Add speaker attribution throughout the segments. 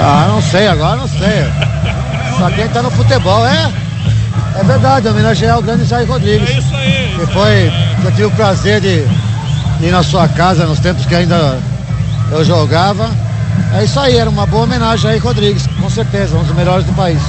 Speaker 1: Ah, não sei, agora não sei. Só quem tá no futebol é verdade, homenagear o grande Jair Rodrigues.
Speaker 2: É isso aí.
Speaker 1: Que eu tive o prazer de ir na sua casa nos tempos que ainda eu jogava. É isso aí, era uma boa homenagem a Jair Rodrigues, com certeza, um dos melhores do país.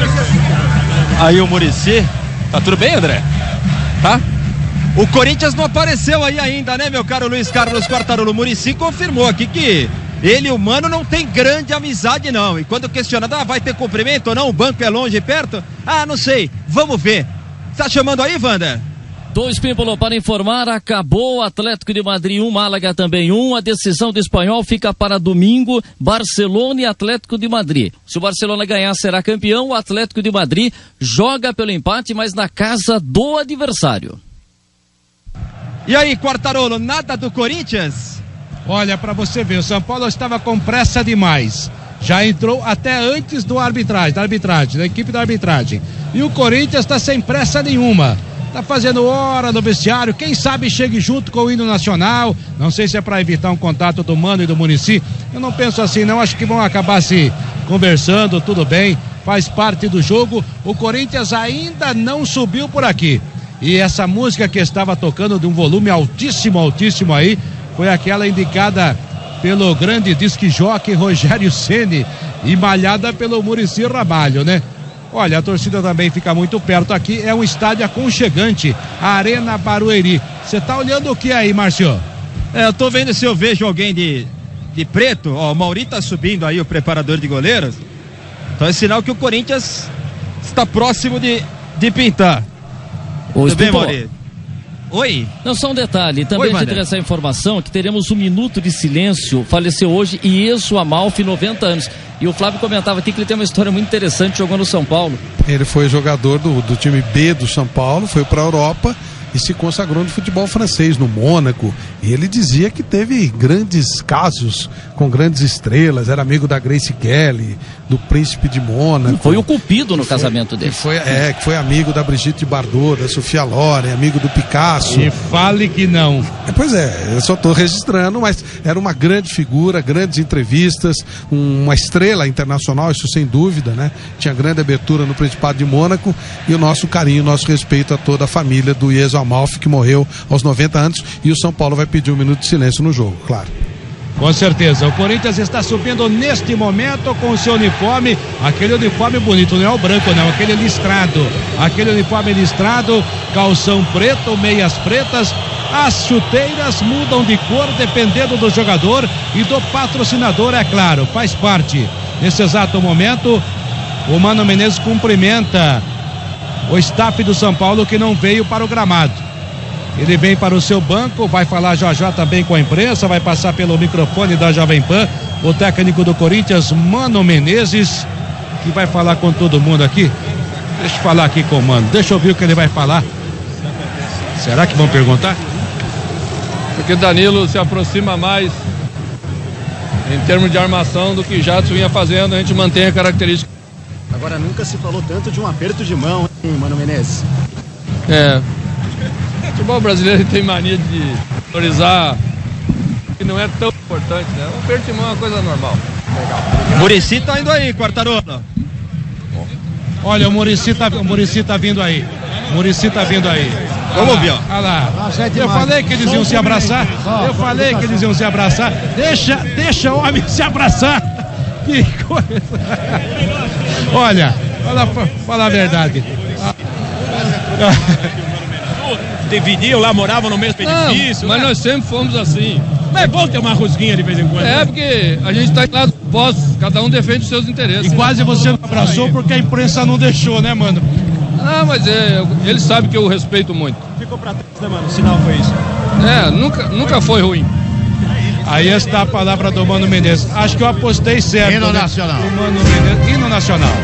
Speaker 3: Aí o Muricy, tá tudo bem, André? Tá? O Corinthians não apareceu aí ainda, né, meu caro Luiz Carlos Quartarolo? O Muricy confirmou aqui que ele e o Mano não tem grande amizade, não. E quando questionado, vai ter cumprimento ou não? O banco é longe e perto? Ah, não sei. Vamos ver. Tá chamando aí, Wander?
Speaker 4: 2 Pímpolo para informar, acabou. Atlético de Madrid 1, Málaga também 1. A decisão do espanhol fica para domingo, Barcelona e Atlético de Madrid. Se o Barcelona ganhar, será campeão. O Atlético de Madrid joga pelo empate, mas na casa do adversário.
Speaker 3: E aí, Quartarolo, nada do Corinthians?
Speaker 2: Olha, para você ver, o São Paulo estava com pressa demais. Já entrou até antes da equipe da arbitragem. E o Corinthians está sem pressa nenhuma. Tá fazendo hora no vestiário, quem sabe chegue junto com o hino nacional. Não sei se é para evitar um contato do Mano e do Muricy. Eu não penso assim, não. Acho que vão acabar se conversando, tudo bem. Faz parte do jogo. O Corinthians ainda não subiu por aqui. E essa música que estava tocando de um volume altíssimo, altíssimo aí, foi aquela indicada pelo grande disc jockey Rogério Ceni e malhada pelo Muricy Ramalho, né? Olha, a torcida também fica muito perto aqui, é um estádio aconchegante, a Arena Barueri. Você tá olhando o que aí, Márcio?
Speaker 3: Eu tô vendo se eu vejo alguém de preto. Ó, o Mauri tá subindo aí, o preparador de goleiros. Então é sinal que o Corinthians está próximo de pintar. Tudo bem, Mauri? Oi?
Speaker 4: Não, só um detalhe, também a gente tem essa informação que teremos um minuto de silêncio. Faleceu hoje Ieso Amalfi, 90 anos. E o Flávio comentava aqui que ele tem uma história muito interessante, jogou no São Paulo.
Speaker 5: Ele foi jogador do time B do São Paulo, foi para a Europa e se consagrou no futebol francês, no Mônaco. E ele dizia que teve grandes casos com grandes estrelas, era amigo da Grace Kelly, do Príncipe de Mônaco.
Speaker 4: Foi o cupido no casamento dele.
Speaker 5: Que foi amigo da Brigitte Bardot, da Sofia Loren, amigo do Picasso.
Speaker 2: E fale que não.
Speaker 5: Pois é, eu só estou registrando, mas era uma grande figura, grandes entrevistas, uma estrela internacional, isso sem dúvida, né? Tinha grande abertura no Principado de Mônaco, e o nosso carinho, o nosso respeito a toda a família do Ieso Amalfi, que morreu aos 90 anos, e o São Paulo vai pedir um minuto de silêncio no jogo, claro.
Speaker 2: Com certeza, o Corinthians está subindo neste momento com o seu uniforme, aquele uniforme bonito, não é o branco não, aquele listrado, calção preto, meias pretas, as chuteiras mudam de cor dependendo do jogador e do patrocinador, é claro, faz parte. Nesse exato momento, o Mano Menezes cumprimenta o staff do São Paulo que não veio para o gramado. Ele vem para o seu banco, vai falar já também com a imprensa, vai passar pelo microfone da Jovem Pan, o técnico do Corinthians, Mano Menezes, que vai falar com todo mundo aqui. Deixa eu falar aqui com o Mano, deixa eu ouvir o que ele vai falar. Será que vão perguntar?
Speaker 6: Porque Danilo se aproxima mais em termos de armação do que Jadson vinha fazendo, a gente mantém a característica.
Speaker 7: Agora nunca se falou tanto de um aperto de mão, hein, Mano Menezes?
Speaker 6: O futebol brasileiro tem mania de valorizar que não é tão importante, né? O aperto de mão é uma coisa normal.
Speaker 3: Legal. Muricy tá indo aí, Quartarolo.
Speaker 2: Olha, o Muricy tá vindo aí.
Speaker 3: Vamos ver, ó.
Speaker 2: Olha lá. Eu falei que eles iam se abraçar. Deixa o homem se abraçar. Que coisa. Olha, fala a verdade.
Speaker 8: Dividiam lá, moravam no mesmo edifício.
Speaker 6: Mas nós sempre fomos assim.
Speaker 8: Mas é bom ter uma rusguinha de vez em quando.
Speaker 6: Porque a gente tá em lado opostos, cada um defende os seus interesses.
Speaker 2: E quase você não abraçou porque a imprensa não deixou, né, mano?
Speaker 6: Ah, mas ele sabe que eu respeito muito.
Speaker 7: Ficou pra trás, né, mano? O sinal foi isso.
Speaker 6: Nunca foi ruim.
Speaker 2: Aí está a palavra do Mano Menezes. Acho que eu apostei certo.
Speaker 1: Hino nacional.
Speaker 2: O Mano Menezes, hino nacional.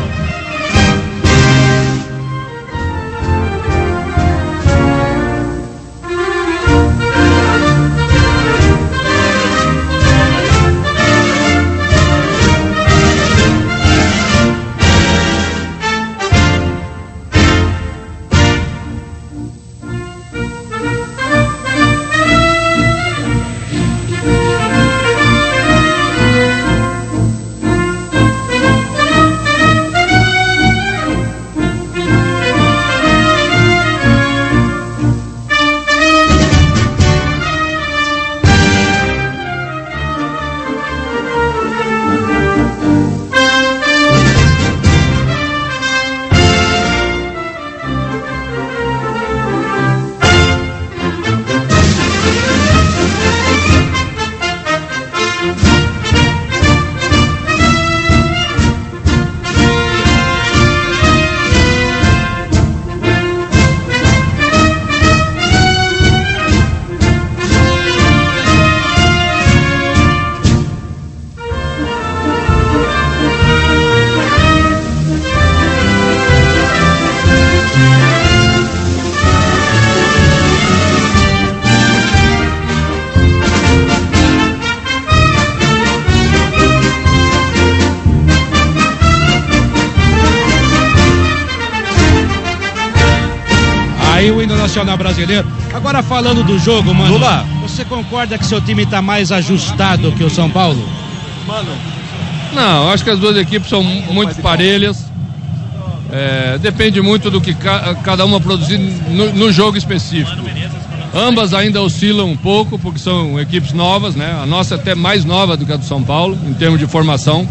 Speaker 2: aí o hino nacional brasileiro. Agora falando do jogo, mano,
Speaker 3: Lula,
Speaker 2: você concorda que seu time tá mais ajustado que o São Paulo?
Speaker 6: Não, acho que as duas equipes são muito parelhas. Depende muito do que cada uma produzir no jogo específico. Ambas ainda oscilam um pouco, porque são equipes novas, né? A nossa é até mais nova do que a do São Paulo, em termos de formação.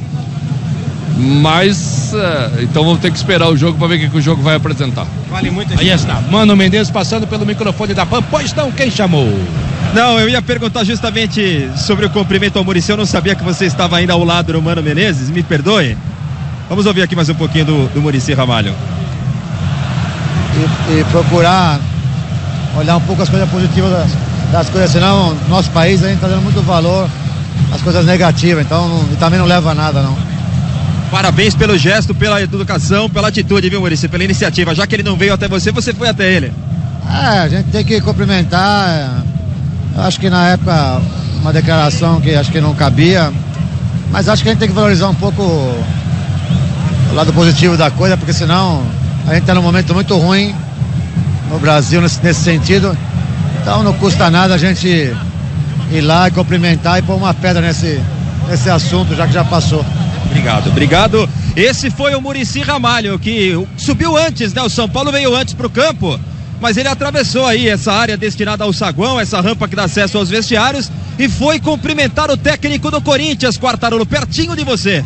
Speaker 6: Mas, então vamos ter que esperar o jogo para ver o que o jogo vai apresentar.
Speaker 2: Vale muito. Aí está, Mano Menezes passando pelo microfone da PAN. Pois não, quem chamou?
Speaker 3: não, eu ia perguntar justamente sobre o cumprimento ao Muricy. Eu não sabia que você estava ainda ao lado do Mano Menezes, me perdoe. Vamos ouvir aqui mais um pouquinho do Muricy Ramalho.
Speaker 1: E procurar olhar um pouco as coisas positivas das coisas, senão no nosso país a gente está dando muito valor às coisas negativas, então e também não leva a nada, não.
Speaker 3: Parabéns pelo gesto, pela educação, pela atitude, viu, Muricy, pela iniciativa. Já que ele não veio até você, você foi até ele.
Speaker 1: A gente tem que cumprimentar. Eu acho que na época uma declaração que acho que não cabia, mas acho que a gente tem que valorizar um pouco o lado positivo da coisa, porque senão a gente está num momento muito ruim no Brasil nesse sentido. Então não custa nada a gente ir lá e cumprimentar e pôr uma pedra nesse assunto, já que já passou.
Speaker 3: Obrigado. Esse foi o Muricy Ramalho, que subiu antes, né? O São Paulo veio antes pro campo, mas ele atravessou aí essa área destinada ao saguão, essa rampa que dá acesso aos vestiários, e foi cumprimentar o técnico do Corinthians, Quartarolo, pertinho de você.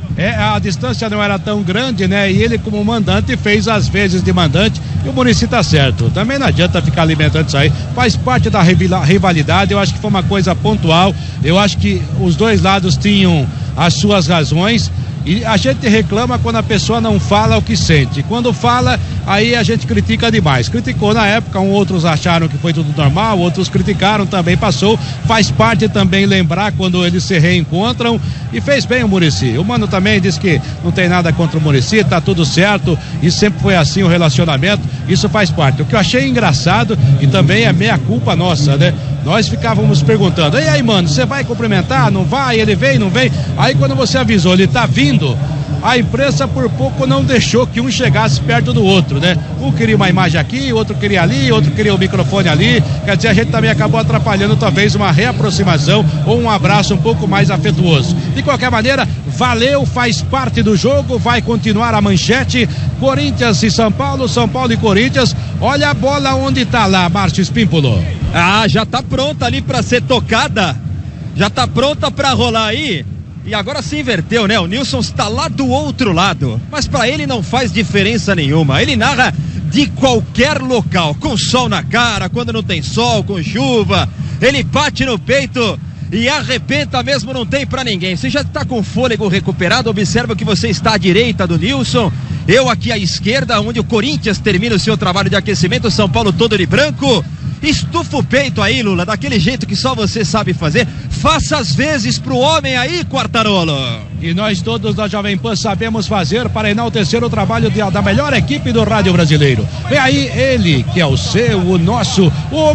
Speaker 2: A distância não era tão grande, né? E ele, como mandante, fez as vezes de mandante, e o Muricy tá certo. Também não adianta ficar alimentando isso aí. Faz parte da rivalidade. Eu acho que foi uma coisa pontual. Eu acho que os dois lados tinham as suas razões. E a gente reclama quando a pessoa não fala o que sente. Quando fala, aí a gente critica demais. Criticou na época, outros acharam que foi tudo normal, outros criticaram, também passou. Faz parte também lembrar quando eles se reencontram, e fez bem o Muricy. O Mano também disse que não tem nada contra o Muricy, tá tudo certo, e sempre foi assim o relacionamento. Isso faz parte. O que eu achei engraçado, e também é meia culpa nossa, né? Nós ficávamos perguntando: e aí, mano, você vai cumprimentar? Não vai? Ele vem, não vem? Aí quando você avisou, ele tá vindo, a imprensa por pouco não deixou que um chegasse perto do outro, né? Um queria uma imagem aqui, outro queria ali, outro queria o microfone ali. Quer dizer, a gente também acabou atrapalhando talvez uma reaproximação ou um abraço um pouco mais afetuoso. De qualquer maneira, valeu, faz parte do jogo, vai continuar a manchete. Corinthians e São Paulo e Corinthians. Olha a bola onde tá lá, Márcio Espímpolo.
Speaker 3: Já tá pronta ali pra ser tocada, já tá pronta pra rolar aí. E agora se inverteu, né? O Nilson está lá do outro lado, mas pra ele não faz diferença nenhuma. Ele narra de qualquer local, com sol na cara, quando não tem sol, com chuva. Ele bate no peito e arrebenta mesmo, não tem pra ninguém. Você já tá com o fôlego recuperado, observa que você está à direita do Nilson, eu aqui à esquerda, onde o Corinthians termina o seu trabalho de aquecimento, o São Paulo todo de branco. Estufa o peito aí, Lula, daquele jeito que só você sabe fazer. Faça as vezes pro homem aí, Quartarolo.
Speaker 2: E nós todos da Jovem Pan sabemos fazer para enaltecer o trabalho da melhor equipe do rádio brasileiro. Vem aí ele, que é o seu, o nosso, o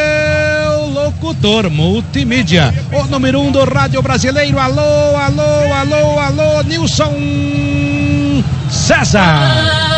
Speaker 2: meu locutor multimídia, o número 1 do rádio brasileiro. Alô, Nilson César.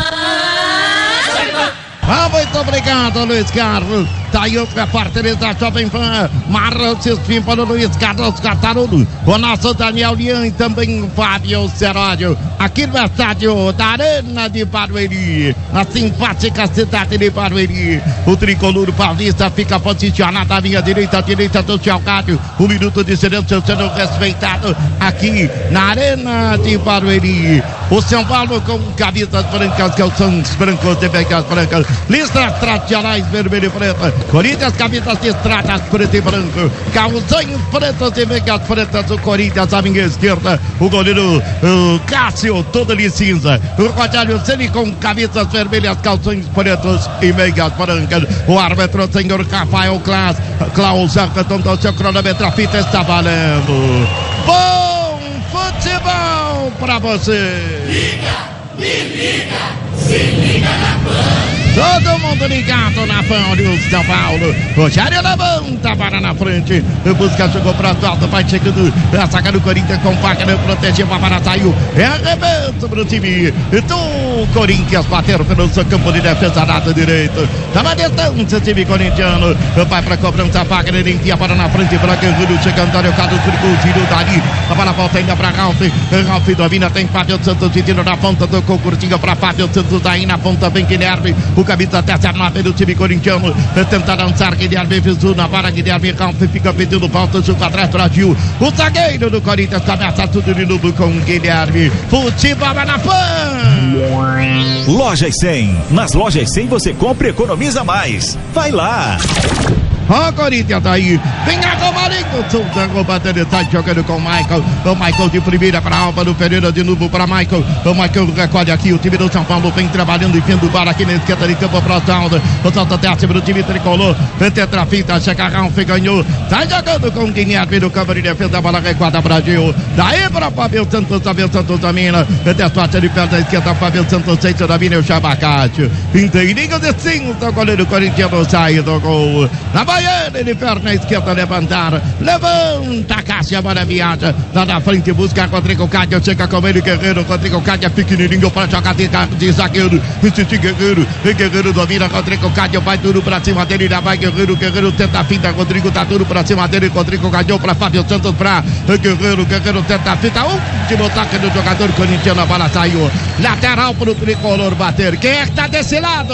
Speaker 9: Muito obrigado, Luiz Carlos. Tá aí outra parceria da Jovem Pan. Márcio Espímpolo, Luiz Carlos Quartarolo, o nosso Daniel Lian e também o Fábio Seródio, aqui no estádio da Arena de Barueri, na simpática cidade de Barueri. O tricolor paulista fica posicionado à linha direita do Thiago. Um minuto de silêncio sendo respeitado aqui na Arena de Barueri. O São Paulo com camisas brancas, calções brancos e meias brancas, listras tradicionais vermelho e preto. Corinthians, camisas listradas preto e branco, calções pretos e meias pretas. O Corinthians à minha esquerda, o goleiro Cássio, todo de cinza. O Rogério Ceni com camisas vermelhas, calções pretos e meias brancas. O árbitro, senhor Rafael Klaus, arredondou seu cronômetro, a fita está valendo. Bom futebol pra você.
Speaker 10: Se liga na Pan.
Speaker 9: Todo mundo ligado na Pão de São Paulo. Rogério levanta para na frente. Busca, jogou para o alto, vai chegando. A saca do Corinthians com Wagner, protegeu, para saiu. É arrebento para o time do Corinthians. Bateram pelo seu campo de defesa, lado direito. Tá na distância o time corintiano. Vai para a cobrança, Wagner envia para na frente. Para Guerreiro, chega Antônio Carlos, tiro dali. A bola volta ainda para Ralf. Ralf domina, tem Fábio Santos pedindo na ponta do concursinho para Fábio Santos. Aí na ponta vem Guilherme. O camisa até a 9 do time corintiano. Tenta lançar Guilherme Visu na vara. Guilherme Ralf fica pedindo falta. Chupa atrás para Gil. O zagueiro do Corinthians começa tudo de novo com Guilherme. Futebol na PAN.
Speaker 10: Lojas 100. Nas Lojas 100 você compra e economiza mais. Vai lá.
Speaker 9: O Corinthians tá aí. Vem a Romarinho. Souza batendo, tá jogando com o Michael. O Michael de primeira para Álvaro Pereira, de novo para Michael. O Michael recolhe aqui. O time do São Paulo vem trabalhando e vindo para aqui na esquerda de campo para o Saldo. O Saldo décimo do time tricolor. Tetra fita, chega Ralf, ganhou. Tá jogando com o Guilherme no campo de defesa. A bola recuada para Gil. Daí para Fábio Santos domina. Despacha de perto da esquerda. Fábio Santos sente da mina. O Chabacate. Inteirinho de cinto. O goleiro corintiano sai do gol. Na Bahia. Ele perna esquerda levantar. Levanta a Cássia, a bola viaja. Lá na frente busca Rodrigo Cádia. Chega com ele, Guerreiro. Rodrigo Cádia pequenininho para jogar de zagueiro. Esse Guerreiro. Guerreiro domina. Rodrigo Cádia vai tudo para cima dele. Já vai Guerreiro. Guerreiro tenta a finta. Rodrigo tá tudo para cima dele. Rodrigo ganhou para Fábio Santos. Para Guerreiro. Guerreiro tenta a finta. Último toque do jogador corintiano. A bola saiu. Lateral para o tricolor bater. Quem é que tá desse lado?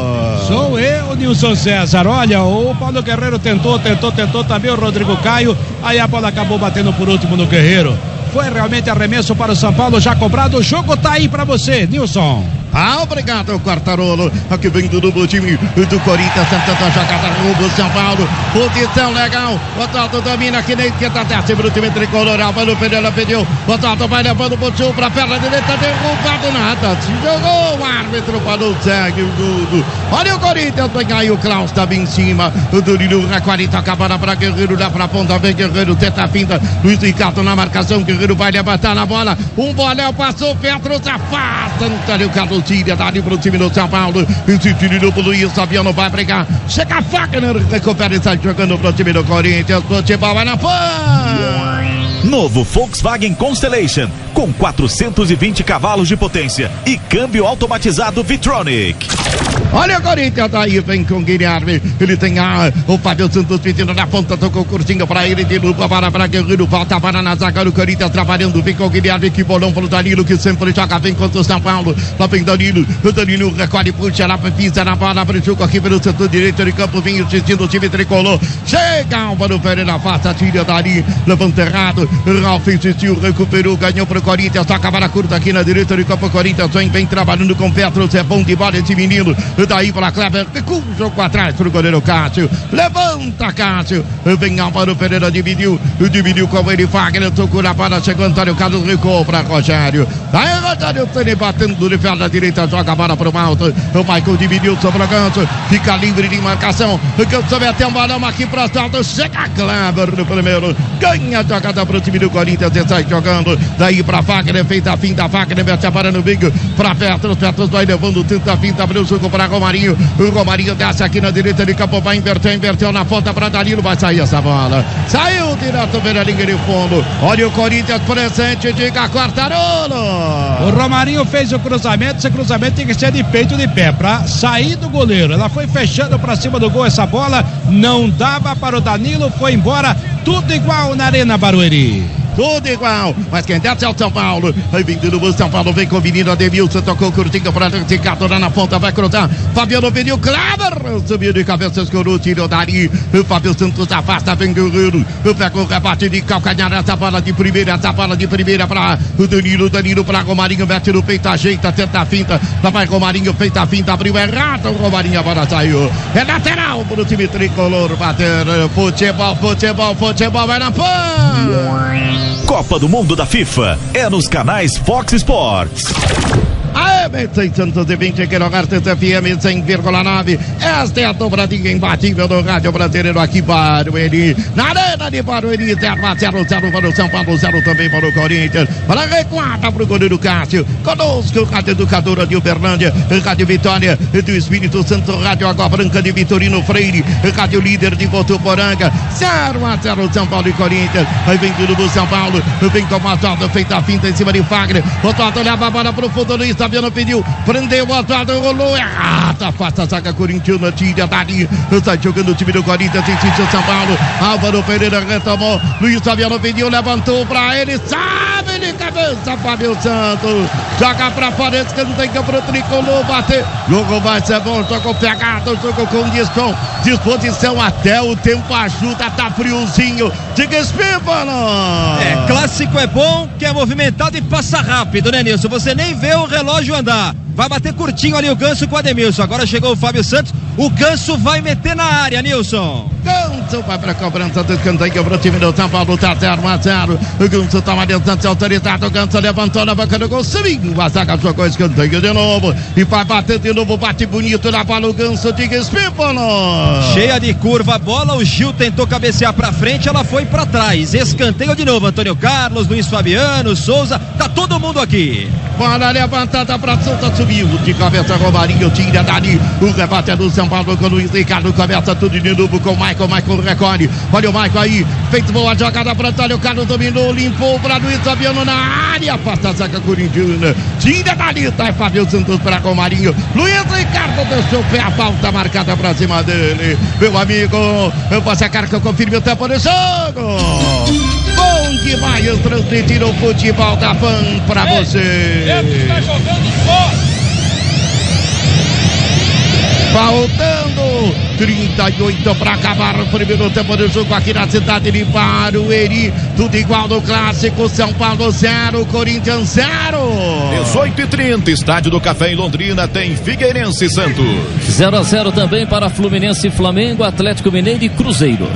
Speaker 2: Sou eu, Nilson César. Olha, o Paulo Guerreiro tentou também o Rodrigo Caio, aí a bola acabou batendo por último no Guerreiro. Foi realmente arremesso para o São Paulo, já cobrado. O jogo tá aí para você, Nilson.
Speaker 9: Obrigado, Quartarolo. Aqui vem do novo time do Corinthians, tentando a jogada rumo São Paulo. Posição legal. Botato domina aqui na esquerda, décimo do time tricolor. Álvaro Pereira pediu. Botato vai levando o Botiu para a perna direita, derrubado nada. Se jogou, o árbitro falou, segue o gol. Olha o Corinthians, vai cair o Klaus, estava em cima. O Durinho na 40, acabada para Guerreiro, dá para a ponta, vem Guerreiro, tenta a finta. Luiz Ricardo na marcação, Guerreiro vai levantar na bola. Um bolão passou, Petros afasta. Não tá ali o Carlos. Tira dali pro time do São Paulo. Esse tiro do Luiz Fabiano vai brigar. Chega a Wagner, recupera e sai jogando pro time do Corinthians. Futebol vai na PAN.
Speaker 10: Novo Volkswagen Constellation com 420 cavalos de potência e câmbio automatizado Vitronic.
Speaker 9: Olha o Corinthians daí, vem com o Guilherme. Ele tem o Fábio Santos pedindo na ponta, tocou o cursinho para ele de novo, para Guerreiro, volta para na zaga do Corinthians trabalhando, vem com o Guilherme, que bolão para o Danilo, que sempre joga bem contra o São Paulo. Lá vem Danilo, o Danilo recolhe, puxa lá, pisa na bola, abre o jogo aqui pelo setor direito de campo, vem assistindo o time tricolor. Chega Álvaro Pereira, passa, tira dali, levanta errado. Ralf insistiu, recuperou, ganhou para o Corinthians, toca para curta aqui na direita de campo. Corinthians vem trabalhando com Petros, é bom de bola esse menino. Daí para Kleber, jogo atrás para o goleiro Cássio. Levanta Cássio. Vem Álvaro Pereira, dividiu com ele. Wagner tocou na bola. Chegou Antônio Carlos, recuou para Rogério. Daí Rogério ele batendo de perna direita, joga a bola para o alto. O Michael dividiu sobre o Ganso. Fica livre de marcação. O Ganso vai ter um balão aqui para o alto. Chega Kleber no primeiro. Ganha a jogada para o time do Corinthians e sai jogando. Daí para Wagner, feita a finta. Wagner mete a bola no bico para Petros. Petros vai levando tenta a finta, abriu o jogo para Romarinho. O Romarinho desce aqui na direita de campo, vai inverteu na ponta para Danilo, vai sair essa bola. Saiu direto pela linha de fundo. Olha o Corinthians presente, diga Quartarolo.
Speaker 2: O Romarinho fez o cruzamento, esse cruzamento tem que ser de peito de pé, para sair do goleiro. Ela foi fechando para cima do gol essa bola, não dava para o Danilo, foi embora, tudo igual na Arena Barueri.
Speaker 9: Tudo igual, mas quem desce é o São Paulo. Aí vindo do São Paulo, vem com o menino Ademilson, tocou curtinho para Ricardo lá na ponta, vai cruzar. Fabiano pediu, Kleber, subiu de cabeça, escorou, tirou dali. O Fábio Santos afasta, vem Guerreiro. Pega o rebate de calcanhar, essa bola de primeira para o Danilo para Romarinho, mete no peito, ajeita, tenta a finta. Lá vai Romarinho, feita a finta, abriu errado, o Romarinho, a bola saiu. É lateral para o time tricolor bater. Futebol, vai na PAN.
Speaker 10: Copa do Mundo da FIFA é nos canais Fox Sports.
Speaker 9: na M620 kHz FM 100,9. Esta é a dobradinha imbatível do rádio brasileiro aqui Barueri. Na arena de Barueri, 0-0 para o São Paulo, 0 também para o Corinthians. Para a recuada para o goleiro Cássio. Conosco, Rádio Educadora de Uberlândia, Rádio Vitória do Espírito Santo, Rádio Água Branca de Vitorino Freire, Rádio Líder de Votuporanga. 0-0 São Paulo e Corinthians. Aí vem tudo do São Paulo, vem com uma falta feita a finta em cima de Fagner. O Toto leva a bola pro fundo, Luiz Fabiano pediu, prendeu o Otávio, rolou errado, afasta a zaga corintiana, tira dali, está jogando o time do Corinthians, insiste o São Paulo. Álvaro Pereira retomou, Luiz Fabiano pediu, levantou pra ele, sabe de cabeça, Fábio Santos, joga pra fora, escanteio pro tricolor, bater, jogo vai ser bom, jogo pegado, jogo com disposição, até o tempo ajuda, tá friozinho, diga Espímpano.
Speaker 3: Clássico é bom, que é movimentado e passa rápido, né, Nilson? Você nem vê o relógio andar. Vai bater curtinho ali o Ganso com o Ademilson. Agora chegou o Fábio Santos. O Ganso vai meter na área, Nilson.
Speaker 9: Ganso vai pra cobrança do escanteio pro time do São Paulo. Tá 0-0. O Ganso toma adiante, autoridade. O Ganso levantou na boca do gol. Subiu. A zaga jogou escanteio de novo. E vai bater de novo. Bate bonito na bola. O Ganso de Espímpano.
Speaker 3: Cheia de curva a bola. O Gil tentou cabecear pra frente. Ela foi pra trás. Escanteio de novo. Antônio Carlos, Luiz Fabiano, Souza. Tá todo mundo aqui.
Speaker 9: Bola levantada pra Souza. Subiu de cabeça, Romarinho tira dali, o rebate é do São Paulo com o Luiz Ricardo, começa tudo de novo com o Michael recolhe, olha o Michael aí, feito boa jogada para Antônio Carlos, dominou, limpou para Luiz Fabiano na área, afasta a zaga corintiana, tira dali, tá Fábio Santos para Romarinho, Luiz Ricardo deixou o pé, a falta marcada pra cima dele, meu amigo, você quer que eu confirme o tempo do jogo? Bom demais transmitir o futebol da FAM pra você.
Speaker 8: Tá jogando só.
Speaker 9: Faltando 38 para acabar o primeiro tempo do jogo aqui na cidade de Barueri. Tudo igual no clássico. São Paulo 0, Corinthians 0.
Speaker 10: 18h30, Estádio do Café em Londrina tem Figueirense e Santos.
Speaker 4: 0-0 também para Fluminense e Flamengo, Atlético Mineiro e Cruzeiro.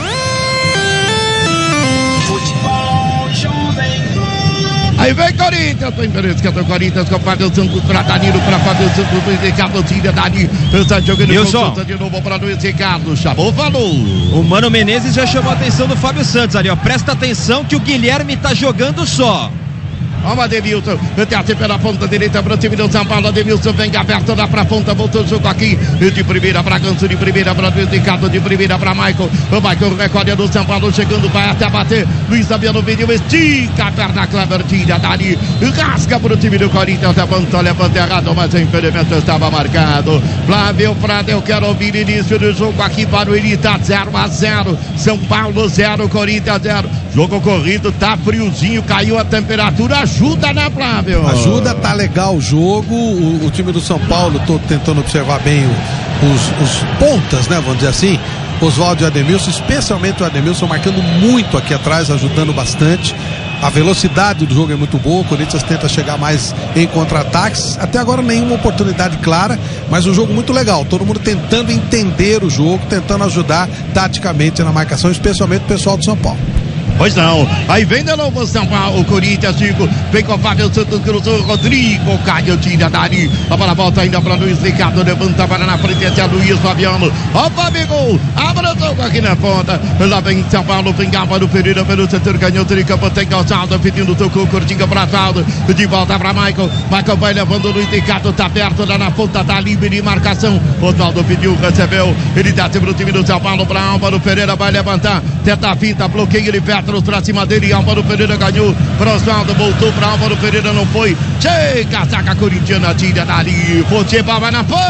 Speaker 9: Aí vem Corinthians, tem Beresca do Corinthians com Fábio Santos para Danilo, para Fábio Santos, Luiz Ricardo tira Dani, está jogando
Speaker 3: Nilson
Speaker 9: de novo para Luiz Ricardo, chamou, falou.
Speaker 3: O Mano Menezes já chamou a atenção do Fábio Santos ali, ó, presta atenção que o Guilherme tá jogando só.
Speaker 9: Olha o Ademilson, desce pela ponta direita para o time do São Paulo. Ademilson vem aberto lá para a ponta, voltou o jogo aqui. De primeira para Ganso, de primeira para Luiz Ricardo, de primeira para Michael. O Michael recorde do São Paulo, chegando, vai até bater. Luiz Fabiano pediu, estica a perna, Cleber tira dali. Rasca para o time do Corinthians, levanta errado, mas o impedimento estava marcado. Flávio Prado, eu quero ouvir início do jogo aqui para o Irita, 0-0. São Paulo 0, Corinthians 0. Jogo corrido, tá friozinho, caiu a temperatura. Ajuda, né, Flávio?
Speaker 5: Ajuda, tá legal o jogo. O time do São Paulo, tô tentando observar bem os pontas, né? Vamos dizer assim. Oswaldo e Ademilson, especialmente o Ademilson, marcando muito aqui atrás, ajudando bastante. A velocidade do jogo é muito boa. O Corinthians tenta chegar mais em contra-ataques. Até agora nenhuma oportunidade clara, mas um jogo muito legal. Todo mundo tentando entender o jogo, tentando ajudar taticamente na marcação, especialmente o pessoal do São Paulo.
Speaker 9: Pois não, aí vem de novo São Paulo, o Corinthians, Chico, vem com o Fábio Santos, cruzou, Rodrigo, Caio tira dali, a bola volta ainda para Luiz Ricardo, levanta para na frente até Luiz Fabiano, ó Fábio, gol, abre o jogo aqui na ponta, lá vem São Paulo, vem Álvaro Pereira pelo setor canhoto de campo, tem Gonçalves, pedindo, tocou, curtinho para Saldo, de volta para Michael vai levando o Luiz Ricardo, tá perto lá na ponta, tá livre de marcação, Oswaldo pediu, recebeu, ele dá para o time do São Paulo, para Álvaro Pereira, vai levantar, tenta a finta, bloqueia ele perto, pra cima dele, Álvaro Pereira ganhou, Oswaldo voltou pra Álvaro Pereira, não foi, chega a zaga corintiana, tira dali, futebol vai na PAN.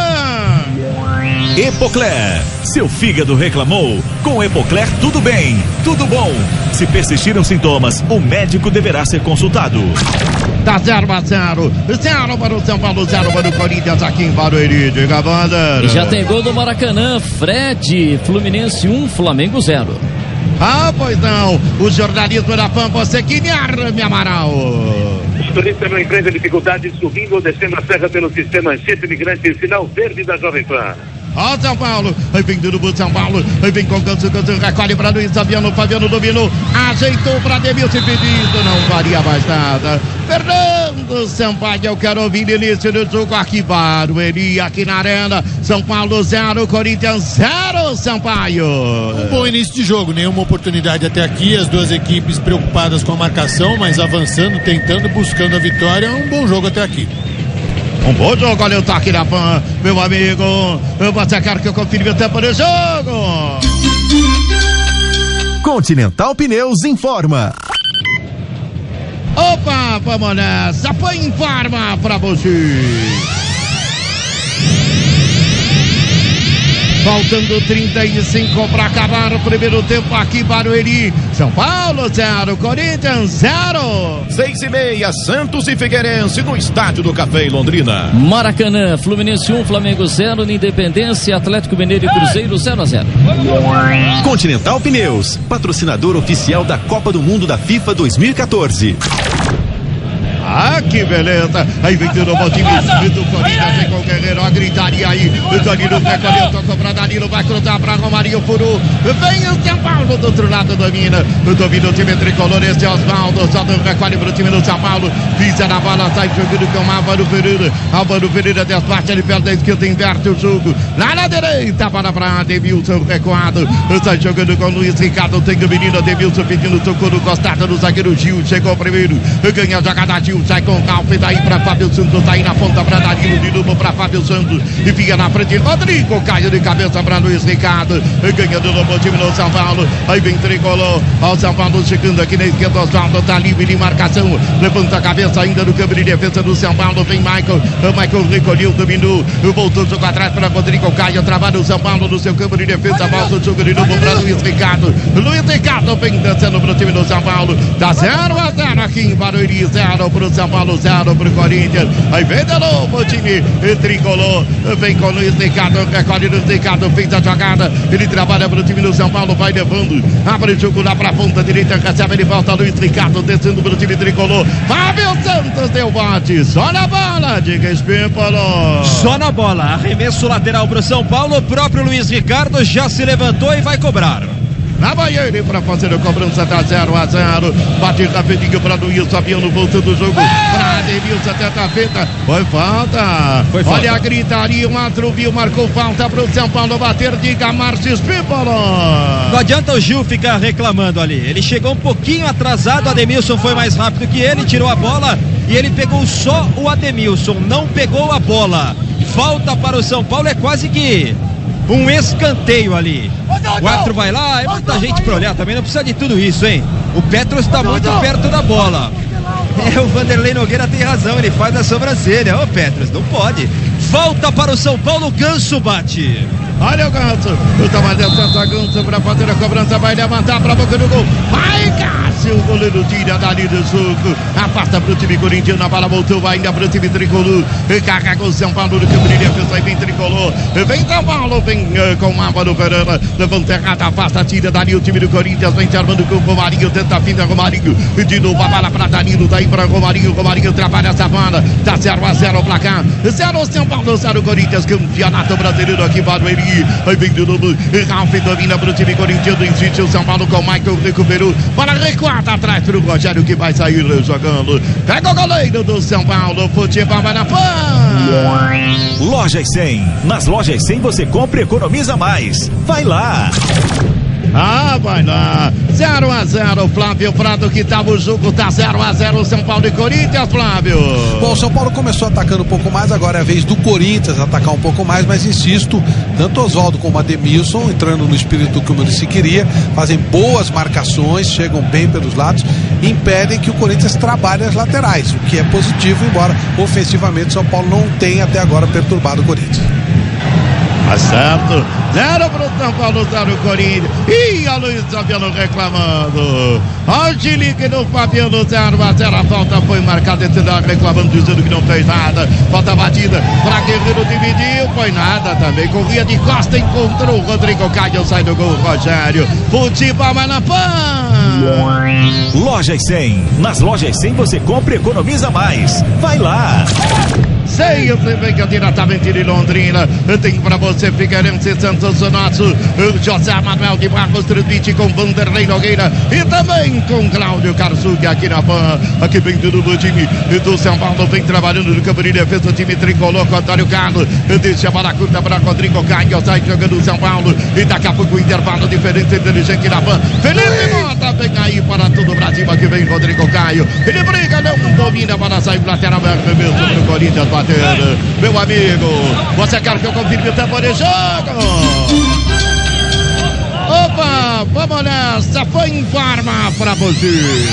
Speaker 10: Epocler, seu fígado reclamou? Com Epocler tudo bem, tudo bom. Se persistiram sintomas, o médico deverá ser consultado.
Speaker 9: Tá 0-0, 0 para o São Paulo, 0 para o Corinthians aqui em Barueri, diga a banda.
Speaker 4: E já tem gol do Maracanã, Fred, Fluminense 1, Flamengo 0.
Speaker 9: Ah, pois não, o jornalismo da PAN, você Guilherme Amaral.
Speaker 11: Os turistas não enfrentam dificuldades subindo ou descendo a serra pelo sistema Anchieta Imigrante, sinal verde da Jovem Pan.
Speaker 9: Ó São Paulo, aí vem do São Paulo, aí vem com o Ganso, recolhe para Luiz Fabiano dominou, ajeitou para Demilson, pedido, não varia mais nada. Fernando Sampaio, eu quero ouvir o início do jogo aqui, Barueri, aqui na Arena. São Paulo 0, Corinthians 0, Sampaio.
Speaker 12: Um bom início de jogo, nenhuma oportunidade até aqui, as duas equipes preocupadas com a marcação, mas avançando, tentando, buscando a vitória. Um bom jogo até aqui.
Speaker 9: Um bom jogo, olha o toque da Pan, meu amigo. Você quer que eu confira o tempo do jogo?
Speaker 10: Continental Pneus informa.
Speaker 9: Opa, vamos nessa, Pan informa pra você. Faltando 35 para acabar o primeiro tempo aqui, Barueri. São Paulo 0, Corinthians 0.
Speaker 13: 6:30, Santos e Figueirense no Estádio do Café em Londrina.
Speaker 4: Maracanã, Fluminense 1, Flamengo 0, Independência, Atlético Mineiro e Cruzeiro 0-0.
Speaker 10: Continental Pneus, patrocinador oficial da Copa do Mundo da FIFA 2014.
Speaker 9: Ah, que beleza! Aí vem de novo o time do Corinthians, vem com o Guerreiro, a gritaria aí. O Danilo recolheu, tocou pra Danilo, vai cruzar pra Romarinho, furou. Vem o São Paulo do outro lado, domina o time tricolor, esse é Osvaldo, só do recolhe pro time do São Paulo. Pisa na bola, sai jogando com o Álvaro Ferreira. Álvaro Ferreira desparte, ele perde a esquerda, inverte o jogo. Lá na direita, bola pra Ademilson, recuado. Sai jogando com o Luiz Ricardo, tem o menino Ademilson pedindo socorro, costada do zagueiro Gil, chegou primeiro, ganha a jogada Gil. Sai com o Calpe, daí pra Fábio Santos, daí na ponta pra Danilo, de novo pra Fábio Santos, e fica na frente, Rodrigo, cai de cabeça pra Luiz Ricardo, ganha do novo time no São Paulo, aí vem tricolor, ó São Paulo chegando aqui na esquerda, Osvaldo tá livre de marcação, levanta a cabeça ainda no campo de defesa do São Paulo, vem Michael, o Michael recolheu, dominou, voltou o jogo atrás pra Rodrigo Caio, trabalha o São Paulo no seu campo de defesa, volta o jogo de novo pra Luiz Ricardo vem dançando pro time do São Paulo, tá 0-0 aqui em Barueri, 0 pro São Paulo, 0 pro Corinthians. Aí vem de novo o time tricolor. Vem com o Luiz Ricardo, recolhe Luiz Ricardo, fez a jogada. Ele trabalha pro time do São Paulo, vai levando. Abre o jogo lá pra ponta direita, recebe, ele volta. Luiz Ricardo descendo pro time tricolor. Fábio Santos deu bote, só na bola, diga Espímpolo.
Speaker 3: Só na bola, arremesso lateral pro São Paulo. O próprio Luiz Ricardo já se levantou e vai cobrar.
Speaker 9: Na Baiane para fazer a cobrança, tá 0-0. Bate rapidinho para Luiz Fabiano, voltando o jogo para Ademilson, tenta a feta. Foi falta. Olha a gritaria, o árbitro viu, marcou falta para o São Paulo bater, diga Márcio Espímpolo.
Speaker 3: Não adianta o Gil ficar reclamando ali. Ele chegou um pouquinho atrasado, o Ademilson foi mais rápido que ele, tirou a bola e ele pegou só o Ademilson, não pegou a bola. Falta para o São Paulo, é quase que um escanteio ali. O árbitro vai lá, é muita gente pra olhar também, não precisa de tudo isso, hein? O Petros está muito perto da bola. O Vanderlei Nogueira tem razão, ele faz a sobrancelha. Ô Petros, não pode. Falta para o São Paulo, Ganso bate.
Speaker 9: Olha o Ganso, o tamanho dessa Ganso para fazer a cobrança, vai levantar para a boca do gol. Vai Cássio, o goleiro tira dali do suco, afasta para o time corintiano, a bola voltou ainda para o time tricolor. Carrega o São Paulo no campo de defesa, aí vem tricolor. Vem São Paulo, vem com o Álvaro Ferreira, levanta errada, afasta, tira dali o time do Corinthians, vem se armando com o Romarinho, tenta a finta Romarinho, de novo a bola para Danilo, daí para Romarinho trabalha essa bola, tá 0-0 o placar, 0 São Paulo, 0 Corinthians, campeonato brasileiro aqui, Barueri. Aí vem de novo, Ralf domina para o time corintiano, insiste o São Paulo com o Michael, recuperou, para recuada atrás para o Rogério que vai sair jogando, pega o goleiro do São Paulo, futebol vai na Pan.
Speaker 10: Lojas 100, nas Lojas 100 você compra e economiza mais, vai lá.
Speaker 9: Ah, vai lá, 0-0, Flávio Prado, que tava o jogo, tá 0-0, São Paulo e Corinthians, Flávio.
Speaker 5: Bom, o São Paulo começou atacando um pouco mais, agora é a vez do Corinthians atacar um pouco mais, mas insisto, tanto Osvaldo como Ademilson, entrando no espírito que o Muricy queria, fazem boas marcações, chegam bem pelos lados, impedem que o Corinthians trabalhe as laterais, o que é positivo, embora ofensivamente o São Paulo não tenha até agora perturbado o Corinthians.
Speaker 9: Tá certo, 0 pro São Paulo, 0 Corinthians. E a Luiz Fabiano reclamando. Olha o chilique do Fabiano, 0-0. A falta foi marcada, reclamando, dizendo que não fez nada. Falta batida pra Guerreiro, dividiu, foi nada também. Corria de costa, encontrou o Rodrigo Caio, sai do gol, Rogério. Futebol vai na Pan.
Speaker 10: Lojas 100, nas Lojas 100 você compra e economiza mais, vai lá.
Speaker 9: sempre vem diretamente de Londrina. Tem pra você Figueirense Santos, o nosso José Manuel de Barros transmite com Vanderlei Nogueira e também com Cláudio Karsug aqui na PAN. Aqui vem tudo do time do São Paulo, vem trabalhando no campo de defesa, o time tricolor com Antônio Carlos, deixa a bola curta para Rodrigo Caio, sai jogando o São Paulo e daqui a pouco o intervalo diferente, inteligente na PAN. Felipe Mota vem aí para todo o Brasil, aqui vem Rodrigo Caio, ele briga, não domina, para sair lateral aberto mesmo pro Corinthians bater. Meu amigo, você quer que eu confirme o tempo de jogo? Opa, vamos nessa, foi em forma para você.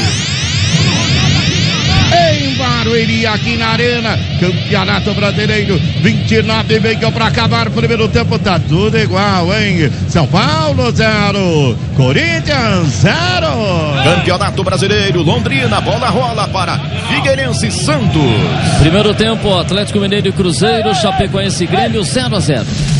Speaker 9: Em Barueri, aqui na Arena, Campeonato Brasileiro, 29 meio para acabar o primeiro tempo, tá tudo igual, hein? São Paulo 0, Corinthians 0.
Speaker 13: Campeonato Brasileiro, Londrina, bola rola para Figueirense Santos.
Speaker 4: Primeiro tempo, Atlético Mineiro e Cruzeiro, Chapecoense e Grêmio 0-0.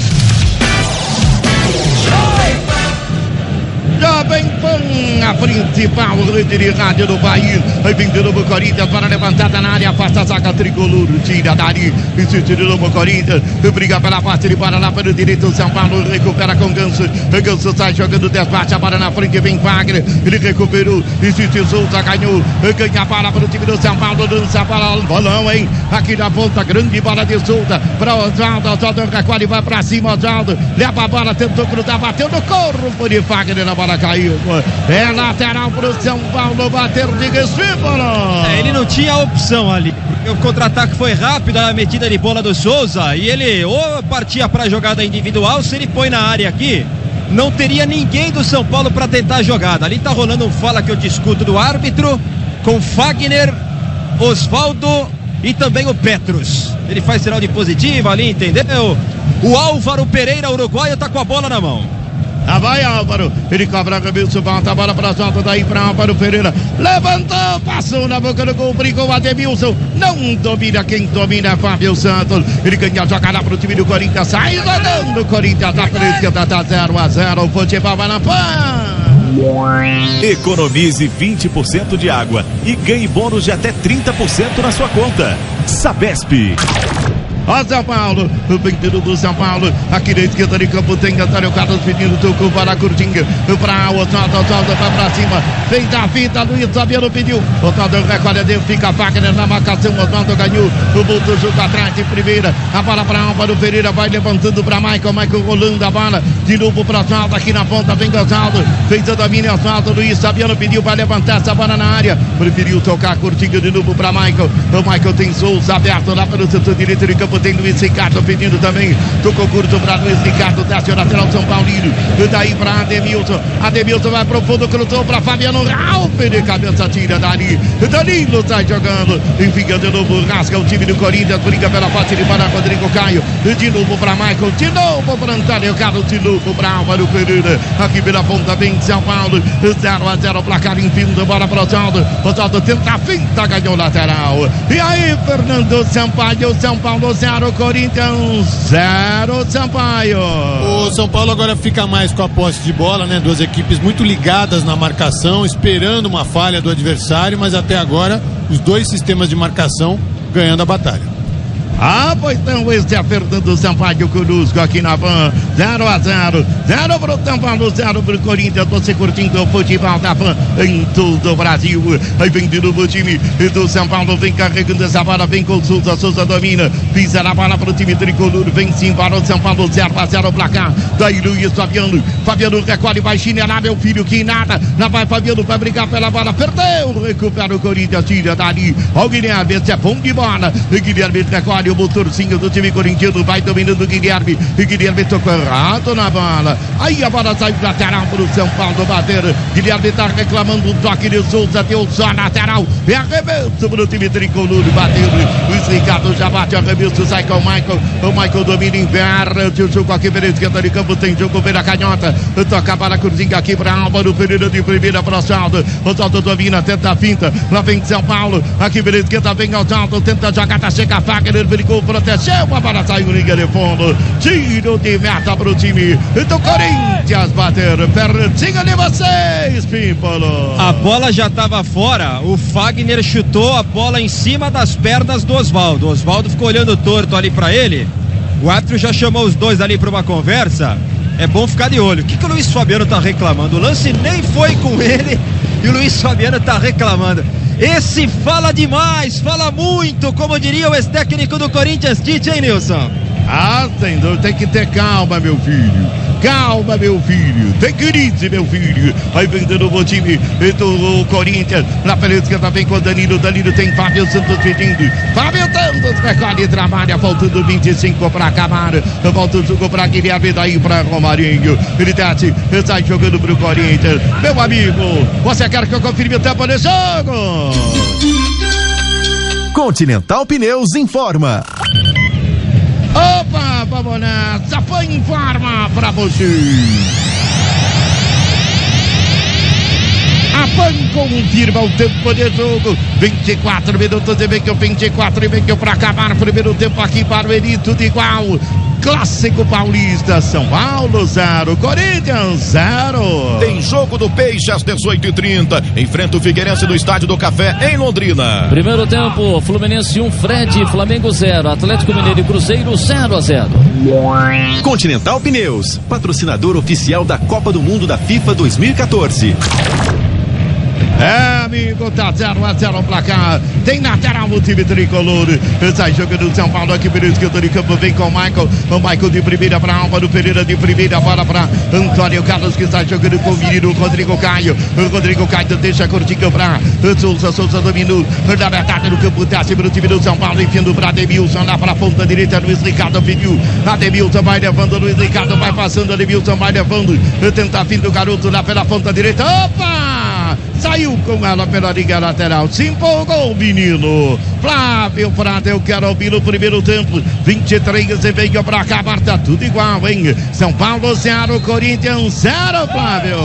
Speaker 9: Jovem Pan, a principal rede de rádio do país. Aí vem de novo o Corinthians para a levantada na área, afasta a zaga tricolor, tira dali, insiste de novo o Corinthians, briga pela parte de para lá pelo direito, o São Paulo recupera com Ganso, Ganso sai jogando desbate, a bola na frente, vem Wagner, ele recuperou, insiste, Souza, ganhou, ganha a bola para o time do São Paulo, dança a bola, bolão, hein, aqui na ponta, grande bola de Souza, para Oswaldo, Oswaldo recolhe, vai para cima, Oswaldo, leva a bola, tentou cruzar, bateu no corpo de Wagner, na bola caiu, é lateral pro São Paulo, bater de Gestífalo.
Speaker 3: Ele não tinha opção ali, porque o contra-ataque foi rápido, a metida de bola do Souza, e ele ou partia para a jogada individual, se ele põe na área aqui, não teria ninguém do São Paulo para tentar a jogada. Ali tá rolando um fala que eu discuto do árbitro, com Fagner, Oswaldo e também o Petrus. Ele faz sinal de positivo ali, entendeu? O Álvaro Pereira, uruguaio, tá com a bola na mão.
Speaker 9: Ah, vai Álvaro, ele cobra a cabeça, volta a bola para solta daí para Álvaro Pereira, levantou, passou na boca do gol, brigou Ademilson, não domina, quem domina é Fábio Santos, ele ganha a jogada para o time do Corinthians, sai jogando o Corinthians, tá por esquerda, tá 0-0, o futebol vai na PAN.
Speaker 10: Economize 20% de água e ganhe bônus de até 30% na sua conta. Sabesp.
Speaker 9: Ó São Paulo, o pedido do São Paulo, aqui na esquerda de campo tem Antônio Carlos pedindo tocou para a curtinha, para o Oswaldo, vai para cima, vem da fita, Luiz Fabiano pediu, Oswaldo recolhe dentro, fica Wagner na marcação, Oswaldo ganhou, o Boto junto atrás de primeira, a bola para Álvaro Pereira, vai levantando para Michael rolando a bola, de novo para Oswaldo, aqui na ponta vem Oswaldo, fez a domínio Oswaldo, Luiz Fabiano pediu para levantar essa bola na área, preferiu tocar a curtinha de novo para Michael, o Michael tem Souza aberto lá pelo setor direito de campo, tem Luiz Ricardo pedindo também, tocou curto para Luiz Ricardo, desce o lateral São Paulino, e daí para Ademilson vai profundo, cruzou para Fabiano Ralph, de cabeça tira dali, Danilo sai jogando, enfim, de novo rasga o time do Corinthians, briga pela parte de para Rodrigo Caio, de novo para Michael, de novo para Antônio Carlos, de novo para Álvaro Pereira, aqui pela ponta vem São Paulo, 0-0 placar, enfim, bola para o Oswaldo tenta a finta, ganhou o lateral, e aí Fernando Sampaio, São Paulo 0, Corinthians 0, Sampaio.
Speaker 12: O São Paulo agora fica mais com a posse de bola, né? Duas equipes muito ligadas na marcação, esperando uma falha do adversário, mas até agora os dois sistemas de marcação ganhando a batalha.
Speaker 9: Ah, pois então, este é Fernando Sampaio conosco aqui na PAN, 0-0, 0 pro São Paulo, 0 pro Corinthians, você curtindo o futebol da PAN em todo o Brasil. Aí vem de novo o time do São Paulo, vem carregando essa bola, vem com Souza, Souza domina, pisa na bola pro time tricolor, vem sim para o São Paulo, 0-0 placar, daí Luiz Fabiano recolhe, vai chinelar meu filho, que nada, lá vai Fabiano para brigar pela bola, perdeu, recupera o Corinthians, tira dali, ó Guilherme, esse é bom de bola, Guilherme recolhe, o motorzinho do time corintiano vai dominando o Guilherme, e Guilherme tocou errado na bola, aí a bola sai lateral para o São Paulo bater, Guilherme está reclamando um toque de Souza, deu só lateral, e arremesso para o time tricolor, bateu, Luiz Ricardo já bate, arremesso, sai com o Michael domina, inverte o jogo aqui pela esquerda de campo, tem jogo pela canhota, toca para a curzinha aqui para Álvaro Pereira de primeira para o Oswaldo domina, tenta a finta, lá vem São Paulo, aqui pela esquerda vem Oswaldo, tenta a jogada, chega a Wagner, Ficou, protegeu, a bola saiu, liga de fundo. Tiro de meta pro time do Corinthians bater pertinho de vocês, Pímpolo.
Speaker 3: A bola já estava fora, o Fagner chutou a bola em cima das pernas do Oswaldo. O Oswaldo ficou olhando torto ali pra ele. O árbitro já chamou os dois ali pra uma conversa. É bom ficar de olho. O que o Luiz Fabiano tá reclamando? O lance nem foi com ele e o Luiz Fabiano tá reclamando. Esse fala demais, fala muito, como diria o ex-técnico do Corinthians, Tite, hein, Nilson?
Speaker 9: Ah, tem que ter calma, meu filho. Calma, meu filho. Tem crise, meu filho. Vai vendendo o time do Corinthians. Na pela esquerda vem com o Danilo. Danilo tem Fábio Santos pedindo. Fábio Santos recolhe e trabalha. Faltando 25 para acabar. Volta o jogo para Guilherme. Daí para Romarinho. Ele desce. Sai jogando pro Corinthians. Meu amigo, você quer que eu confirme o tempo de jogo?
Speaker 10: Continental Pneus informa.
Speaker 9: Opa, vamos nessa, põe em forma pra você. A PAN confirma o tempo de jogo. 24 minutos e meio, 24 e meio para acabar. Primeiro tempo aqui para o Elito de igual. Clássico Paulista, São Paulo 0, Corinthians 0.
Speaker 13: Tem jogo do Peixe às 18h30. Enfrenta o Figueirense no Estádio do Café, em Londrina.
Speaker 4: Primeiro tempo, Fluminense 1, Fred, Flamengo 0, Atlético Mineiro e Cruzeiro 0-0.
Speaker 10: Continental Pneus, patrocinador oficial da Copa do Mundo da FIFA 2014.
Speaker 9: É, amigo, tá 0-0 o placar. Tem lateral o time tricolor. Sai jogando o São Paulo aqui pelo esquerdo de campo. Vem com o Michael. O Michael de primeira para Álvaro Pereira de primeira. Bola para Antônio Carlos que está jogando com o menino Rodrigo Caio. O Rodrigo Caio deixa curtinho para Souza. Souza dominou na metade do campo. Desce para o time do São Paulo. Enfiando para Ademilson lá para a ponta direita. Luiz Ricardo pediu. Ademilson vai levando. Luiz Ricardo vai passando. Ademilson vai levando. Tenta fim do garoto lá pela ponta direita. Opa! Saiu com ela pela liga lateral. Se empolgou o menino. Flávio Prado, eu quero ouvir no primeiro tempo. 23 e veio pra acabar. Tá tudo igual, hein? São Paulo 0, Corinthians 0, Flávio.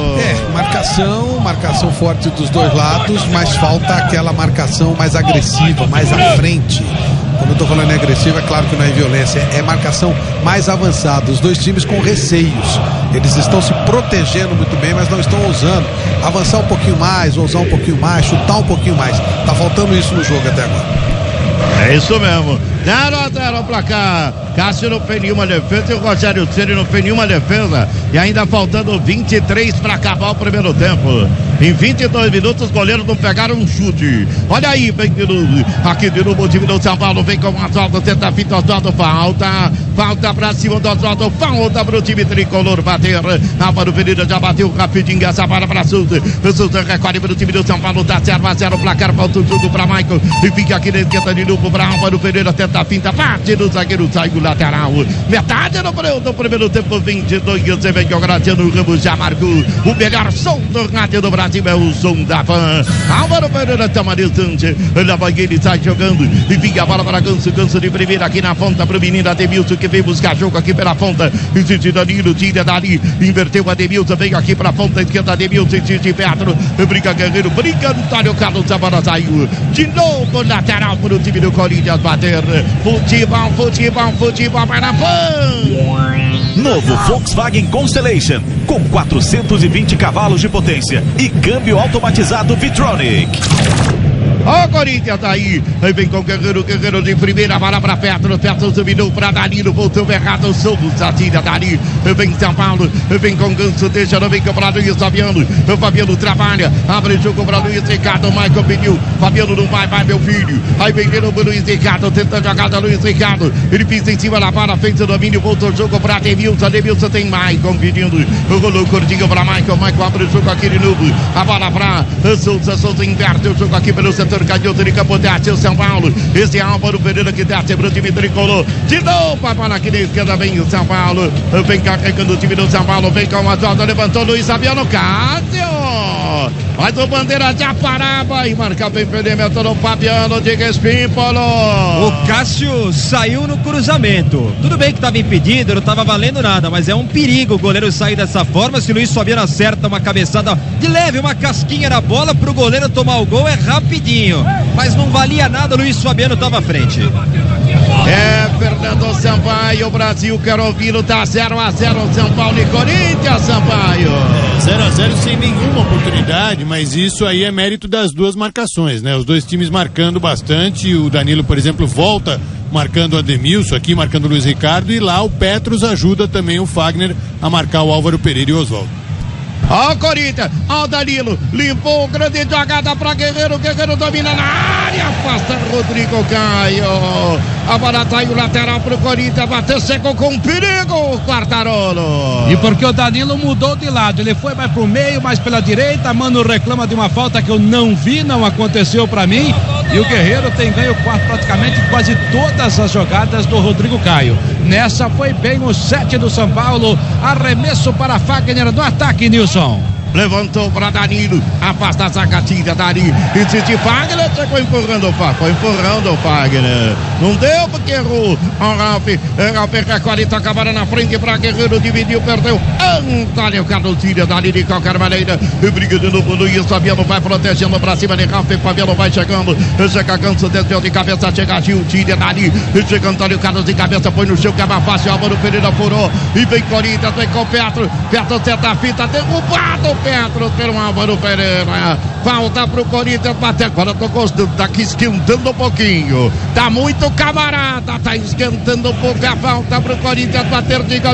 Speaker 5: Marcação forte dos dois lados, mas falta aquela marcação mais agressiva, mais à frente. Quando eu tô falando em agressiva, é claro que não é violência, é marcação mais avançada. Os dois times com receios. Eles estão se protegendo muito bem, mas não estão ousando avançar um pouquinho mais, ousar um pouquinho mais, chutar um pouquinho mais. Tá faltando isso no jogo até agora.
Speaker 9: É isso mesmo. 0-0 o placar. Cássio não fez nenhuma defesa e o Rogério Ceni não fez nenhuma defesa. E ainda faltando 23 para acabar o primeiro tempo. Em 22 minutos os goleiros não pegaram um chute. Olha aí, vem de novo. Aqui de novo o time do São Paulo. Vem com o Oswaldo, tenta a fita, Oswaldo, falta pra cima do Oswaldo, falta pro time tricolor bater. Álvaro Pereira já bateu rapidinho essa bola pra Souza. Souza recolhe pro time do São Paulo. Tá 0-0 o placar, falta o jogo pra Michael. E fica aqui na esquerda de novo pra Álvaro Pereira, tenta a finta, bate no zagueiro, sai do lateral. Metade no primeiro tempo, 22. Você vê que o Graciano Ramos já marcou. O melhor som do rádio do Brasil é o som da PAN. Álvaro Pereira toma distante. Lá vai ele, sai jogando. E fica a bola para Ganso. Ganso de primeira aqui na ponta pro menino Ademilson que veio buscar jogo aqui pela ponta. Insiste Danilo, tira dali. Inverteu o Ademilson, veio aqui pra ponta esquerda. Ademilson, insiste Petro. Briga Guerreiro, briga Antônio Carlos. A bola saiu. De novo lateral pro time do Corinthians bater. Futebol vai na PAN.
Speaker 10: Novo Volkswagen Constellation com 420 cavalos de potência e câmbio automatizado Vitronic.
Speaker 9: Ó, Corinthians tá aí vem com o Guerreiro de primeira, bola pra Petro dominou pra Danilo, voltou errado, Souza tira dali, vem São Paulo, vem com Ganso, deixa, não vem com o Luiz Fabiano, o Fabiano trabalha, abre o jogo pra Luiz Ricardo, o Michael pediu, Fabiano não vai meu filho, aí vem de novo Luiz Ricardo, tentando a jogada Luiz Ricardo, ele pisa em cima da bola, fez o domínio, voltou o jogo pra Ademilson tem Michael pedindo, rolou curtinho pra Michael abre o jogo aqui de novo, a bola pra Souza inverte o jogo aqui pelo setor canhoto de campo, desce o São Paulo, esse é Álvaro Pereira que desce pro time tricolor, de novo a bola aqui na esquerda, vem o São Paulo, vem carregando o time do São Paulo, vem com o Oswaldo, levantou Luiz Fabiano, Cássio! Mas o Bandeira já parava e marcava o impedimento no Fabiano de Espimpolo.
Speaker 3: O Cássio saiu no cruzamento. Tudo bem que estava impedido, não estava valendo nada, mas é um perigo o goleiro sair dessa forma. Se o Luiz Fabiano acerta uma cabeçada de leve, uma casquinha na bola, pro goleiro tomar o gol é rapidinho. Mas não valia nada, o Luiz Fabiano estava à frente.
Speaker 9: Fernando Sampaio, o Brasil quer ouvi-lo, tá 0-0 São Paulo e Corinthians, Sampaio.
Speaker 12: 0-0 sem nenhuma oportunidade, mas isso aí é mérito das duas marcações, né? Os dois times marcando bastante, o Danilo, por exemplo, volta marcando o Ademilson aqui, marcando o Luiz Ricardo, e lá o Petros ajuda também o Fagner a marcar o Álvaro Pereira e o Oswaldo.
Speaker 9: Ó o Corinthians, ó o Danilo, limpou, grande jogada pra Guerreiro, Guerreiro domina na área, afasta Rodrigo Caio, a bola saiu lateral pro Corinthians, bateu seco com perigo o Quartarolo.
Speaker 2: E porque o Danilo mudou de lado, ele foi mais pro meio, mais pela direita, Mano reclama de uma falta que eu não vi, não aconteceu pra mim, e o Guerreiro tem ganho praticamente quase todas as jogadas do Rodrigo Caio. Nessa foi bem o 7 do São Paulo, arremesso para Fagner do ataque, Nilson.
Speaker 9: Levantou para Danilo, afasta a sacatinha, Danilo, insiste Fagner, chegou empurrando o Fagner, não deu porque errou, o Ralf recolhe, toca a bola na frente para Guerreiro, dividiu, perdeu, Antônio Carlos tira Danilo de qualquer maneira, e briga de novo, Luiz Fabiano vai protegendo para cima de Ralf, Fabiano vai chegando, chega Ganso, desceu de cabeça, chega Gil, tira Danilo, chega Antônio Carlos de cabeça, põe no chão, que é mais fácil, Álvaro Pereira furou, e vem Corinthians, vem com Petro senta a fita, derrubado Petros pelo Álvaro Pereira, falta pro Corinthians bater, agora tô gostando, tá aqui esquentando um pouquinho, tá muito camarada, tá esquentando um pouco, a falta pro Corinthians bater, diga,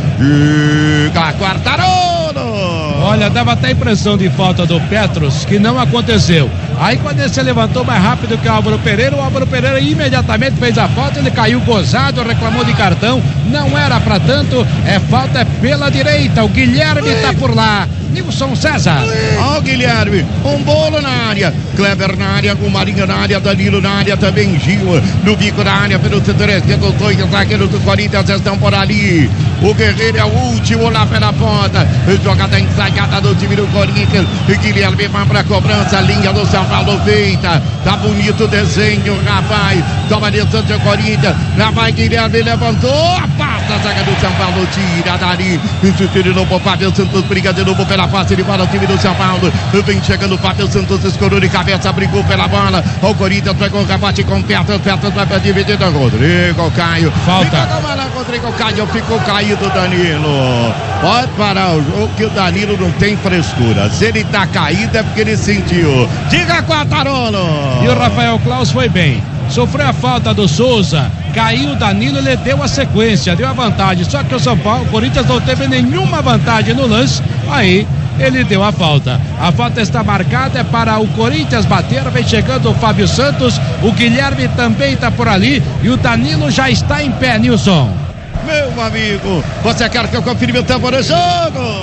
Speaker 9: Quartarolo.
Speaker 2: Olha, dava até a impressão de falta do Petros, que não aconteceu, aí quando ele se levantou mais rápido que o Álvaro Pereira imediatamente fez a falta, ele caiu gozado, reclamou de cartão, não era pra tanto, falta é pela direita, o Guilherme tá por lá, Nilson César.
Speaker 9: Ó, Guilherme, um bolo na área, Kleber na área, o Marinho na área, Danilo na área, também Gil no bico da área, pelo setor esquerdo, os dois zagueiros do Corinthians estão por ali, o Guerreiro é o último lá pela ponta, jogada ensaiada do time do Corinthians, e Guilherme vai pra cobrança, linha do São Paulo feita, tá bonito o desenho, rapaz, toma distância o Corinthians, lá vai Guilherme, levantou, afasta a zaga do São Paulo, tira dali, insistiu de novo, Fábio Santos briga de novo pela face de bola, o time do São Paulo, vem chegando o Fábio Santos, escorou de cabeça, brigou pela bola, o Corinthians pegou o rebate com Petros vai pra dividida, Rodrigo Caio,
Speaker 2: falta.
Speaker 9: Rodrigo Caio, ficou caído Danilo, pode parar o jogo que o Danilo não tem frescura, se ele tá caído é porque ele sentiu, diga Quartarolo.
Speaker 2: E o Rafael Claus foi bem, sofreu a falta do Souza, caiu o Danilo, ele deu a sequência, deu a vantagem, só que o São Paulo, o Corinthians não teve nenhuma vantagem no lance, aí ele deu a falta está marcada, é para o Corinthians bater, vem chegando o Fábio Santos, o Guilherme também está por ali e o Danilo já está em pé, Nilson.
Speaker 9: Meu amigo, você quer que eu confirme o tempo do jogo?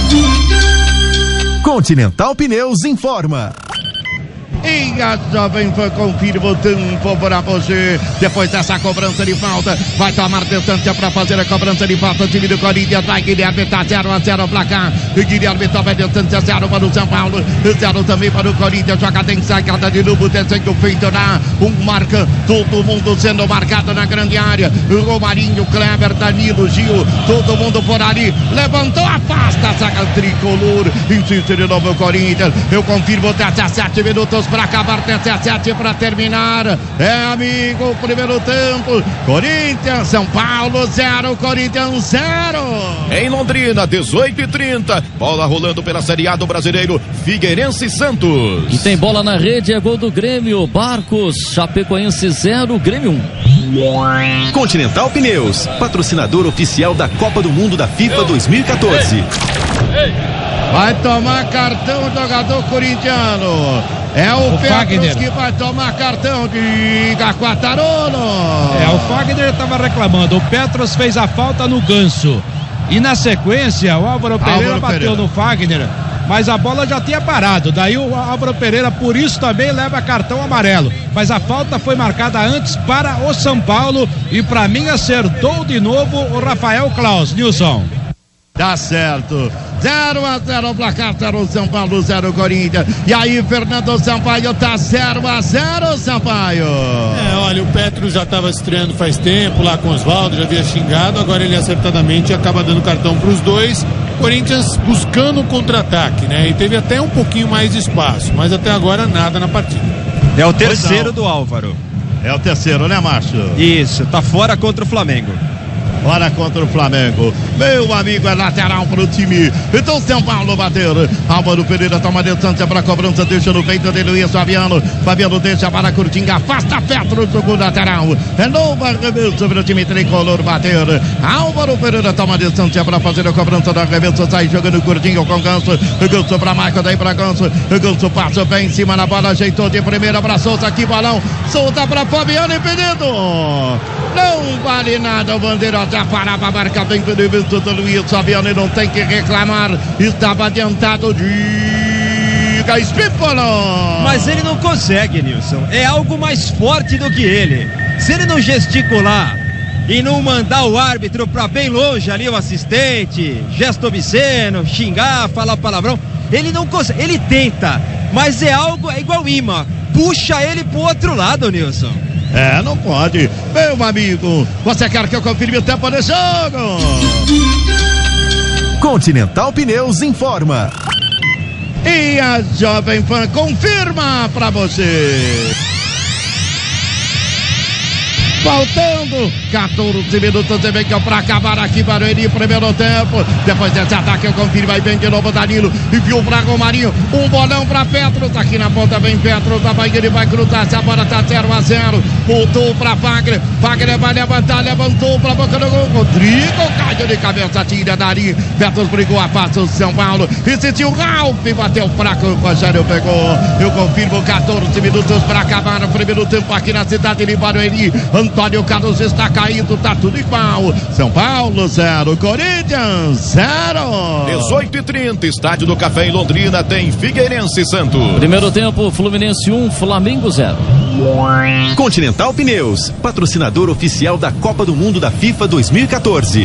Speaker 10: Continental Pneus informa.
Speaker 9: E a Jovem Pan confirma o tempo para você. Depois dessa cobrança de falta, vai tomar distância para fazer a cobrança de falta. O time do Corinthians vai, Guilherme, tá 0-0 o placar. E Guilherme toma distância, 0 para o São Paulo, 0 também para o Corinthians. Jogada ensaiada de novo, desenho feito na marca. Todo mundo sendo marcado na grande área. Romarinho, Kleber, Danilo, Gil, todo mundo por ali. Levantou, afasta a zaga tricolor. Insiste de novo o Corinthians. Eu confirmo, 17 minutos para acabar, 17 para terminar. É, amigo, o primeiro tempo. Corinthians, São Paulo 0, Corinthians 0.
Speaker 13: Em Londrina, 18h30. Bola rolando pela Série A do Brasileiro. Figueirense e Santos.
Speaker 4: E tem bola na rede, é gol do Grêmio. Barcos, Chapecoense 0, Grêmio 1.
Speaker 10: Continental Pneus, patrocinador oficial da Copa do Mundo da FIFA 2014.
Speaker 9: Vai tomar cartão o jogador corintiano. É o Petros que vai tomar cartão de Quartarolo.
Speaker 2: O Fagner estava reclamando. O Petros fez a falta no Ganso. E na sequência, o Álvaro Pereira bateu no Fagner. Mas a bola já tinha parado. Daí o Álvaro Pereira, por isso, também leva cartão amarelo. Mas a falta foi marcada antes para o São Paulo. E para mim acertou de novo o Rafael Claus. Nilson.
Speaker 9: Tá certo. 0-0 o placar, 0 São Paulo, 0 Corinthians. E aí, Fernando Sampaio, tá 0-0, Sampaio.
Speaker 12: Olha, o Petro já estava estreando faz tempo lá com o Oswaldo, já havia xingado, agora ele acertadamente acaba dando cartão para os dois. Corinthians buscando um contra-ataque, né? E teve até um pouquinho mais de espaço, mas até agora nada na partida.
Speaker 3: É o terceiro do Álvaro.
Speaker 9: É o terceiro, né, Márcio?
Speaker 3: Isso, tá fora contra o Flamengo.
Speaker 9: Fora contra o Flamengo. Meu amigo, é lateral pro time. Então São Paulo bater. Álvaro Pereira toma distância para cobrança, deixa no peito de Luiz Fabiano. Fabiano deixa para Curtinga, afasta Petro, jogou lateral. É novo arremesso para o time tricolor bater. Álvaro Pereira toma distância para fazer a cobrança da arremesso, sai jogando Curtinga com Ganso. Ganso para Marco, daí para Ganso. Ganso passa bem em cima na bola, ajeitou de primeira, abraçou aqui, balão. Solta para Fabiano, impedido. Não vale nada, o bandeira já parava a marca bem pelo evento do Luiz Fabiano e não tem que reclamar. Estava adiantado, diga Espípolo.
Speaker 3: Mas ele não consegue, Nilson. É algo mais forte do que ele. Se ele não gesticular e não mandar o árbitro para bem longe ali, o assistente, gesto obsceno, xingar, falar palavrão, ele não consegue. Ele tenta, mas é algo, é igual imã. Puxa ele pro outro lado, Nilson.
Speaker 9: Não pode. Meu amigo, você quer que eu confirme o tempo do jogo?
Speaker 10: Continental Pneus informa.
Speaker 9: E a Jovem Pan confirma pra você. Faltando 14 minutos de meio para acabar aqui Barueri, primeiro tempo. Depois desse ataque eu confirmo, aí vem de novo Danilo, enviou para Romarinho, um bolão para Petros, aqui na ponta vem Petros, da Bahia, ele vai cruzar, se a bola tá 0-0, voltou para Fagner, Fagner vai levantar, levantou para boca do gol, Rodrigo caiu de cabeça, tira Dari, Petros brigou a passo o São Paulo, insistiu Ralf, bateu fraco, o Rogério pegou, eu confirmo 14 minutos para acabar o primeiro tempo aqui na cidade de Barueri. Antônio Carlos está caído, tá tudo igual. São Paulo 0, Corinthians 0.
Speaker 13: 18h30, Estádio do Café em Londrina tem Figueirense e Santos.
Speaker 4: Primeiro tempo, Fluminense 1, Flamengo 0.
Speaker 10: Continental Pneus, patrocinador oficial da Copa do Mundo da FIFA 2014.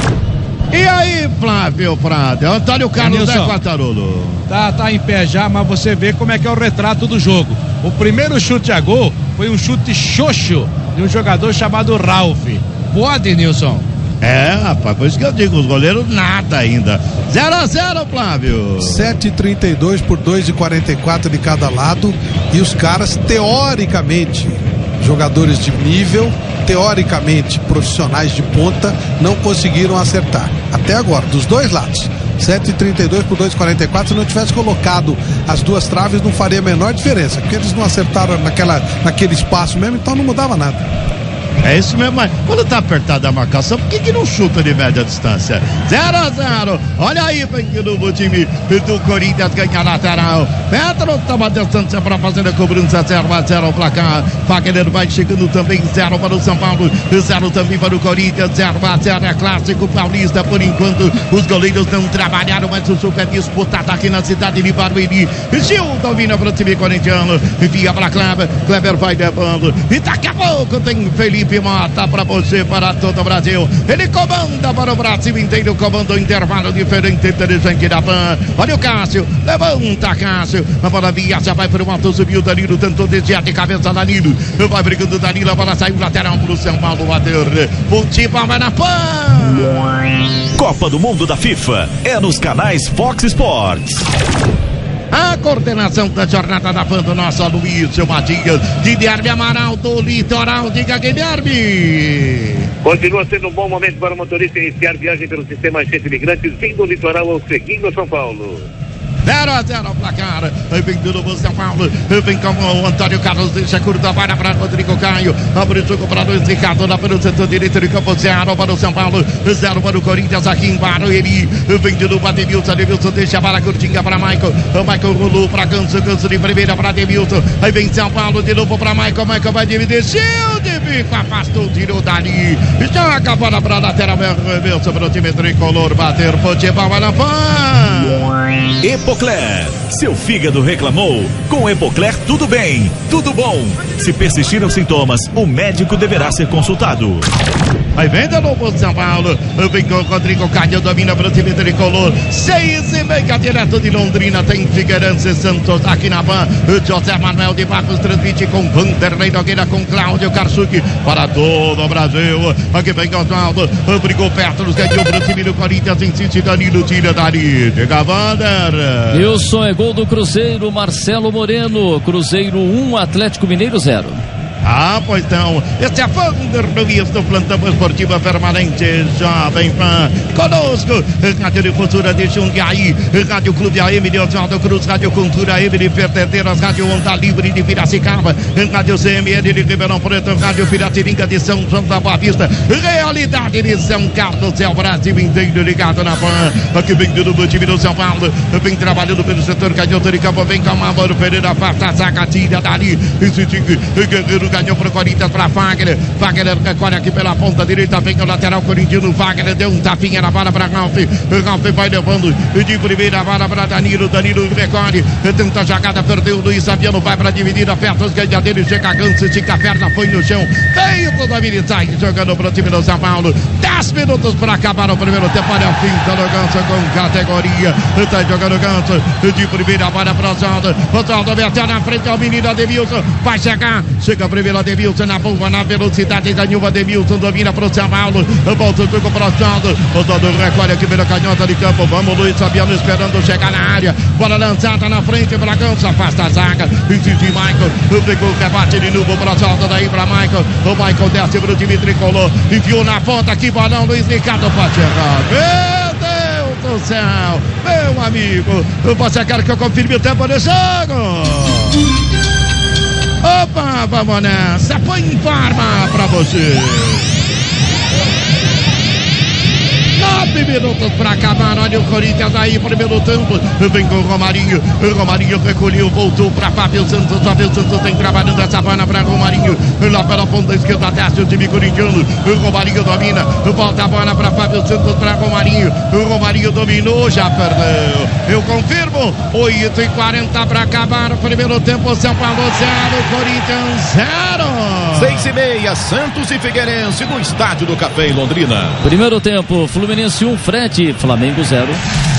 Speaker 9: E aí, Flávio Prado? Antônio Carlos é Quartarolo.
Speaker 2: Tá em pé já, mas você vê como é que é o retrato do jogo. O primeiro chute a gol foi um chute xoxo de um jogador chamado Ralf. Pode, Nilson?
Speaker 9: Rapaz, por isso que eu digo, os goleiros nada ainda. 0-0, Flávio.
Speaker 5: 7,32 por 2,44 de cada lado. E os caras, teoricamente, jogadores de nível, teoricamente profissionais de ponta, não conseguiram acertar. Até agora, dos dois lados. 7,32 por 2,44. Se não tivesse colocado as duas traves, não faria a menor diferença, porque eles não acertaram naquele espaço mesmo, então não mudava nada.
Speaker 9: É isso mesmo, mas quando tá apertada a marcação, por que não chuta de média distância? 0-0, olha aí, vem de novo o time do Corinthians, ganha lateral. Petro toma distância para fazer a cobrança, 0-0 o placar. Fagner vai chegando também, 0 para o São Paulo, 0 também para o Corinthians, 0-0 é clássico paulista. Por enquanto, os goleiros não trabalharam, mas o jogo é disputado aqui na cidade de Barueri. Gil domina para o time corintiano, envia para Kleber, Kleber vai levando, e daqui a pouco tem Felipe Mota para você, para todo o Brasil. Ele comanda para o Brasil inteiro, comanda o intervalo diferente, inteligente da Pan. Olha o Cássio, levanta Cássio, a bola viaja, vai para o alto, subiu Danilo, tentou desviar de cabeça Danilo, vai brigando Danilo, a bola saiu lateral para o São Paulo bater. Futebol vai na Pan.
Speaker 10: Copa do Mundo da FIFA é nos canais Fox Sports.
Speaker 9: A coordenação da jornada da Pan do nosso Luiz Matias, Guilherme Amaral do Litoral. Diga, Guilherme.
Speaker 11: Continua sendo um bom momento para o motorista iniciar viagem pelo sistema Agente Imigrantes, vindo do litoral ou seguindo São Paulo.
Speaker 9: 0-0 o placar. Vem de novo São Paulo. Vem com o Antônio Carlos. Deixa curta para Rodrigo Caio. Abre o jogo para Luiz Ricardo. Lá pelo setor direito de campo. 0 para o São Paulo. 0 para o Corinthians aqui em Barueri. Vem de novo Ademilson. Ademilson deixa para Curtinga para Michael. O Michael rolou para Ganso. Ganso de primeira para Ademilson. Aí vem São Paulo de novo para Michael. Michael vai dividir. Desceu de bico. Afastou. Tirou dali. Joga a bola para a lateral. Ademilson para o time tricolor bater. Futebol vai na Pan.
Speaker 10: Epocler. Seu fígado reclamou? Com Epocler tudo bem, tudo bom. Se persistirem os sintomas, o médico deverá ser consultado.
Speaker 9: Aí vem de novo São Paulo. Vem com o Rodrigo Caio, domina para o time tricolor. 6:30 direto de Londrina. Tem Figueirense Santos aqui na Pan. José Manuel de Barros transmite com Vanderlei Nogueira, com Cláudio Karsuki para todo o Brasil. Aqui vem Oswaldo. Brigou perto dos ganhou para o time do Corinthians. Insiste Danilo, tira dali. Chega Vander.
Speaker 4: Wilson é gol do Cruzeiro. Marcelo Moreno. Cruzeiro 1, Atlético Mineiro 0.
Speaker 9: Ah, pois não. Este é Vander Luiz do Plantão Esportivo Permanente Jovem Pan. Conosco, Rádio Difusora de Jundiaí, Rádio Clube AM de Oswaldo Cruz, Rádio Cultura AM de Perdedeiras, Rádio Onda Livre de Piracicaba, Rádio CMN de Ribeirão Preto, Rádio Piratininga de São João da Boa Vista, Realidade de São Carlos, é o Brasil inteiro ligado na Pan. Aqui vem do time do São Paulo, vem trabalhando pelo setor canhoto de campo, vem com a Mauro Pereira, passa a sacatilha dali, Guerreiro ganhou pro Corinthians, pra Fagner. Fagner recolhe aqui pela ponta direita, vem o lateral corintiano. Fagner deu um tapinha na bola pra Ralf. Ralf vai levando de primeira bola pra Danilo. Danilo recolhe, tenta a jogada, perdeu o Luiz Fabiano, vai pra dividida, aperta os ganhos dele, chega Ganso, estica a perna, põe no chão. Feito da Militante, jogando pro time do São Paulo. 10 minutos pra acabar o primeiro tempo. Olha o fim, tá no Ganso com categoria. Tá jogando Ganso, de primeira bola pra Oswaldo. Oswaldo meteu na frente ao menino Ademilson. Vai chegar, chega primeiro Ademilson na bomba, na velocidade da Nilva. Ademilson domina pro São Paulo, volta o jogo pro Oswaldo. Oswaldo recolhe aqui pela canhota de campo. Vamos, Luiz Fabiano esperando chegar na área. Bola lançada na frente para Ganso, afasta a zaga. Insiste Michael, pegou o rebate de novo pro Oswaldo, daí pra Michael. O Michael desce pro time tricolor, enfiou na ponta aqui, bolão, Luiz Ricardo pode errar. Meu Deus do céu, meu amigo, você quer que eu confirme o tempo de jogo? Opa, vamos nessa, põe em forma pra você. 9 minutos pra acabar, olha o Corinthians aí, primeiro tempo, vem com o Romarinho. Romarinho recolheu, voltou pra Fábio Santos. Fábio Santos tem trabalhando essa bola pra Romarinho, lá pela ponta esquerda, desce o time corintiano. Romarinho domina, volta a bola pra Fábio Santos, pra Romarinho. Romarinho dominou, já perdeu. Eu confirmo, 8:40 pra acabar o primeiro tempo. São Paulo 0, Corinthians 0.
Speaker 13: 6:30, Santos e Figueirense no Estádio do Café em Londrina.
Speaker 4: Primeiro tempo, Fluminense 1, frete, Flamengo 0.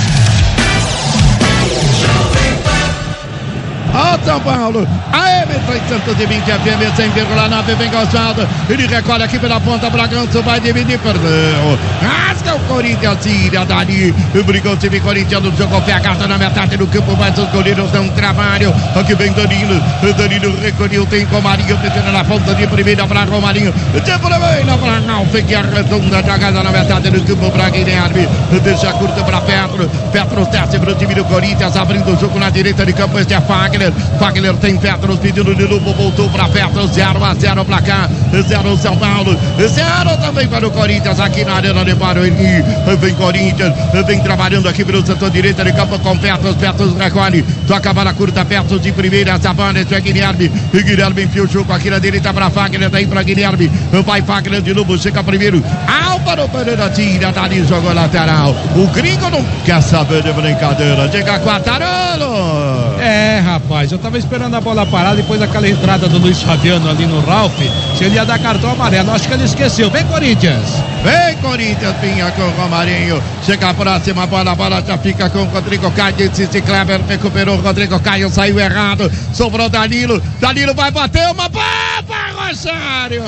Speaker 9: Ó São Paulo, AM 320 FM 100,9, vem Oswaldo, ele recolhe aqui pela ponta, Bragança vai dividir, perdeu, rasga o Corinthians, tira dali, brigou o time corintiano, jogou pegada na metade do campo, mas os goleiros dão trabalho. Aqui vem Danilo, Danilo recolheu, tem Romarinho, metendo na ponta de primeira para Romarinho, de primeira para Ralf, que arredonda a jogada na metade do campo para Guilherme, deixa curta para Petro, Petro desce para o time do Corinthians, abrindo o jogo na direita de campo, este é Fagner. Fagner tem Petros pedindo de novo, voltou para Petros, 0-0 placar, 0 São Paulo, 0 também para o Corinthians aqui na Arena de Barueri. Vem Corinthians, vem trabalhando aqui pelo setor direito de campo com Petros, Petros recolhe, toca a bola curta, Petros de primeira, essa bola é Guilherme, e Guilherme enfia o jogo aqui na direita para Fagner, daí para Guilherme, vai Fagner de novo, chega primeiro, Álvaro Pereira tira, dali jogo lateral, o gringo não quer saber de brincadeira, chega Quartarolo.
Speaker 2: É, rapaz, eu tava esperando a bola parar depois daquela entrada do Luiz Fabiano ali no Ralf, se ele ia dar cartão amarelo, acho que ele esqueceu. Vem Corinthians!
Speaker 9: Vem Corinthians, vinha com o Romarinho, chega a próxima bola, a bola já fica com o Rodrigo Caio, Cici Kleber recuperou, o Rodrigo Caio saiu errado, sobrou Danilo, Danilo vai bater uma bola, Rosário!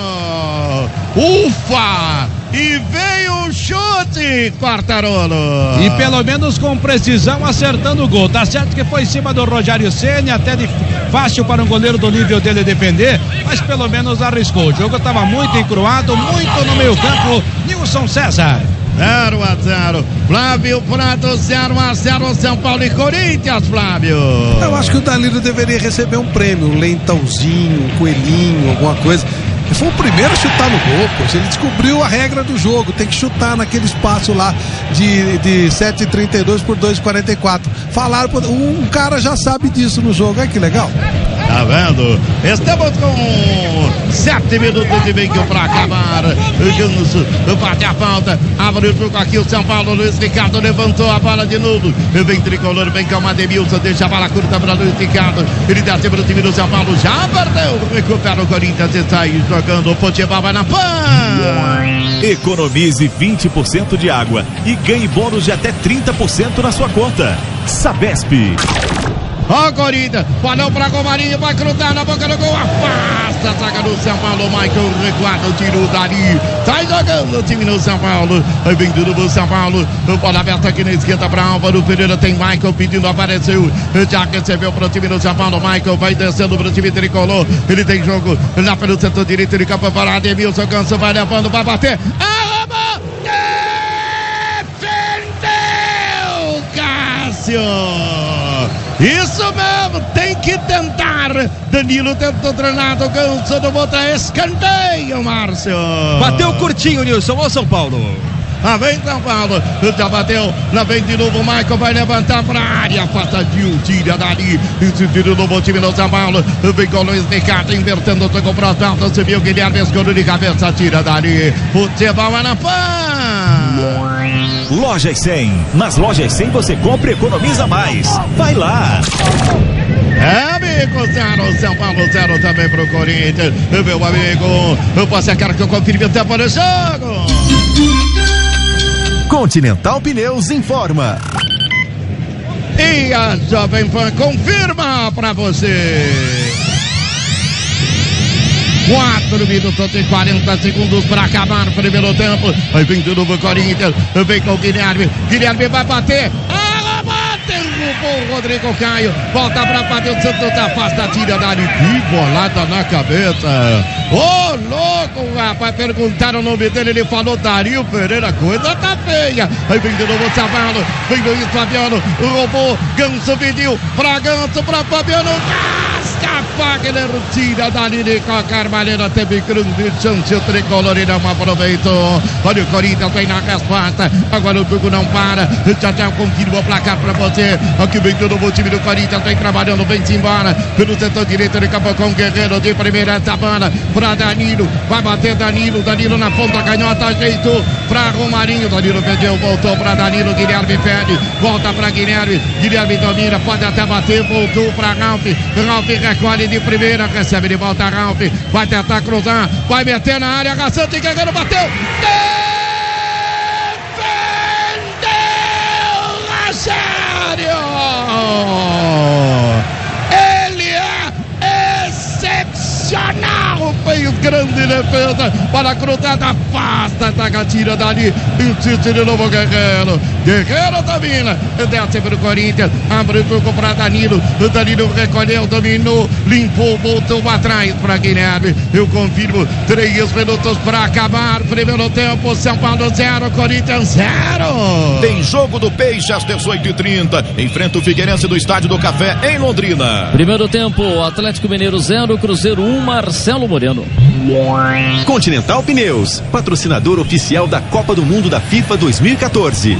Speaker 9: Ufa! E veio o chute, Quartarolo.
Speaker 2: E pelo menos com precisão acertando o gol. Tá certo que foi em cima do Rogério Ceni, até fácil para um goleiro do nível dele defender, mas pelo menos arriscou. O jogo estava muito encruado, muito no meio campo. Nilson César.
Speaker 9: 0-0, Flávio Prado, 0-0, São Paulo e Corinthians, Flávio.
Speaker 5: Eu acho que o Danilo deveria receber um prêmio, um leitãozinho, um coelhinho, alguma coisa. Ele foi o primeiro a chutar no gol, poxa. Ele descobriu a regra do jogo, tem que chutar naquele espaço lá de 7,32 por 2,44. Falaram, um cara já sabe disso no jogo, olha que legal.
Speaker 9: Tá vendo? Estamos com 7 7 minutos e meio pra acabar. Ganso bate a falta, abre o jogo aqui o São Paulo. Luiz Ricardo levantou a bola de novo. Vem Tricolor, vem com o Ademilson, deixa a bola curta para Luiz Ricardo. Ele dá sempre o time do São Paulo, já perdeu. Recupera o Corinthians e sai jogando. O futebol vai na PAN.
Speaker 10: Economize 20% de água e ganhe bônus de até 30% na sua conta. Sabesp.
Speaker 9: Ó, Corinthians, balão pra Romarinho, vai cruzar na boca do gol, afasta a zaga do São Paulo, Michael recuado, tirou dali, sai jogando o time no São Paulo, aí vem tudo pro São Paulo, bola aberta aqui na esquerda pra Álvaro Pereira, tem Michael pedindo, apareceu, já recebeu pro time do São Paulo, Michael vai descendo pro time tricolor, ele tem jogo lá pelo setor direito de campo para Ademilson, Ganso vai levando, vai bater, arrumou, defendeu, Cássio! Isso mesmo, tem que tentar. Danilo tentou treinar, o Ganso não bota escanteio, Márcio.
Speaker 3: Bateu curtinho, Nilson, ó São Paulo.
Speaker 9: Lá vem São Paulo, já bateu, lá vem de novo o Michael, vai levantar pra área, afastadinho, tira dali, tira o novo time do São Paulo, vem com o Luiz Ricardo, invertendo o jogo pro asfalto, subiu o Guilherme, escuro de cabeça, tira dali, futebol é na PAN.
Speaker 10: Lojas 100. Nas Lojas 100 você compra e economiza mais. Vai lá.
Speaker 9: É, amigo, 0, São Paulo 0 também pro Corinthians. Meu amigo, eu posso quero que eu confirme o tempo do jogo.
Speaker 10: Continental Pneus informa.
Speaker 9: E a Jovem Pan confirma pra você. 4 minutos e 40 segundos para acabar o primeiro tempo. Aí vem de novo o Corinthians, vem com o Guilherme. Guilherme vai bater. O Rodrigo Caio volta pra bater, o Santos afasta, tira dali, que bolada na cabeça. Ô, louco, rapaz, perguntaram o nome dele, ele falou Dario Pereira, coisa tá feia. Aí vem de novo o Savalo, vem Luiz Fabiano, roubou, Ganso pediu pra Ganso, pra Fabiano, faca, ele tira dali de qualquer maneira, teve grande chance, o tricolor e não aproveitou. Olha o Corinthians, vem na resposta, agora o jogo não para, já confirma o placar pra você. Aqui vem todo o time do Corinthians, vem trabalhando, vem-se embora, pelo setor direito de campo com o Guerreiro, de primeira essa bola, pra Danilo, vai bater Danilo na ponta canhota, ajeitou pra Romarinho, Danilo perdeu, voltou pra Danilo, Guilherme pede, volta pra Guilherme, Guilherme domina, pode até bater, voltou pra Ralf, Ralf recolhe de primeira, recebe de volta Ralf, vai tentar cruzar, vai meter na área, Gassante, Guerreiro bateu, defendeu, ele é excepcional, fez grande defesa para a cruzada, afasta a zaga, tira dali, insiste de novo Guerreiro, Guerreiro domina, desce para o Corinthians, abre o jogo para Danilo, Danilo recolheu, dominou, limpou, voltou atrás para Guilherme, eu confirmo, 3 minutos para acabar, primeiro tempo, São Paulo 0, Corinthians 0.
Speaker 13: Tem jogo do Peixe às 18h30, enfrenta o Figueirense do Estádio do Café em Londrina.
Speaker 4: Primeiro tempo, Atlético Mineiro 0, Cruzeiro 1, Marcelo Moreno.
Speaker 10: Continental Pneus, patrocinador oficial da Copa do Mundo da FIFA 2014.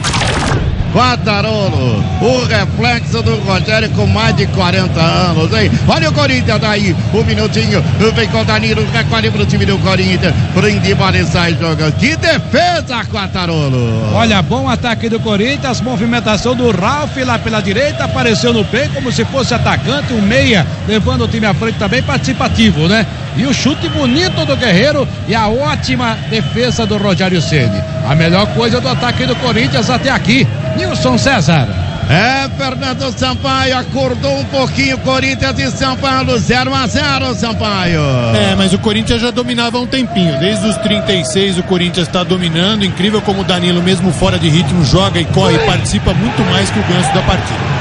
Speaker 9: Quartarolo, o reflexo do Rogério com mais de 40 anos, hein? Olha o Corinthians daí, um minutinho, vem com o Danilo, recolhe pro time do Corinthians, prende bola e sai jogando. Que defesa, Quartarolo!
Speaker 2: Olha, bom ataque do Corinthians, movimentação do Ralf lá pela direita, apareceu no peito como se fosse atacante, um meia, levando o time à frente também, participativo, né? E o chute bonito do Guerreiro e a ótima defesa do Rogério Ceni. A melhor coisa do ataque do Corinthians até aqui. Nilson César.
Speaker 9: É, Fernando Sampaio acordou um pouquinho, Corinthians e São Paulo, 0-0, Sampaio.
Speaker 12: É, mas o Corinthians já dominava há um tempinho, desde os 36 o Corinthians está dominando, incrível como o Danilo, mesmo fora de ritmo, joga e corre e participa muito mais que o Ganso da partida.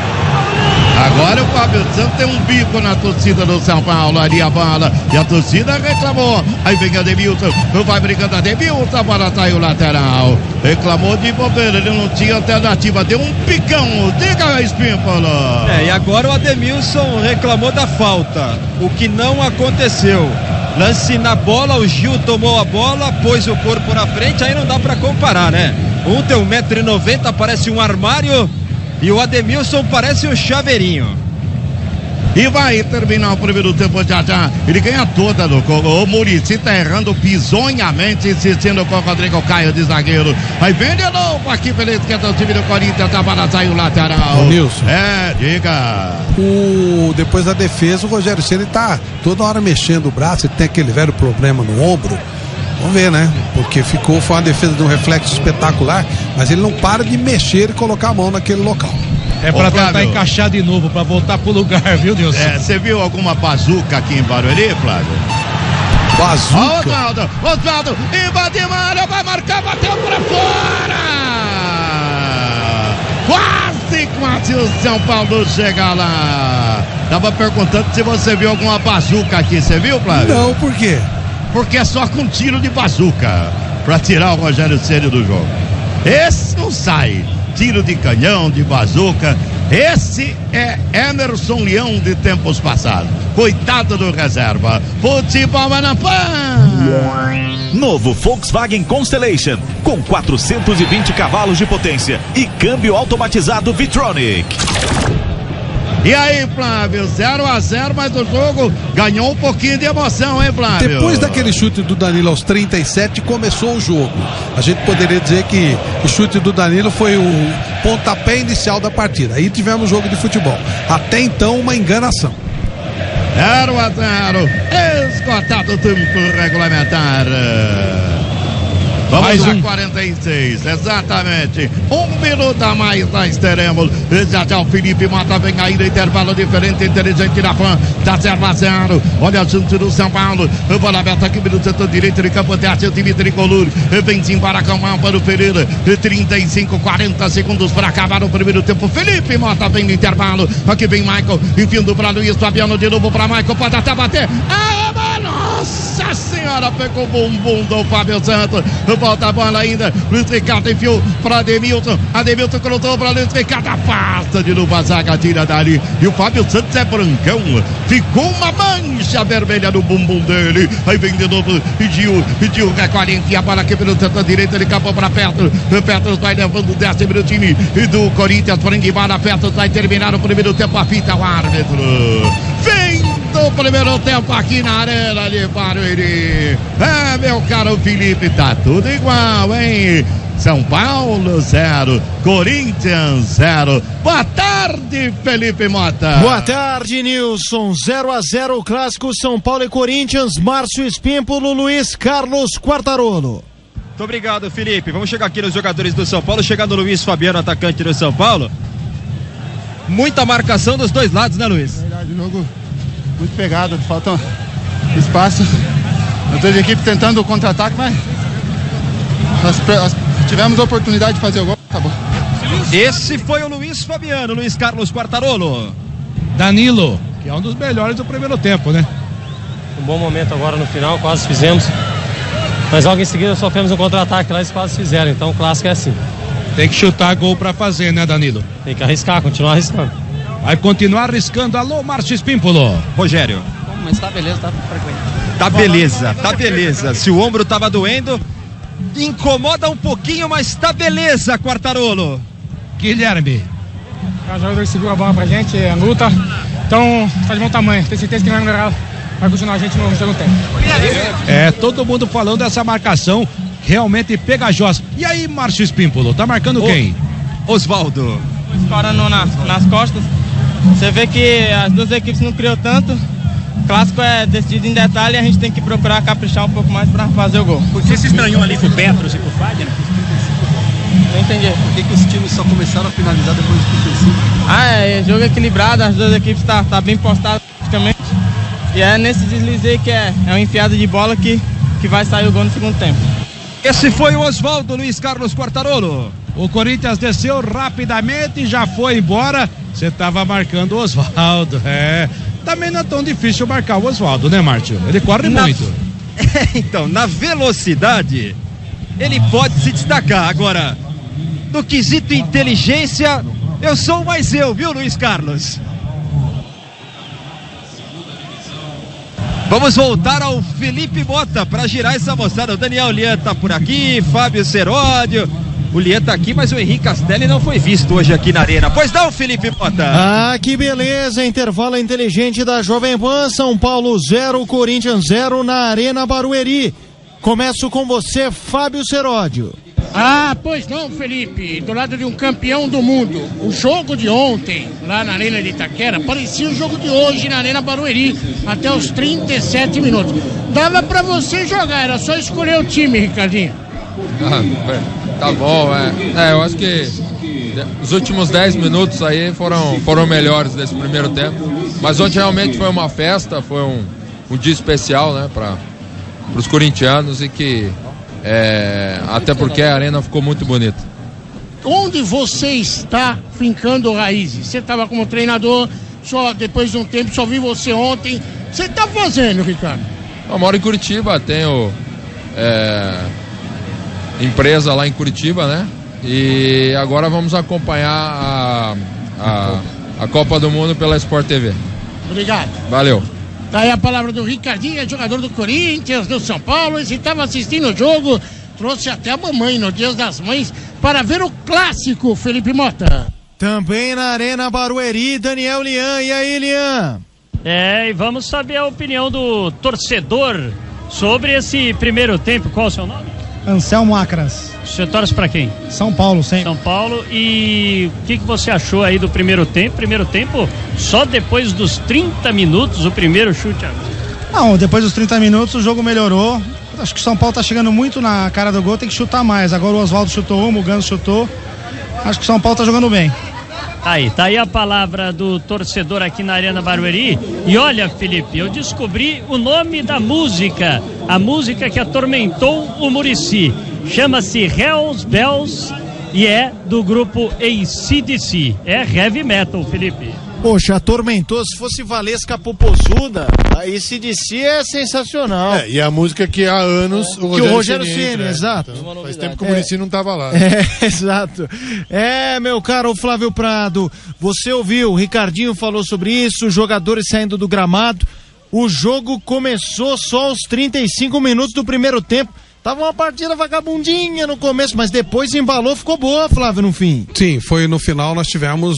Speaker 9: Agora o Fábio Santos tem um bico na torcida do São Paulo, ali a bola, e a torcida reclamou, aí vem Ademilson, vai brigando Ademilson, a bola saiu lateral, reclamou de bobeira, ele não tinha alternativa, deu um picão, diga Espímpolo.
Speaker 3: E agora o Ademilson reclamou da falta, o que não aconteceu. Lance na bola, o Gil tomou a bola, pôs o corpo na frente, aí não dá pra comparar, né? Um tem 1,90 m, parece um armário, e o Ademilson parece um chaveirinho.
Speaker 9: E vai terminar o primeiro tempo já. Ele ganha toda no o Muricy tá errando bizonhamente, insistindo com o Rodrigo Caio de zagueiro. Aí vem de novo aqui pela esquerda o time do Corinthians, a bola saiu lateral.
Speaker 5: Ô, Nilson.
Speaker 9: Diga.
Speaker 5: Depois da defesa, o Rogério Ceni tá toda hora mexendo o braço, ele tem aquele velho problema no ombro. Vamos ver, né? Porque foi uma defesa de um reflexo espetacular, mas ele não para de mexer e colocar a mão naquele local.
Speaker 2: É pra tentar encaixar de novo, pra voltar pro lugar, viu, Nilson?
Speaker 9: Você viu alguma bazuca aqui em Barueri, Flávio?
Speaker 5: Bazuca?
Speaker 9: Osvaldo, invadiu a área, vai marcar, bateu pra fora! Quase o São Paulo chega lá. Tava perguntando se você viu alguma bazuca aqui, você viu, Flávio?
Speaker 5: Não, por quê?
Speaker 9: Porque é só com tiro de bazuca pra tirar o Rogério Ceni do jogo. Esse não sai. Tiro de canhão, de bazuca. Esse é Emerson Leão de tempos passados. Coitado do reserva. Futebol vai na pan.
Speaker 10: Novo Volkswagen Constellation com 420 cavalos de potência e câmbio automatizado Vitronic.
Speaker 9: E aí, Flávio, 0-0, mas o jogo ganhou um pouquinho de emoção, hein, Flávio?
Speaker 5: Depois daquele chute do Danilo aos 37, começou o jogo. A gente poderia dizer que o chute do Danilo foi o pontapé inicial da partida. Aí tivemos jogo de futebol. Até então, uma enganação.
Speaker 9: 0-0, esgotado o tempo regulamentar. Vamos
Speaker 2: mais
Speaker 9: a 46, exatamente. 1 minuto a mais nós teremos. Já o Felipe Mota vem aí no intervalo diferente, inteligente na fã. Tá 0-0. Olha junto do São Paulo. Bola aberta aqui no setor direito de campo. Tem o time tricolor. Vem-se embora com o para o Pereira. 35, 40 segundos para acabar o primeiro tempo. Felipe Mota vem no intervalo. Aqui vem Michael. Enfiando para Luiz Fabiano de novo para Michael. Pode até bater. Nossa Senhora, pegou o bumbum do Fábio Santos. Volta a bola ainda. Luiz Ricardo enfiou para Ademilton. Ademilton colocou para Luiz Ricardo. Afasta de novo a zaga, tira dali. E o Fábio Santos é brancão. Ficou uma mancha vermelha no bumbum dele. Aí vem de novo Gil recolhe, enfia a bola aqui pelo setor direito. Ele acabou para Petros. Petros vai levando o 10º time do Corinthians. Frangue bola. Petros vai terminar o primeiro tempo. A fita o árbitro. Vem do primeiro tempo aqui na arena de Barueri. Meu caro Felipe, tá tudo igual, hein? São Paulo 0, Corinthians 0. Boa tarde, Felipe Mota.
Speaker 14: Boa tarde, Nilson. 0-0 o clássico São Paulo e Corinthians. Márcio Espímpolo, Luiz Carlos Quartarolo.
Speaker 3: Muito obrigado, Felipe. Vamos chegar aqui nos jogadores do São Paulo. Chegando o Luiz Fabiano, atacante do São Paulo. Muita marcação dos dois lados, né, Luiz?
Speaker 15: Verdade, jogo muito pegado, falta espaço. As duas equipes tentando o contra-ataque, mas nós tivemos a oportunidade de fazer o gol, tá bom.
Speaker 3: Esse foi o Luiz Fabiano, Luiz Carlos Quartarolo.
Speaker 2: Danilo, que é um dos melhores do primeiro tempo, né?
Speaker 16: Um bom momento agora no final, quase fizemos. Mas logo em seguida sofremos um contra-ataque lá, eles quase fizeram, então o clássico é assim.
Speaker 2: Tem que chutar gol pra fazer, né, Danilo?
Speaker 16: Tem que arriscar, continuar arriscando.
Speaker 2: Vai continuar arriscando. Alô, Márcio Espímpolo.
Speaker 3: Rogério.
Speaker 17: Mas tá beleza, tá frequente.
Speaker 3: Tá beleza. Se o ombro tava doendo, incomoda um pouquinho, mas tá beleza, Quartarolo.
Speaker 2: Guilherme.
Speaker 18: O jogador segura a bola pra gente, é luta. Então, tá de bom tamanho. Tenho certeza que não vai melhorar. Vai continuar a gente no segundo tempo.
Speaker 2: Todo mundo falando dessa marcação realmente pegajosa. E aí, Márcio Espímpolo, tá marcando quem?
Speaker 3: Osvaldo.
Speaker 19: Disparando nas costas. Você vê que as duas equipes não criou tanto. O clássico é decidido em detalhe e a gente tem que procurar caprichar um pouco mais para fazer o gol.
Speaker 8: Por que se estranhou ali com o Petros e com o Fagner?
Speaker 19: Não entendi.
Speaker 17: Por que os times só começaram a finalizar depois dos 35?
Speaker 19: É jogo equilibrado, as duas equipes tá bem postadas praticamente. E é nesse deslize aí que é uma enfiada de bola que vai sair o gol no segundo tempo.
Speaker 3: Esse foi o Osvaldo, Luiz Carlos Quartarolo.
Speaker 2: O Corinthians desceu rapidamente e já foi embora. Você estava marcando o Osvaldo. Também não é tão difícil marcar o Osvaldo, né, Márcio? Ele corre muito.
Speaker 3: Então, na velocidade, ele pode se destacar. Agora, no quesito inteligência, eu sou mais viu, Luiz Carlos? Vamos voltar ao Felipe Mota para girar essa moçada. O Daniel Lian tá por aqui, Fábio Seródio. O Lian tá aqui, mas o Henrique Castelli não foi visto hoje aqui na arena. Pois não, Felipe Mota?
Speaker 14: Ah, que beleza, intervalo inteligente da Jovem Pan. São Paulo 0, Corinthians 0 na Arena Barueri. Começo com você, Fábio Seródio.
Speaker 20: Ah, pois não, Felipe, do lado de um campeão do mundo. O jogo de ontem, lá na Arena de Itaquera, parecia o jogo de hoje na Arena Barueri, até os 37 minutos. Dava pra você jogar, era só escolher o time, Ricardinho.
Speaker 6: Tá bom, eu acho que os últimos 10 minutos aí foram melhores desse primeiro tempo. Mas ontem realmente foi uma festa, foi um dia especial, né, para os corintianos e que até porque a arena ficou muito bonita.
Speaker 20: Onde você está fincando raízes? Você estava como treinador, só depois de um tempo, só vi você ontem. O que você está fazendo, Ricardo?
Speaker 6: Eu moro em Curitiba, tenho empresa lá em Curitiba, né? E agora vamos acompanhar a Copa do Mundo pela Sport TV.
Speaker 20: Obrigado.
Speaker 6: Valeu.
Speaker 20: Tá aí a palavra do Ricardinho, jogador do Corinthians, do São Paulo. Esse estava assistindo o jogo, trouxe até a mamãe no Dia das Mães para ver o clássico, Felipe Mota.
Speaker 14: Também na Arena Barueri, Daniel Lian. E aí, Lian?
Speaker 21: E vamos saber a opinião do torcedor sobre esse primeiro tempo. Qual é o seu nome?
Speaker 18: Anselmo Acras.
Speaker 21: Você torce pra quem?
Speaker 18: São Paulo, sempre.
Speaker 21: São Paulo. E o que você achou aí do primeiro tempo? Primeiro tempo, só depois dos 30 minutos, o primeiro chute.
Speaker 18: Não, depois dos 30 minutos o jogo melhorou. Acho que o São Paulo tá chegando muito na cara do gol, tem que chutar mais. Agora o Oswaldo chutou uma, o Gans chutou. Acho que o São Paulo tá jogando bem.
Speaker 21: Tá aí a palavra do torcedor aqui na Arena Barueri. E olha, Felipe, eu descobri o nome da música, a música que atormentou o Muricy. Chama-se Hells Bells e é do grupo AC/DC. É heavy metal, Felipe.
Speaker 14: Poxa, atormentou. Se fosse Valesca Popozuda, a AC/DC é sensacional.
Speaker 12: E a música que há anos
Speaker 14: o Rogério Ceni, exato.
Speaker 12: Então, faz tempo que o Muricy não estava lá.
Speaker 14: Exato. Meu caro Flávio Prado, você ouviu, o Ricardinho falou sobre isso, os jogadores saindo do gramado. O jogo começou só aos 35 minutos do primeiro tempo. Tava uma partida vagabundinha no começo, mas depois embalou, ficou boa, Flávio, no fim.
Speaker 5: Sim, foi no final, nós tivemos,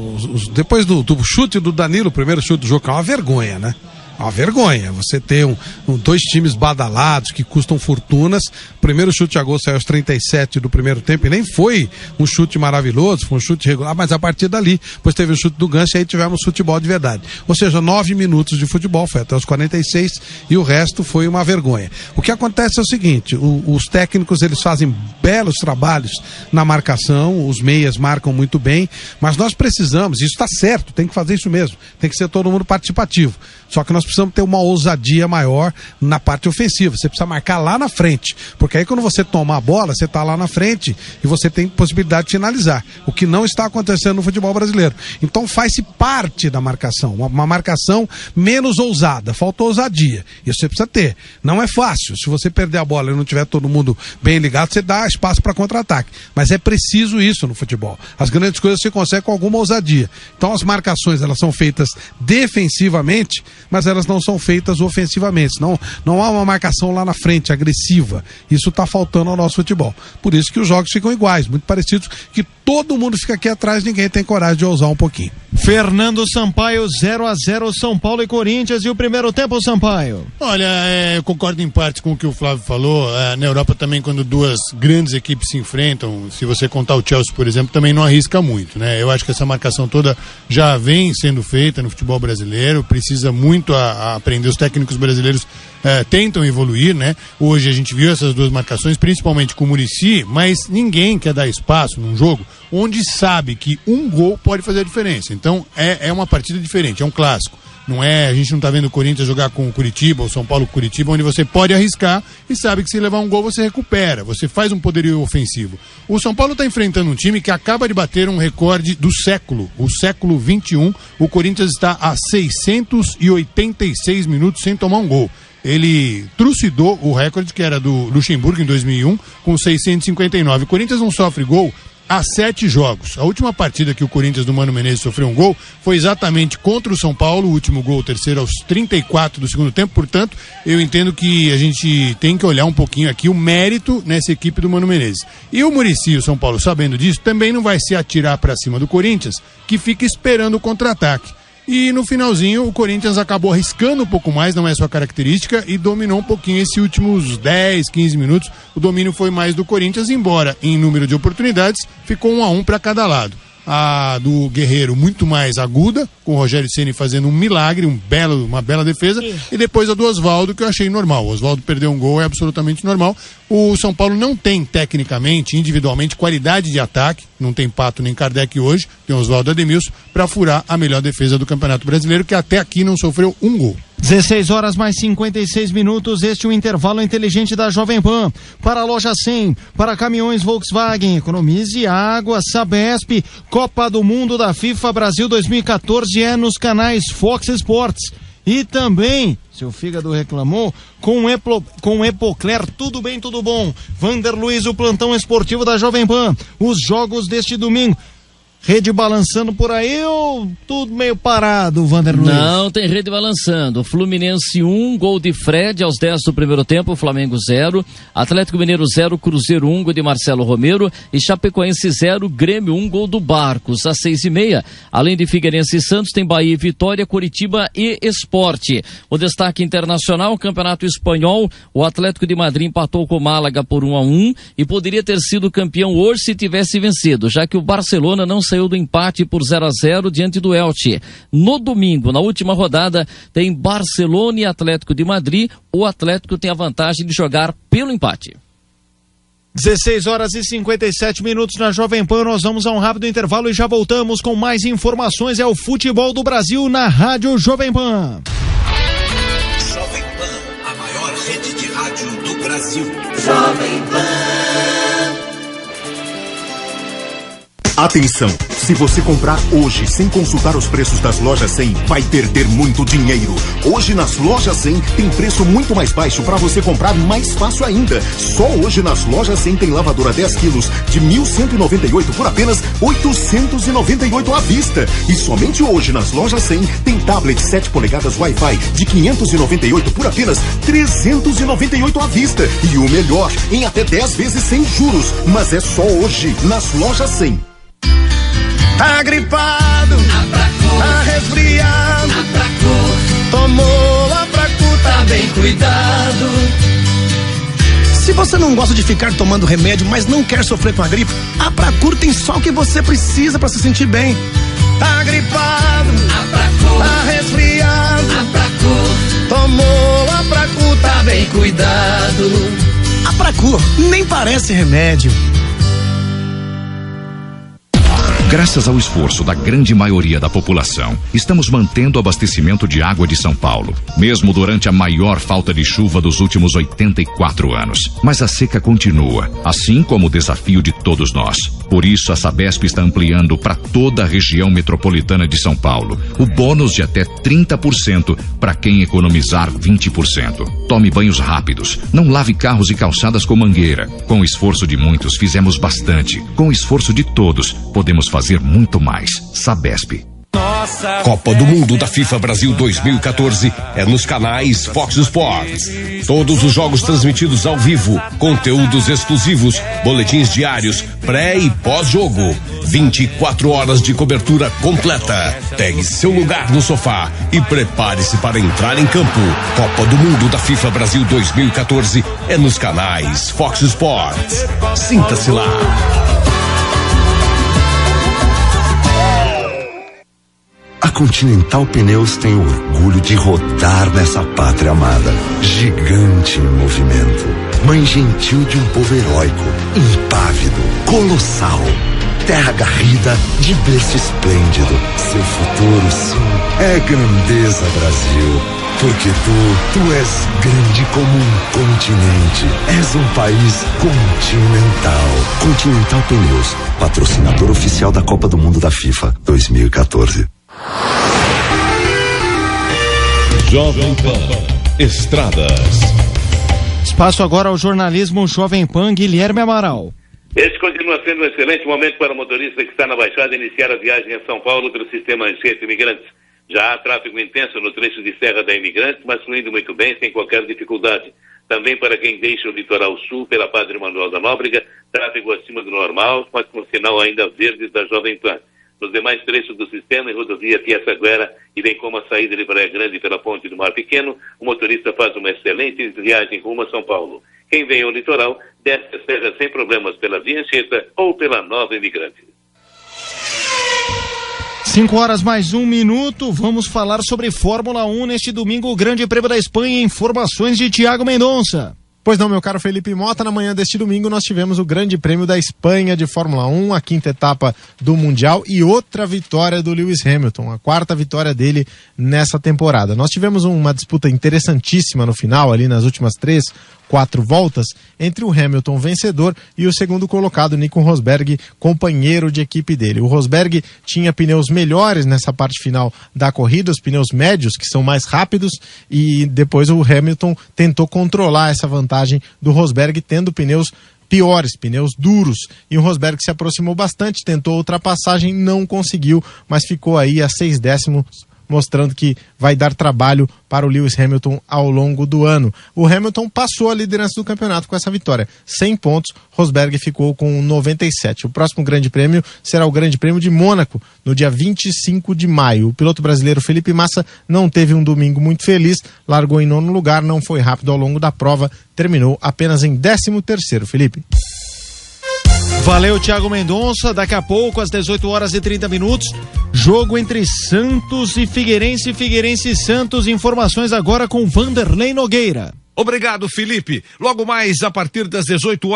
Speaker 5: depois do chute do Danilo, o primeiro chute do jogo, que é uma vergonha, né? Uma vergonha, você ter dois times badalados que custam fortunas. O primeiro chute a gol saiu aos 37 do primeiro tempo e nem foi um chute maravilhoso, foi um chute regular, mas a partir dali, depois teve o chute do Ganso e aí tivemos futebol de verdade. Ou seja, 9 minutos de futebol, foi até os 46 e o resto foi uma vergonha. O que acontece é o seguinte, os técnicos eles fazem belos trabalhos na marcação, os meias marcam muito bem, mas nós precisamos, isso está certo, tem que fazer isso mesmo, tem que ser todo mundo participativo. Só que nós precisamos ter uma ousadia maior na parte ofensiva. Você precisa marcar lá na frente. Porque aí quando você toma a bola, você está lá na frente e você tem possibilidade de finalizar. O que não está acontecendo no futebol brasileiro. Então faz-se parte da marcação. Uma marcação menos ousada. Falta ousadia. Isso você precisa ter. Não é fácil. Se você perder a bola e não tiver todo mundo bem ligado, você dá espaço para contra-ataque. Mas é preciso isso no futebol. As grandes coisas você consegue com alguma ousadia. Então as marcações elas são feitas defensivamente, mas elas não são feitas ofensivamente. Não há uma marcação lá na frente, agressiva. Isso está faltando ao nosso futebol. Por isso que os jogos ficam iguais, muito parecidos, que todo mundo fica aqui atrás, ninguém tem coragem de ousar um pouquinho.
Speaker 14: Fernando Sampaio, 0-0 São Paulo e Corinthians. E o primeiro tempo, Sampaio?
Speaker 12: Olha, eu concordo em parte com o que o Flávio falou. Na Europa também, quando duas grandes equipes se enfrentam, se você contar o Chelsea, por exemplo, também não arrisca muito, né? Eu acho que essa marcação toda já vem sendo feita no futebol brasileiro, precisa muito aprender. Os técnicos brasileiros tentam evoluir, né? Hoje a gente viu essas duas marcações, principalmente com o Muricy, mas ninguém quer dar espaço num jogo onde sabe que um gol pode fazer a diferença. Então é uma partida diferente, é um clássico. A gente não está vendo o Corinthians jogar com o Curitiba, ou São Paulo com o Curitiba, onde você pode arriscar e sabe que se levar um gol você recupera, você faz um poderio ofensivo. O São Paulo está enfrentando um time que acaba de bater um recorde do século, o século XXI. O Corinthians está a 686 minutos sem tomar um gol. Ele trucidou o recorde que era do Luxemburgo em 2001 com 659. O Corinthians não sofre gol há 7 jogos. A última partida que o Corinthians do Mano Menezes sofreu um gol foi exatamente contra o São Paulo, o último gol, o terceiro aos 34 do segundo tempo. Portanto, eu entendo que a gente tem que olhar um pouquinho aqui o mérito nessa equipe do Mano Menezes. E o Muricy, o São Paulo, sabendo disso, também não vai se atirar para cima do Corinthians, que fica esperando o contra-ataque. E no finalzinho o Corinthians acabou arriscando um pouco mais, não é sua característica, e dominou um pouquinho esses últimos 10, 15 minutos. O domínio foi mais do Corinthians, embora em número de oportunidades ficou 1-1 para cada lado. A do Guerreiro muito mais aguda, com o Rogério Ceni fazendo um milagre, uma bela defesa, e depois a do Oswaldo, que eu achei normal. O Oswaldo perdeu um gol, é absolutamente normal. O São Paulo não tem tecnicamente, individualmente, qualidade de ataque, não tem Pato nem Kardec hoje, tem o Oswaldo Ademilson, para furar a melhor defesa do Campeonato Brasileiro, que até aqui não sofreu um gol.
Speaker 14: 16 horas mais 56 minutos, este é o intervalo inteligente da Jovem Pan. Para a Loja 100, para caminhões Volkswagen, economize água, Sabesp, Copa do Mundo da FIFA Brasil 2014 é nos canais Fox Sports. E também, seu fígado reclamou, com Epocler, tudo bem, tudo bom. Vander Luiz, o plantão esportivo da Jovem Pan, os jogos deste domingo. Rede balançando por aí ou tudo meio parado, Vander Luiz?
Speaker 4: Não, tem rede balançando. Fluminense 1, gol de Fred aos 10 do primeiro tempo, Flamengo 0. Atlético Mineiro 0, Cruzeiro 1, gol de Marcelo Romero. E Chapecoense 0, Grêmio 1, gol do Barcos, às 6h30. Além de Figueirense e Santos, tem Bahia e Vitória, Coritiba e Sport. O destaque internacional, Campeonato Espanhol, o Atlético de Madrid empatou com o Málaga por 1-1 e poderia ter sido campeão hoje se tivesse vencido, já que o Barcelona não saiu do empate por 0-0 diante do Elche. No domingo, na última rodada, tem Barcelona e Atlético de Madrid. O Atlético tem a vantagem de jogar pelo empate.
Speaker 14: 16 horas e 57 minutos na Jovem Pan, nós vamos a um rápido intervalo e já voltamos com mais informações. É o futebol do Brasil na Rádio Jovem Pan.
Speaker 7: Jovem Pan, a maior rede de rádio do Brasil.
Speaker 10: Jovem Pan. Atenção, se você comprar hoje sem consultar os preços das lojas 100, vai perder muito dinheiro. Hoje nas lojas 100 tem preço muito mais baixo para você comprar mais fácil ainda. Só hoje nas lojas 100 tem lavadora 10 quilos de 1.198 por apenas 898 à vista. E somente hoje nas lojas 100 tem tablet 7 polegadas Wi-Fi de 598 por apenas 398 à vista. E o melhor, em até 10 vezes sem juros. Mas é só hoje nas lojas 100.
Speaker 7: Tá gripado, tá resfriado, tomou Apracu, tá bem cuidado.
Speaker 22: Se você não gosta de ficar tomando remédio, mas não quer sofrer com a gripe, a Apracur tem só o que você precisa para se sentir bem.
Speaker 7: Tá gripado, tá resfriado, tomou Apracu, tá bem cuidado.
Speaker 22: Apracur nem parece remédio.
Speaker 23: Graças ao esforço da grande maioria da população, estamos mantendo o abastecimento de água de São Paulo, mesmo durante a maior falta de chuva dos últimos 84 anos. Mas a seca continua, assim como o desafio de todos nós. Por isso, a Sabesp está ampliando para toda a região metropolitana de São Paulo o bônus de até 30% para quem economizar 20%. Tome banhos rápidos, não lave carros e calçadas com mangueira. Com o esforço de muitos, fizemos bastante. Com o esforço de todos, podemos fazer muito mais. Sabesp.
Speaker 24: Copa do Mundo da FIFA Brasil 2014 é nos canais Fox Sports. Todos os jogos transmitidos ao vivo, conteúdos exclusivos, boletins diários, pré e pós-jogo. 24 horas de cobertura completa. Pegue seu lugar no sofá e prepare-se para entrar em campo. Copa do Mundo da FIFA Brasil 2014 é nos canais Fox Sports. Sinta-se lá.
Speaker 25: A Continental Pneus tem orgulho de rodar nessa pátria amada. Gigante em movimento. Mãe gentil de um povo heróico. Impávido. Colossal. Terra garrida de berço esplêndido. Seu futuro, sim, é grandeza, Brasil. Porque tu és grande como um continente. És um país continental. Continental Pneus, patrocinador oficial da Copa do Mundo da FIFA 2014.
Speaker 26: Jovem Pan Estradas.
Speaker 14: Espaço agora ao jornalismo Jovem Pan, Guilherme Amaral.
Speaker 1: Este continua sendo um excelente momento para o motorista que está na Baixada iniciar a viagem a São Paulo pelo sistema Anchieta Imigrantes. Já há tráfego intenso no trecho de Serra da Imigrantes, mas fluindo muito bem, sem qualquer dificuldade. Também para quem deixa o litoral sul pela Padre Manuel da Nóbrega, tráfego acima do normal, mas com sinal ainda verde da Jovem Pan. Nos demais trechos do sistema, em rodovia Piaçaguera e bem como a saída de Praia Grande pela Ponte do Mar Pequeno, o motorista faz uma excelente viagem rumo a São Paulo. Quem vem ao litoral, desce a serra sem problemas pela Via Anchieta ou pela Nova Imigrante.
Speaker 14: 5h mais 1 minuto, vamos falar sobre Fórmula 1 neste domingo, o Grande Prêmio da Espanha. Informações de Thiago Mendonça.
Speaker 9: Pois não, meu caro Felipe Mota, na manhã deste domingo nós tivemos o Grande Prêmio da Espanha de Fórmula 1, a 5ª etapa do Mundial e outra vitória do Lewis Hamilton, a 4ª vitória dele nessa temporada. Nós tivemos uma disputa interessantíssima no final, ali nas últimas 3-4 voltas, entre o Hamilton vencedor e o segundo colocado, Nico Rosberg, companheiro de equipe dele. O Rosberg tinha pneus melhores nessa parte final da corrida, os pneus médios, que são mais rápidos, e depois o Hamilton tentou controlar essa vantagem do Rosberg, tendo pneus piores, pneus duros, e o Rosberg se aproximou bastante, tentou ultrapassagem, não conseguiu, mas ficou aí a 6 décimos, mostrando que vai dar trabalho para o Lewis Hamilton ao longo do ano. O Hamilton passou a liderança do campeonato com essa vitória, 100 pontos, Rosberg ficou com 97. O próximo Grande Prêmio será o Grande Prêmio de Mônaco, no dia 25 de maio. O piloto brasileiro Felipe Massa não teve um domingo muito feliz, largou em 9º lugar, não foi rápido ao longo da prova, terminou apenas em 13º, Felipe.
Speaker 14: Valeu, Thiago Mendonça. Daqui a pouco, às 18h30, jogo entre Santos e Figueirense, Figueirense e Santos. Informações agora com Vanderlei Nogueira.
Speaker 11: Obrigado, Felipe. Logo mais, a partir das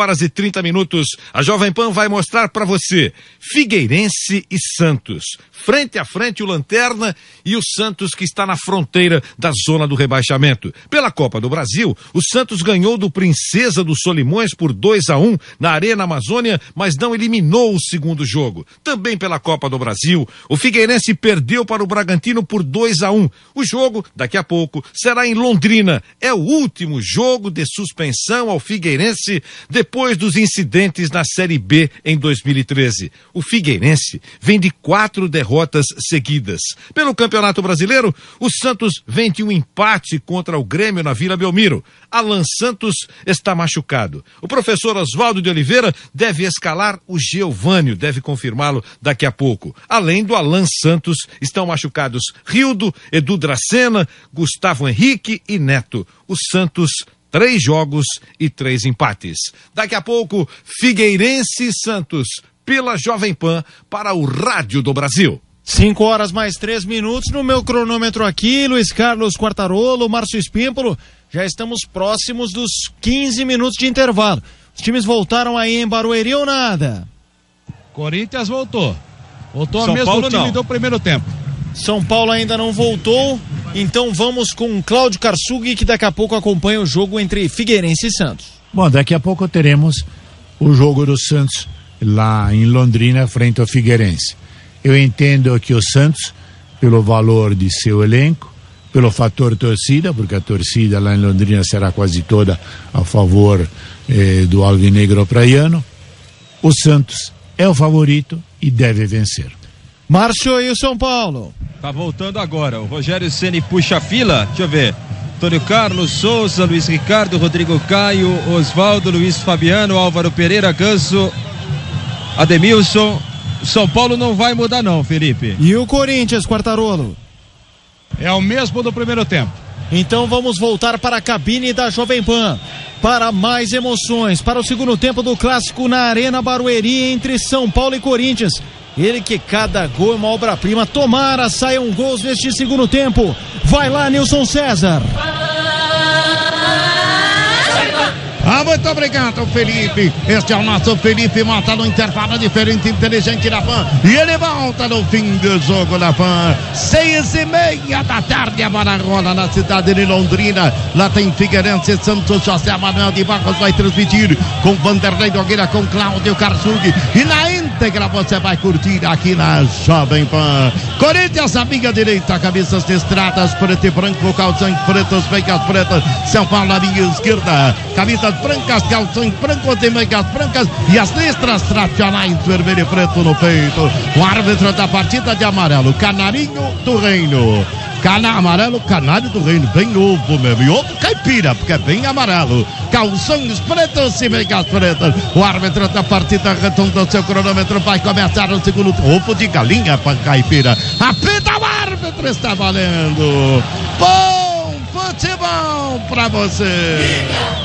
Speaker 11: 18h30, a Jovem Pan vai mostrar para você Figueirense e Santos. Frente a frente o Lanterna e o Santos, que está na fronteira da zona do rebaixamento. Pela Copa do Brasil, o Santos ganhou do Princesa dos Solimões por 2-1 na Arena Amazônia, mas não eliminou o segundo jogo. Também pela Copa do Brasil, o Figueirense perdeu para o Bragantino por 2-1. O jogo, daqui a pouco, será em Londrina. É o último jogo de suspensão ao Figueirense depois dos incidentes na Série B em 2013. O Figueirense vem de 4 derrotas seguidas. Pelo Campeonato Brasileiro, o Santos vem de um empate contra o Grêmio na Vila Belmiro. Alan Santos está machucado. O professor Oswaldo de Oliveira deve escalar o Geovânio, deve confirmá-lo daqui a pouco. Além do Alan Santos, estão machucados Rildo, Edu Dracena, Gustavo Henrique e Neto. O Santos, 3 jogos e 3 empates. Daqui a pouco, Figueirense e Santos, pela Jovem Pan, para o Rádio do Brasil.
Speaker 14: 5h mais 3 minutos no meu cronômetro aqui, Luiz Carlos Quartarolo, Márcio Espímpolo. Já estamos próximos dos 15 minutos de intervalo. Os times voltaram aí em Barueri ou nada?
Speaker 2: Corinthians voltou. Voltou
Speaker 14: São
Speaker 2: ao mesmo
Speaker 14: Paulo
Speaker 2: time
Speaker 14: não.
Speaker 2: do primeiro tempo.
Speaker 14: São Paulo ainda não voltou, então vamos com Cláudio Karsug, que daqui a pouco acompanha o jogo entre Figueirense e Santos.
Speaker 13: Bom, daqui a pouco teremos o jogo do Santos lá em Londrina, frente ao Figueirense. Eu entendo que o Santos, pelo valor de seu elenco, pelo fator torcida, porque a torcida lá em Londrina será quase toda a favor do alvinegro praiano, o Santos é o favorito e deve vencer.
Speaker 14: Márcio e o São Paulo.
Speaker 3: Tá voltando agora. O Rogério Ceni puxa a fila. Deixa eu ver. Antônio Carlos, Souza, Luiz Ricardo, Rodrigo Caio, Oswaldo, Luiz Fabiano, Álvaro Pereira, Ganso, Ademilson. São Paulo não vai mudar não, Felipe.
Speaker 14: E o Corinthians, Quartarolo?
Speaker 2: É o mesmo do primeiro tempo.
Speaker 14: Então vamos voltar para a cabine da Jovem Pan para mais emoções, para o segundo tempo do clássico na Arena Barueri entre São Paulo e Corinthians. Ele que cada gol é uma obra-prima. Tomara saiam gols neste segundo tempo. Vai lá, Nilson César.
Speaker 15: Muito obrigado, Felipe. Este é o nosso Felipe Mota no intervalo diferente, inteligente da Pan. E ele volta no fim do jogo da Pan. 6h30 da tarde, a bola rola na cidade de Londrina. Lá tem Figueirense, Santos, José Manuel de Barros vai transmitir com Vanderlei Nogueira, com Cláudio Karsug. E na íntegra você vai curtir aqui na Jovem Pan. Corinthians, amiga direita, cabeças listradas, preto e branco, calções pretos, veias pretas. São Paulo, a minha esquerda, camisas brancas, calções brancos e meias brancas e as listras tradicionais vermelho e preto no peito. O árbitro da partida de amarelo, Canarinho do Reino. Amarelo, Canário do Reino, bem novo mesmo. E outro caipira, porque é bem amarelo. Calções pretos e meias pretas. O árbitro da partida retondou seu cronômetro. Vai começar o segundo ovo de galinha para caipira. Apita o árbitro, está valendo. Bom futebol pra você.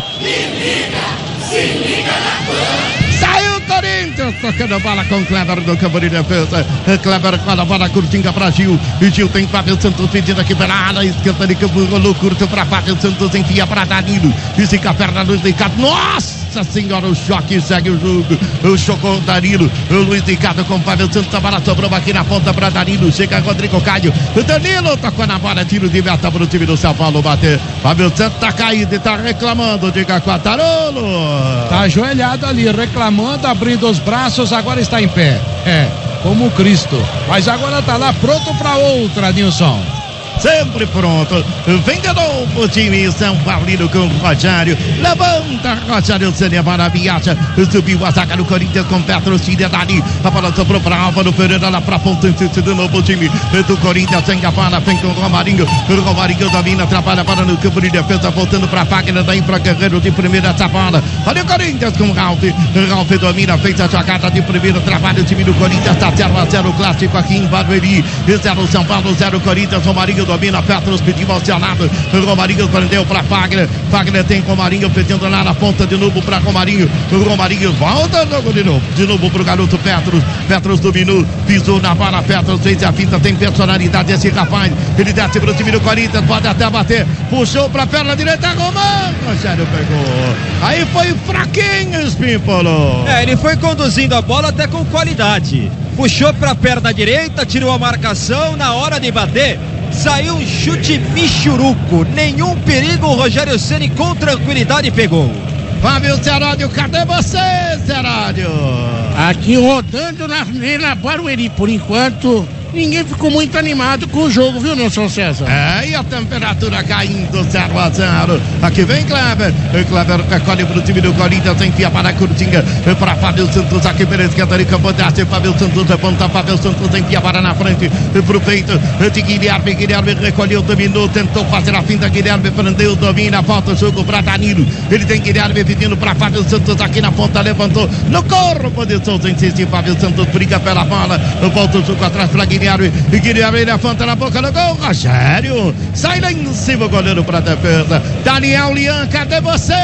Speaker 15: Se liga na Pan. Saiu o Corinthians, tocando bola com Kleber do campo de defesa. Kleber com a bola curtinha pra Gil. E Gil tem Fábio Santos pedindo aqui pela área esquerda de campo. Rolou curto pra Fábio Santos, enfia pra Danilo. Estica a perna do Luiz Ricardo. Nossa senhora, o choque segue o jogo. O chocou o Danilo. O Luiz Ricardo com Fábio Santos. A bola sobrou aqui na ponta pra Danilo. Chega Rodrigo Caio. O Danilo tocou na bola. Tiro de meta pro time do São Paulo bater. Fábio Santos tá caído e tá reclamando. Diga Quatarolo.
Speaker 2: Tá ajoelhado ali, reclamando, abrindo os braços, agora está em pé. Como Cristo. Mas agora tá lá pronto para outra, Nilson.
Speaker 15: Sempre pronto. Vem de novo o time São Paulino com o Rogério. Levanta Rogério Ceni para a viagem. Subiu a zaga do Corinthians com Petrocínio dali. A bola sobrou para Álvaro Pereira lá para a ponta. De novo o time do Corinthians. Sem a bola, vem com o Romarinho. O Romarinho domina, trabalha para no campo de defesa. Voltando para a Fagner, daí para Guerreiro de primeira essa bola. Olha o Corinthians com o Ralf. Ralf domina, fez a jogada de primeiro. Trabalha o time do Corinthians. Está 0-0 clássico aqui em Barueri. 0 São Paulo, 0 Corinthians. Romarinho domina, Petros pediu acionado. Romarinho prendeu para Fagner. Fagner tem Romarinho pedindo lá na ponta de novo para Romarinho. Romarinho volta de novo pro garoto Petros. Petros dominou, pisou na bola. Petros fez a finta, tem personalidade esse rapaz. Ele desce pro time do Corinthians, pode até bater. Puxou pra perna direita, Romano. Rogério pegou. Aí foi fraquinho, Espímpolo.
Speaker 3: Ele foi conduzindo a bola até com qualidade. Puxou pra perna direita, tirou a marcação na hora de bater. Saiu um chute michuruco. Nenhum perigo, o Rogério Ceni com tranquilidade pegou.
Speaker 15: Fábio Zeródio, cadê você, Zeródio?
Speaker 6: Aqui rodando na Arena Barueri, por enquanto. Ninguém ficou muito animado com o jogo, viu, Nelson César?
Speaker 15: E a temperatura caindo 0-0. Aqui vem Kleber. Kleber recolhe pro time do Corinthians, enfia para a curtinha. Para Fábio Santos, aqui pela esquerda de campo. Desce Fábio Santos, levanta Fábio Santos, enfia para na frente. Pro peito de Guilherme. Guilherme recolheu, dominou, tentou fazer a finta. Guilherme prendeu, domina, falta o jogo para Danilo. Ele tem Guilherme pedindo para Fábio Santos aqui na ponta, levantou no corpo de Souza. Insiste, Fábio Santos briga pela bola. Volta o jogo atrás para Guilherme. E Guilherme levanta na boca do gol. Rogério sai lá em cima, o goleiro para a defesa. Daniel Lian, cadê você,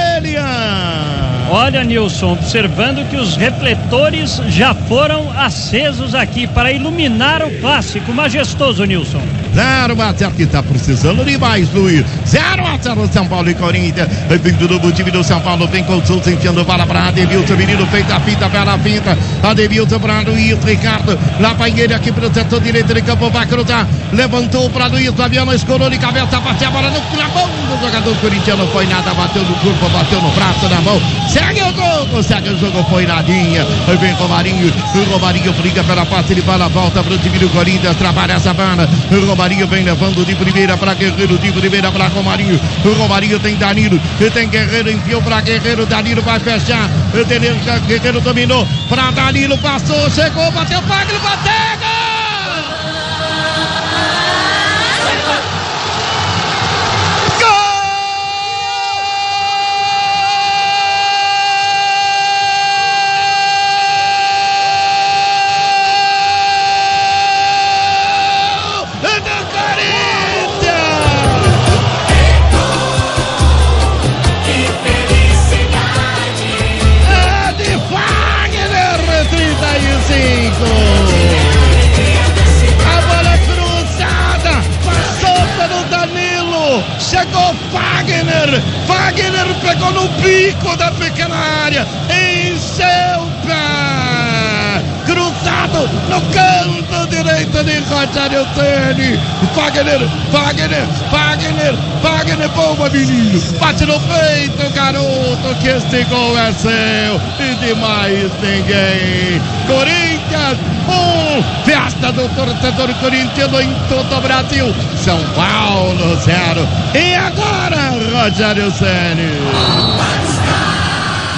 Speaker 15: Lian?
Speaker 21: Olha, Nilson, observando que os refletores já foram acesos aqui para iluminar o clássico majestoso, Nilson.
Speaker 15: 0-0 que está precisando de mais, Luiz. 0-0 São Paulo e Corinthians. Vem do novo time do São Paulo, vem com o Souza enfiando bola para Ademilson, menino feita a finta, bela finta. Ademilson para Luiz Ricardo. Lá vai ele aqui para o setor direito de campo, vai cruzar. Levantou para Luiz Fabiano, escorou de cabeça, bateu a bola na mão do jogador corintiano. Foi nada, bateu no corpo, bateu no braço, na mão. Segue o jogo, foi nadinha. Aí vem Romarinho, o Romarinho briga pela parte de bola, volta para o time do Corinthians, trabalha essa bola. O Romarinho vem levando de primeira para Guerreiro, de primeira para Romarinho. O Romarinho tem Danilo, tem Guerreiro, enfiou para Guerreiro, Danilo vai fechar. Guerreiro dominou para Danilo, passou, chegou, bateu, Fagner, bateu, gol! A bola cruzada, passou pelo Danilo, chegou Fagner, Fagner pegou no bico da pequena área, encheu o pé, cruzado no canto direito de Rogério Ceni. Fagner, boa menino, bate no peito, garoto, que este gol é seu e de mais ninguém. Corinthians 1, festa do torcedor corintiano em todo o Brasil. São Paulo 0. E agora, Rogério Ceni.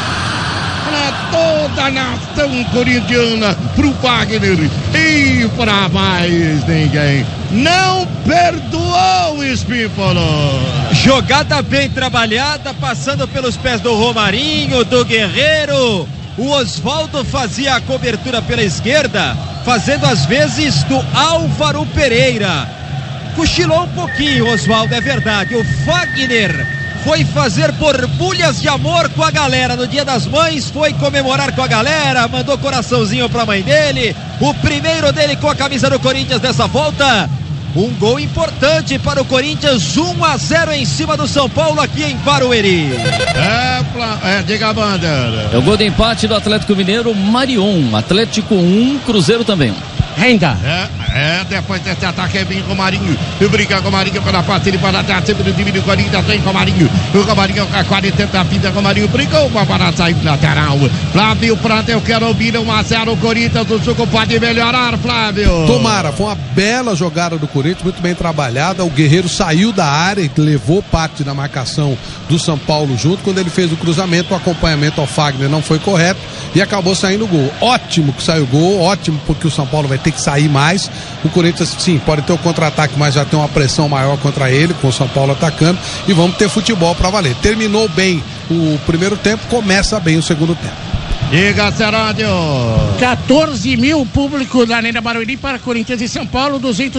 Speaker 15: da nação corintiana pro Wagner e pra mais ninguém. Não perdoou o Espímpolo.
Speaker 3: Jogada bem trabalhada, passando pelos pés do Romarinho, do Guerreiro. O Oswaldo fazia a cobertura pela esquerda, fazendo às vezes do Álvaro Pereira. Cochilou um pouquinho, Oswaldo, é verdade. O Wagner foi fazer borbulhas de amor com a galera no Dia das Mães, foi comemorar com a galera, mandou coraçãozinho pra mãe dele, o primeiro dele com a camisa do Corinthians dessa volta. Um gol importante para o Corinthians, 1-0 em cima do São Paulo aqui em Barueri.
Speaker 15: Diga a banda.
Speaker 4: É o gol de empate do Atlético Mineiro, Marion. Atlético 1, Cruzeiro também 1.
Speaker 15: Renda. Depois desse ataque é bem Romarinho. Briga com o Romarinho pela parte, ele para trás, sempre no time do Corinthians, vem Romarinho. O Romarinho com a 40 vida, Romarinho brigou para sair lateral. Flávio Prata, eu quero ouvir 1-0 o Corinthians, o jogo pode melhorar, Flávio.
Speaker 5: Tomara, foi uma bela jogada do Corinthians, muito bem trabalhada. O Guerreiro saiu da área e levou parte da marcação do São Paulo junto. Quando ele fez o cruzamento, o acompanhamento ao Fagner não foi correto e acabou saindo o gol. Ótimo que saiu o gol, ótimo porque o São Paulo vai ter que sair mais. O Corinthians, sim, pode ter o contra-ataque, mas já tem uma pressão maior contra ele, com o São Paulo atacando, e vamos ter futebol para valer. Terminou bem o primeiro tempo, começa bem o segundo tempo.
Speaker 15: Diga, Serádio.
Speaker 6: 14 mil público da Arena Barueri para Corinthians e São Paulo,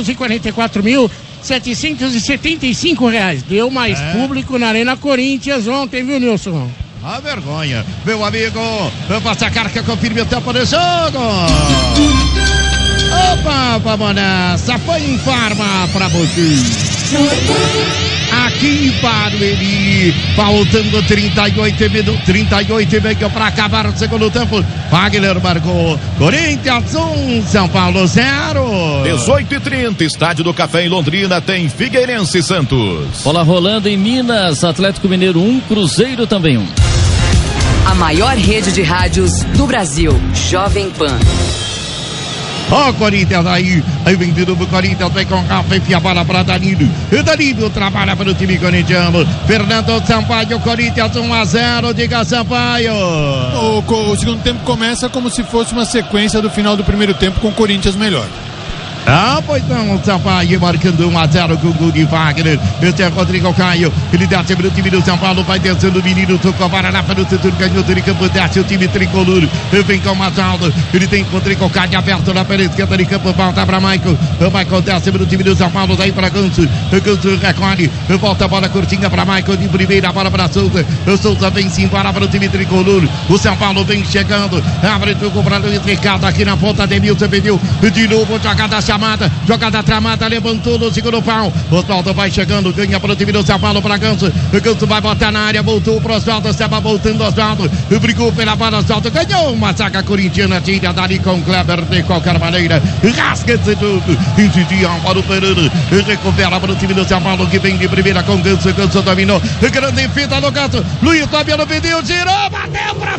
Speaker 6: 244.775 reais. Deu mais público na Arena Corinthians ontem, viu, Nilson?
Speaker 15: A vergonha, meu amigo. Passa a carga, confirme o tempo do jogo. Opa, vamos nessa. Foi em farma pra você. Aqui em Barueri, faltando 38 minutos, 38,5 para acabar o segundo tempo. Wagner marcou. Corinthians 1, São Paulo 0.
Speaker 8: 18h30, Estádio do Café em Londrina tem Figueirense e Santos.
Speaker 4: Bola rolando em Minas, Atlético Mineiro 1, Cruzeiro também 1.
Speaker 16: A maior rede de rádios do Brasil, Jovem Pan.
Speaker 15: Ó, Corinthians aí vem de novo, Corinthians vem com calma, enfia a bola para Danilo. E Danilo trabalha para o time corintiano. Fernando Sampaio, Corinthians 1-0, diga Sampaio.
Speaker 12: O segundo tempo começa como se fosse uma sequência do final do primeiro tempo com o Corinthians melhor.
Speaker 15: Pois não, o Sampaio marcando 1-0 com o gol de Wagner. Esse é Rodrigo Caio. Ele desce para o time do São Paulo, vai descendo o menino, tocou a vara lá para o setor canhoto de campo, desce o time tricolor. Vem com o Masaldo. Ele tem Rodrigo Caio aberto lá pela esquerda de campo, volta para Michael. O Michael desce para o time do São Paulo, daí para Ganso. Ganso recolhe, volta a bola curtinha para Michael, de primeira bola para Souza. O Souza vem-se embora para o time tricolor. O São Paulo vem chegando, abre o jogo para Luiz Ricardo aqui na ponta, Demilson pediu de novo, jogada chamada, jogada tramada, levantou no segundo pau. Oswaldo vai chegando, ganha para o time do São Paulo para Ganso. Ganso vai botar na área, voltou para o Oswaldo, estava voltando Oswaldo, brigou pela bola, Oswaldo ganhou uma saga corintiana, tira dali com o Kleber de qualquer maneira, rasga esse jogo, insistia para o Pereira, recupera para o time do São Paulo que vem de primeira com Ganso. Ganso dominou, grande fita no Ganso, Luiz Fabiano pediu, tirou, bateu para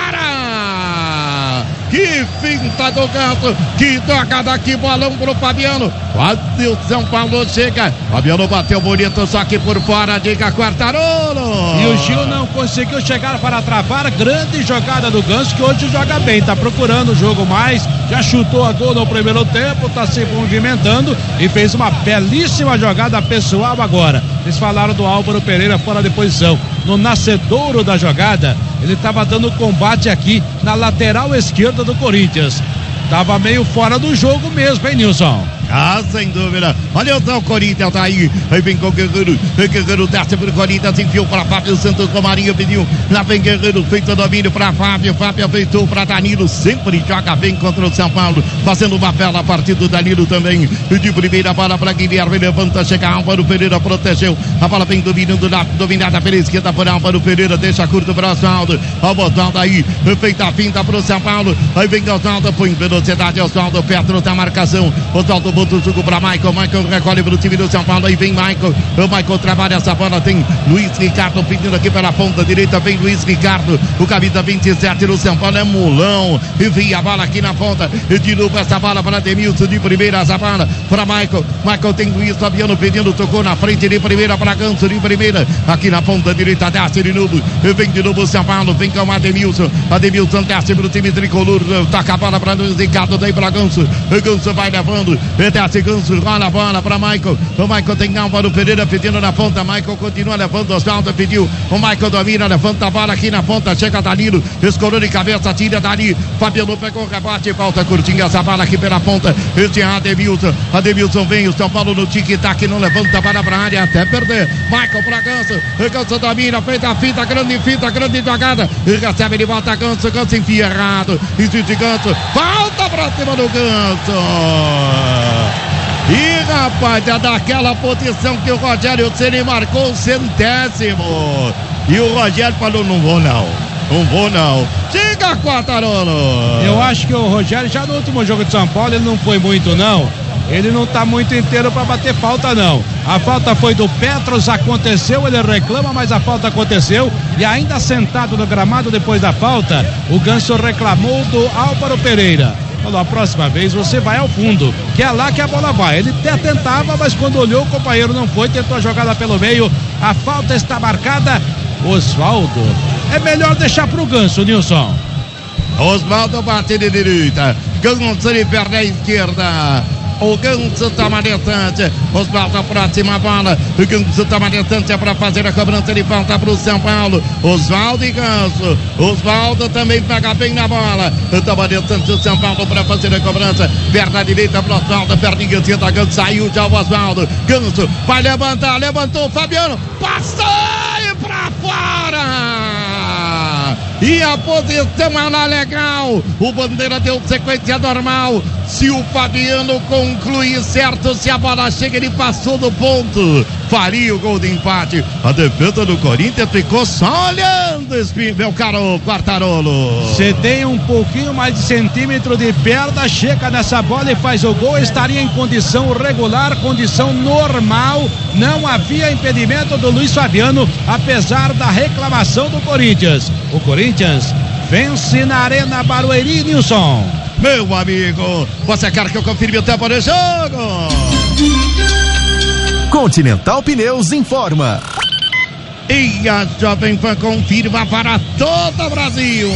Speaker 15: fora. Que finta do Ganso, que toca daqui, bolão pro Fabiano. Quase o São Paulo chega. Fabiano bateu bonito, só que por fora, diga Quartarolo.
Speaker 2: E o Gil não conseguiu chegar para travar. Grande jogada do Ganso, que hoje joga bem, tá procurando o jogo mais. Já chutou a gol no primeiro tempo, tá se movimentando e fez uma belíssima jogada pessoal agora. Eles falaram do Álvaro Pereira fora de posição. No nascedouro da jogada, ele estava dando combate aqui na lateral esquerda do Corinthians. Tava meio fora do jogo mesmo, hein, Nilson?
Speaker 15: Sem dúvida. Olha o Corinthians tá aí. Aí vem com o Guerreiro. O Guerreiro desce pro Corinthians, enfiou para Fábio Santos. Romarinho pediu. Lá vem Guerreiro, feito domínio para Fábio. Fábio feitou para Danilo. Sempre joga bem contra o São Paulo. Fazendo uma bela partida do Danilo também. De primeira bola para Guilherme. Levanta, chega Álvaro Pereira, protegeu. A bola vem dominando lá, dominada pela esquerda por Álvaro Pereira. Deixa curto para Oswaldo. O Oswaldo aí. Feita a finta pro São Paulo. Aí vem Oswaldo, põe velocidade. Oswaldo perto da marcação. Oswaldo volta o jogo pra Michael. Michael recolhe pro time do São Paulo. Aí vem Michael. O Michael trabalha essa bola. Tem Luiz Ricardo pedindo aqui pela ponta direita. Vem Luiz Ricardo. O camisa 27 do São Paulo é Mulão. Envia a bola aqui na ponta. E de novo essa bola para Demilson de primeira. Essa bola para Michael. Michael tem Luiz Fabiano pedindo. Tocou na frente de primeira para Ganso de primeira. Aqui na ponta direita. Desce de novo. E vem de novo o São Paulo. Vem com o Ademilson. Ademilson desce pro time tricolor. Toca a bola para Luiz Ricardo. Daí para Ganso. O Ganso vai levando. Desce Ganso. Rola a bola para Michael. O Michael tem Álvaro Pereira pedindo na ponta. Michael continua levando. Osvaldo pediu. O Michael domina. Levanta a bola aqui na ponta. Chega Danilo. Escorou de cabeça. Tira dali. Fabiano pegou o rebate. Volta curtinha essa bola aqui pela ponta. Este é Ademilson. Ademilson vem. O São Paulo no tic-tac. Não levanta a bola para a área até perder. Michael para Ganso. Ganso domina. Feita a fita. Grande jogada. E recebe de volta Ganso. Ganso enfia errado. Existe Ganso. Volta pra cima do Ganso. E rapaz, é daquela posição que o Rogério Ceni marcou o 100º. E o Rogério falou: não vou não. Diga, Quartarolo.
Speaker 2: Eu acho que o Rogério, já no último jogo de São Paulo, ele não foi muito não. Ele não tá muito inteiro para bater falta não. A falta foi do Petros, aconteceu, ele reclama, mas a falta aconteceu. E ainda sentado no gramado depois da falta, o Ganso reclamou do Álvaro Pereira. Falou: a próxima vez você vai ao fundo, que é lá que a bola vai. Ele até tentava, mas quando olhou o companheiro não foi, tentou a jogada pelo meio. A falta está marcada. Osvaldo, é melhor deixar pro Ganso, Nilson.
Speaker 15: Osvaldo bate de direita. Ganso de perna esquerda. O Ganso tá manetante. Osvaldo a próxima bola. O Ganso tá manetante para fazer a cobrança de falta pro São Paulo. Osvaldo e Ganso. Osvaldo também pega bem na bola. Tá manetante o São Paulo para fazer a cobrança. Perna direita pro Osvaldo. Perninha esquerda. Ganso saiu já o Osvaldo. Ganso vai levantar. Levantou o Fabiano. Passou pra fora. E a posição é lá legal. O Bandeira deu sequência normal. Se o Fabiano concluir certo, se a bola chega, ele passou do ponto. Faria o gol de empate. A defesa do Corinthians ficou só olhando, meu caro Quartarolo.
Speaker 2: Você tem um pouquinho mais de centímetro de perna, chega nessa bola e faz o gol. Estaria em condição regular, condição normal. Não havia impedimento do Luiz Fabiano, apesar da reclamação do Corinthians. O Corinthians vence na Arena Barueri, Nilson.
Speaker 15: Meu amigo, você quer que eu confirme o tempo do jogo?
Speaker 7: Continental Pneus informa.
Speaker 15: E a Jovem Pan confirma para todo o Brasil.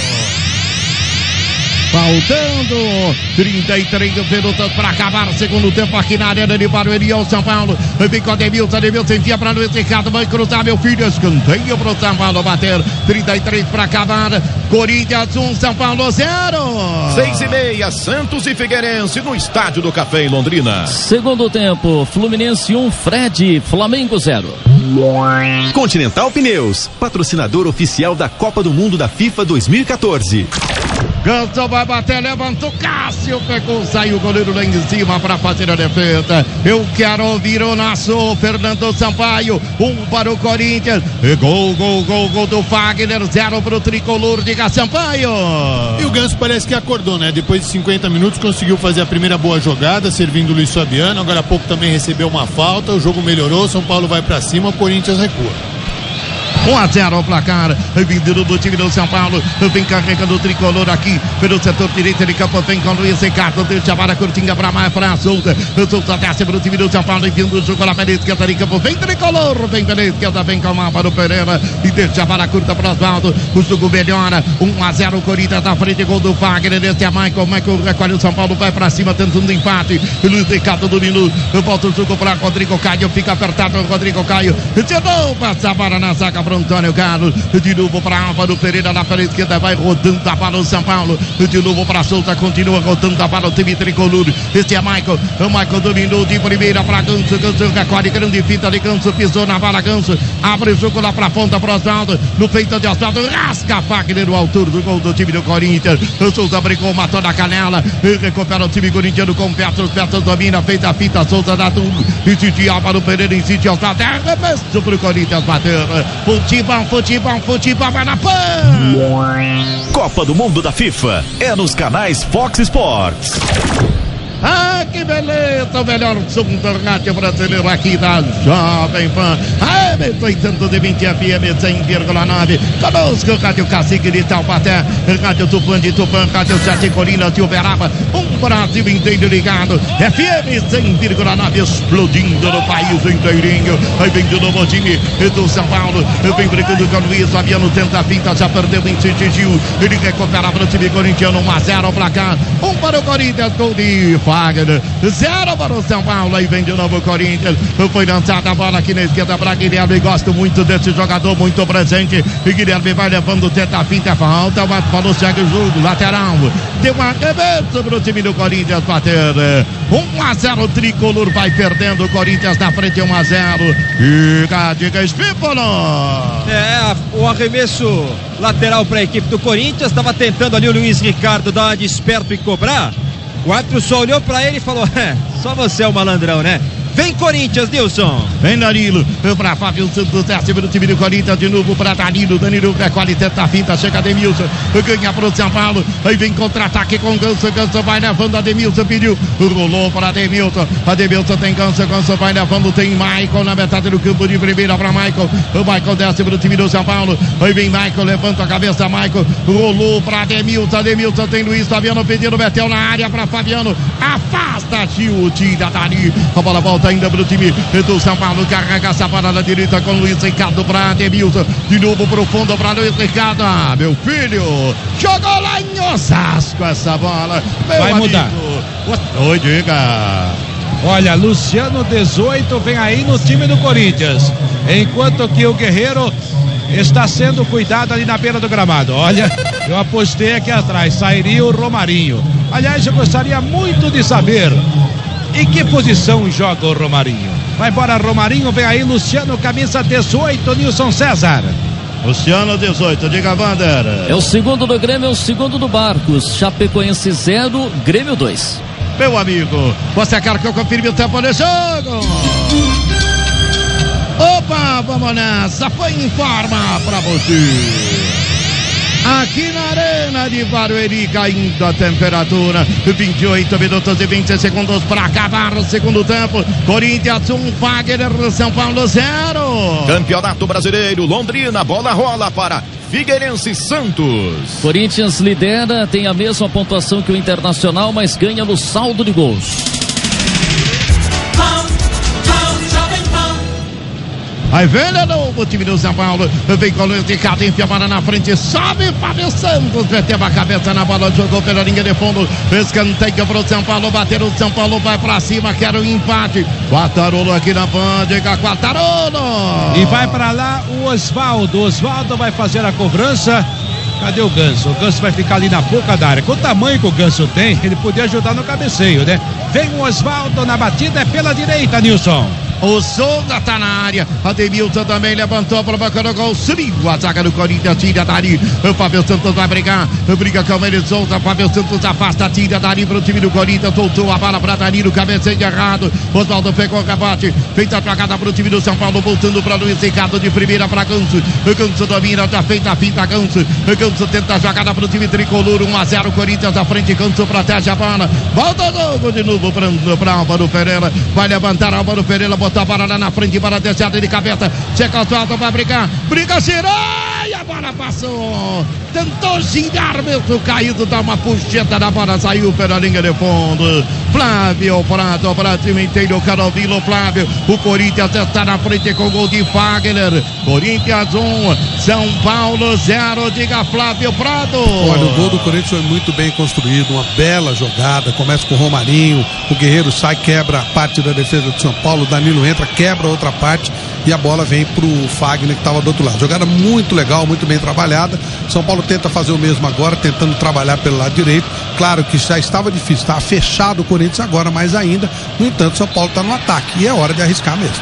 Speaker 15: Faltando 33 minutos para acabar o segundo tempo aqui na Arena de Barueri, ao São Paulo. Vem com Ademilson envia para Luiz Ricardo, vai cruzar, meu filho, escanteio para o São Paulo bater. 33 para acabar. Corinthians 1, São Paulo 0.
Speaker 8: 6:30, Santos e Figueirense no Estádio do Café em Londrina.
Speaker 4: Segundo tempo, Fluminense 1, Fred, Flamengo 0.
Speaker 7: Continental Pneus, patrocinador oficial da Copa do Mundo da FIFA 2014.
Speaker 15: Ganso vai bater, levantou, Cássio pegou, saiu o goleiro lá em cima para fazer a defesa. Eu quero ouvir o nosso Fernando Sampaio. 1 para o Corinthians. E gol do Fagner, 0 para o tricolor, diga Sampaio.
Speaker 12: E o Ganso parece que acordou, né? Depois de 50 minutos conseguiu fazer a primeira boa jogada, servindo o Luiz Fabiano. Agora há pouco também recebeu uma falta, o jogo melhorou, São Paulo vai para cima, o Corinthians recua.
Speaker 15: 1-0 o placar, vindo do time do São Paulo, vem carregando o tricolor aqui pelo setor direito de campo, vem com o Luiz Ricardo, deixa a vara curtinha para mais para a Souza desce para o time do São Paulo, enviando o jogo lá pela esquerda de campo, vem tricolor, vem pela esquerda, vem com o para o Pereira e deixa a vara curta para o Osvaldo, o jogo melhora, 1-0 o Corinthians na frente, gol do Fagner, esse é Michael recolhe o São Paulo, vai para cima tentando empate, Luiz Ricardo dominou, volta o jogo para Rodrigo Caio, fica apertado o Rodrigo Caio, de novo passa a vara na zaga para Antônio Carlos, de novo para Álvaro Pereira na pela esquerda, vai rodando a bola o São Paulo, de novo para Souza, continua rodando a bola o time tricolor, este é Michael, o Michael dominou de primeira para Ganso, Ganso recolhe, grande fita de Ganso, pisou na bola, Ganso, abre o jogo lá para a ponta para Osvaldo, no peito de Osvaldo, rasga Fagner no altura do gol do time do Corinthians, o Souza brincou, matou na canela, e recupera o time corintiano com Petros domina, feita a fita, Souza dá tudo, insiste Álvaro Pereira, insiste Osvaldo, arremesso pro Corinthians bater, futebol vai na PAN.
Speaker 7: Copa do Mundo da FIFA é nos canais Fox Sports.
Speaker 15: Ah, que beleza, o melhor som do rádio brasileiro aqui da Jovem Pan. AM 820 FM 100,9. Conosco, Rádio Cacique de Taubaté, Rádio Tupã de Tupã, Rádio Sete Colinas de Uberaba. Brasil inteiro ligado. FM 100,9 explodindo no país inteirinho. Aí vem de novo o time do São Paulo. Vem brigando com o Luiz Fabiano, tenta a finta, já perdeu em Gil. Ele recupera para o time corintiano. 1-0 placar. 1 para o Corinthians, gol de Fagner. 0 para o São Paulo. Aí vem de novo o Corinthians. Foi lançada a bola aqui na esquerda para Guilherme. Gosto muito desse jogador, muito presente. E Guilherme vai levando, tenta a finta, falta. Mas falou, segue o jogo. Lateral. Deu uma cabeça para o time do Corinthians bater. 1-0, tricolor vai perdendo. O Corinthians na frente, 1-0. Diga, Espípolo.
Speaker 3: O arremesso lateral para a equipe do Corinthians. Estava tentando ali o Luiz Ricardo dar uma de esperto e cobrar. O árbitro só olhou para ele e falou: só você é o malandrão, né? Vem Corinthians, Nilson.
Speaker 15: Vem Danilo, para Fábio Santos, décimo do time do Corinthians, de novo para Danilo. Danilo recolhe, tenta a finta, chega Ademilson, ganha para o São Paulo. Aí vem contra-ataque com Ganso, Ganso vai levando, Ademilson pediu, rolou para Ademilson. Ademilson tem Ganso, Ganso vai levando, tem Michael na metade do campo de primeira para Michael. O Michael décimo do time do São Paulo. Aí vem Michael, levanta a cabeça, Michael, rolou para Ademilson. Ademilson tem Luiz Fabiano pedindo, meteu na área para Fabiano, afasta Gil, tira Dani. A bola volta ainda para o time do São Paulo, carrega essa bola na direita com Luiz Ricardo para Ademilson, de novo pro fundo para Luiz Ricardo. Meu filho, jogou lá em Osasco essa bola.
Speaker 2: Vai mudar.
Speaker 15: Oi, diga.
Speaker 2: Olha, Luciano 18 vem aí no time do Corinthians, enquanto que o Guerreiro está sendo cuidado ali na beira do gramado. Olha, eu apostei aqui atrás, sairia o Romarinho. Aliás, eu gostaria muito de saber em que posição joga o Romarinho. Vai embora Romarinho, vem aí Luciano, camisa 18, Nilson César.
Speaker 15: Luciano 18, diga, Wander.
Speaker 4: É o segundo do Grêmio, é o segundo do Barcos. Chapecoense 0, Grêmio 2.
Speaker 15: Meu amigo, você quer que eu confirme o tempo do jogo? Opa, vamos nessa, foi em forma pra você. Aqui na Arena de Barueri, caindo a temperatura, 28 minutos e 20 segundos para acabar o segundo tempo. Corinthians 1, Fagner, São Paulo 0.
Speaker 8: Campeonato Brasileiro, Londrina, bola rola para Figueirense e Santos.
Speaker 4: Corinthians lidera, tem a mesma pontuação que o Internacional, mas ganha no saldo de gols.
Speaker 15: Aí vem de novo o time do São Paulo. Vem com o Luiz Ricardo, enfia a bola na frente. Sobe Fábio Santos. Meteu a cabeça na bola, jogou pela linha de fundo. Escanteio para o São Paulo. Bater o São Paulo, vai para cima. Quer o empate. Quartarolo aqui na Band. Quartarolo.
Speaker 2: E vai para lá o Osvaldo. Osvaldo vai fazer a cobrança. Cadê o Ganso? O Ganso vai ficar ali na boca da área. Com o tamanho que o Ganso tem, ele podia ajudar no cabeceio, né? Vem o Osvaldo na batida, é pela direita, Nilson.
Speaker 15: O Souza tá na área. Ademilson também levantou, provocando o gol. Subiu a zaga do Corinthians, tira dali. O Fábio Santos vai brigar. Briga com ele, Souza. Fábio Santos afasta, tira dali pro time do Corinthians. Soltou a bola pra Danilo, cabeceio errado. Osvaldo pegou o rebote. Feita a trocada pro time do São Paulo, voltando pra Luiz Ricardo de primeira pra Ganso. O Ganso domina, já feita a finta, Ganso. O Ganso tenta a jogada pro time tricolor. 1-0, Corinthians à frente. Ganso protege a bola. Volta o jogo de novo pra Álvaro Pereira. Vai levantar Álvaro Pereira. Botou a bola lá na frente para a descida de cabeça. Chega o Osvaldo, vai brigar. Briga, girou e a bola passou. Tentou girar, mesmo caído, dá uma puxeta na bola, saiu pela linha de fundo. Flávio Prado, o Brasil inteiro, Carovilo, Flávio. O Corinthians está na frente com o gol de Fagner. Corinthians 1, São Paulo 0. Diga, Flávio Prado.
Speaker 5: Olha, o gol do Corinthians foi muito bem construído, uma bela jogada. Começa com o Romarinho, o Guerreiro sai, quebra a parte da defesa do São Paulo, o Danilo entra, quebra outra parte e a bola vem pro Fagner que estava do outro lado. Jogada muito legal, muito bem trabalhada. São Paulo tenta fazer o mesmo agora, tentando trabalhar pelo lado direito. Claro que já estava difícil, estava fechado o Corinthians agora, mais ainda. No entanto, São Paulo está no ataque e é hora de arriscar mesmo.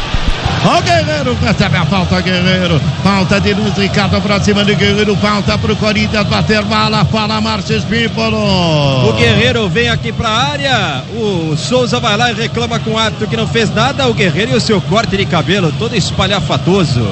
Speaker 15: O Guerreiro recebe a falta, Guerreiro. Falta de Luiz Ricardo pra cima de Guerreiro. Falta pro Corinthians bater bala. Fala, Márcio Espípolo.
Speaker 3: O Guerreiro vem aqui pra área. O Souza vai lá e reclama com o árbitro que não fez nada. O Guerreiro e o seu corte de cabelo todo espalhafatoso.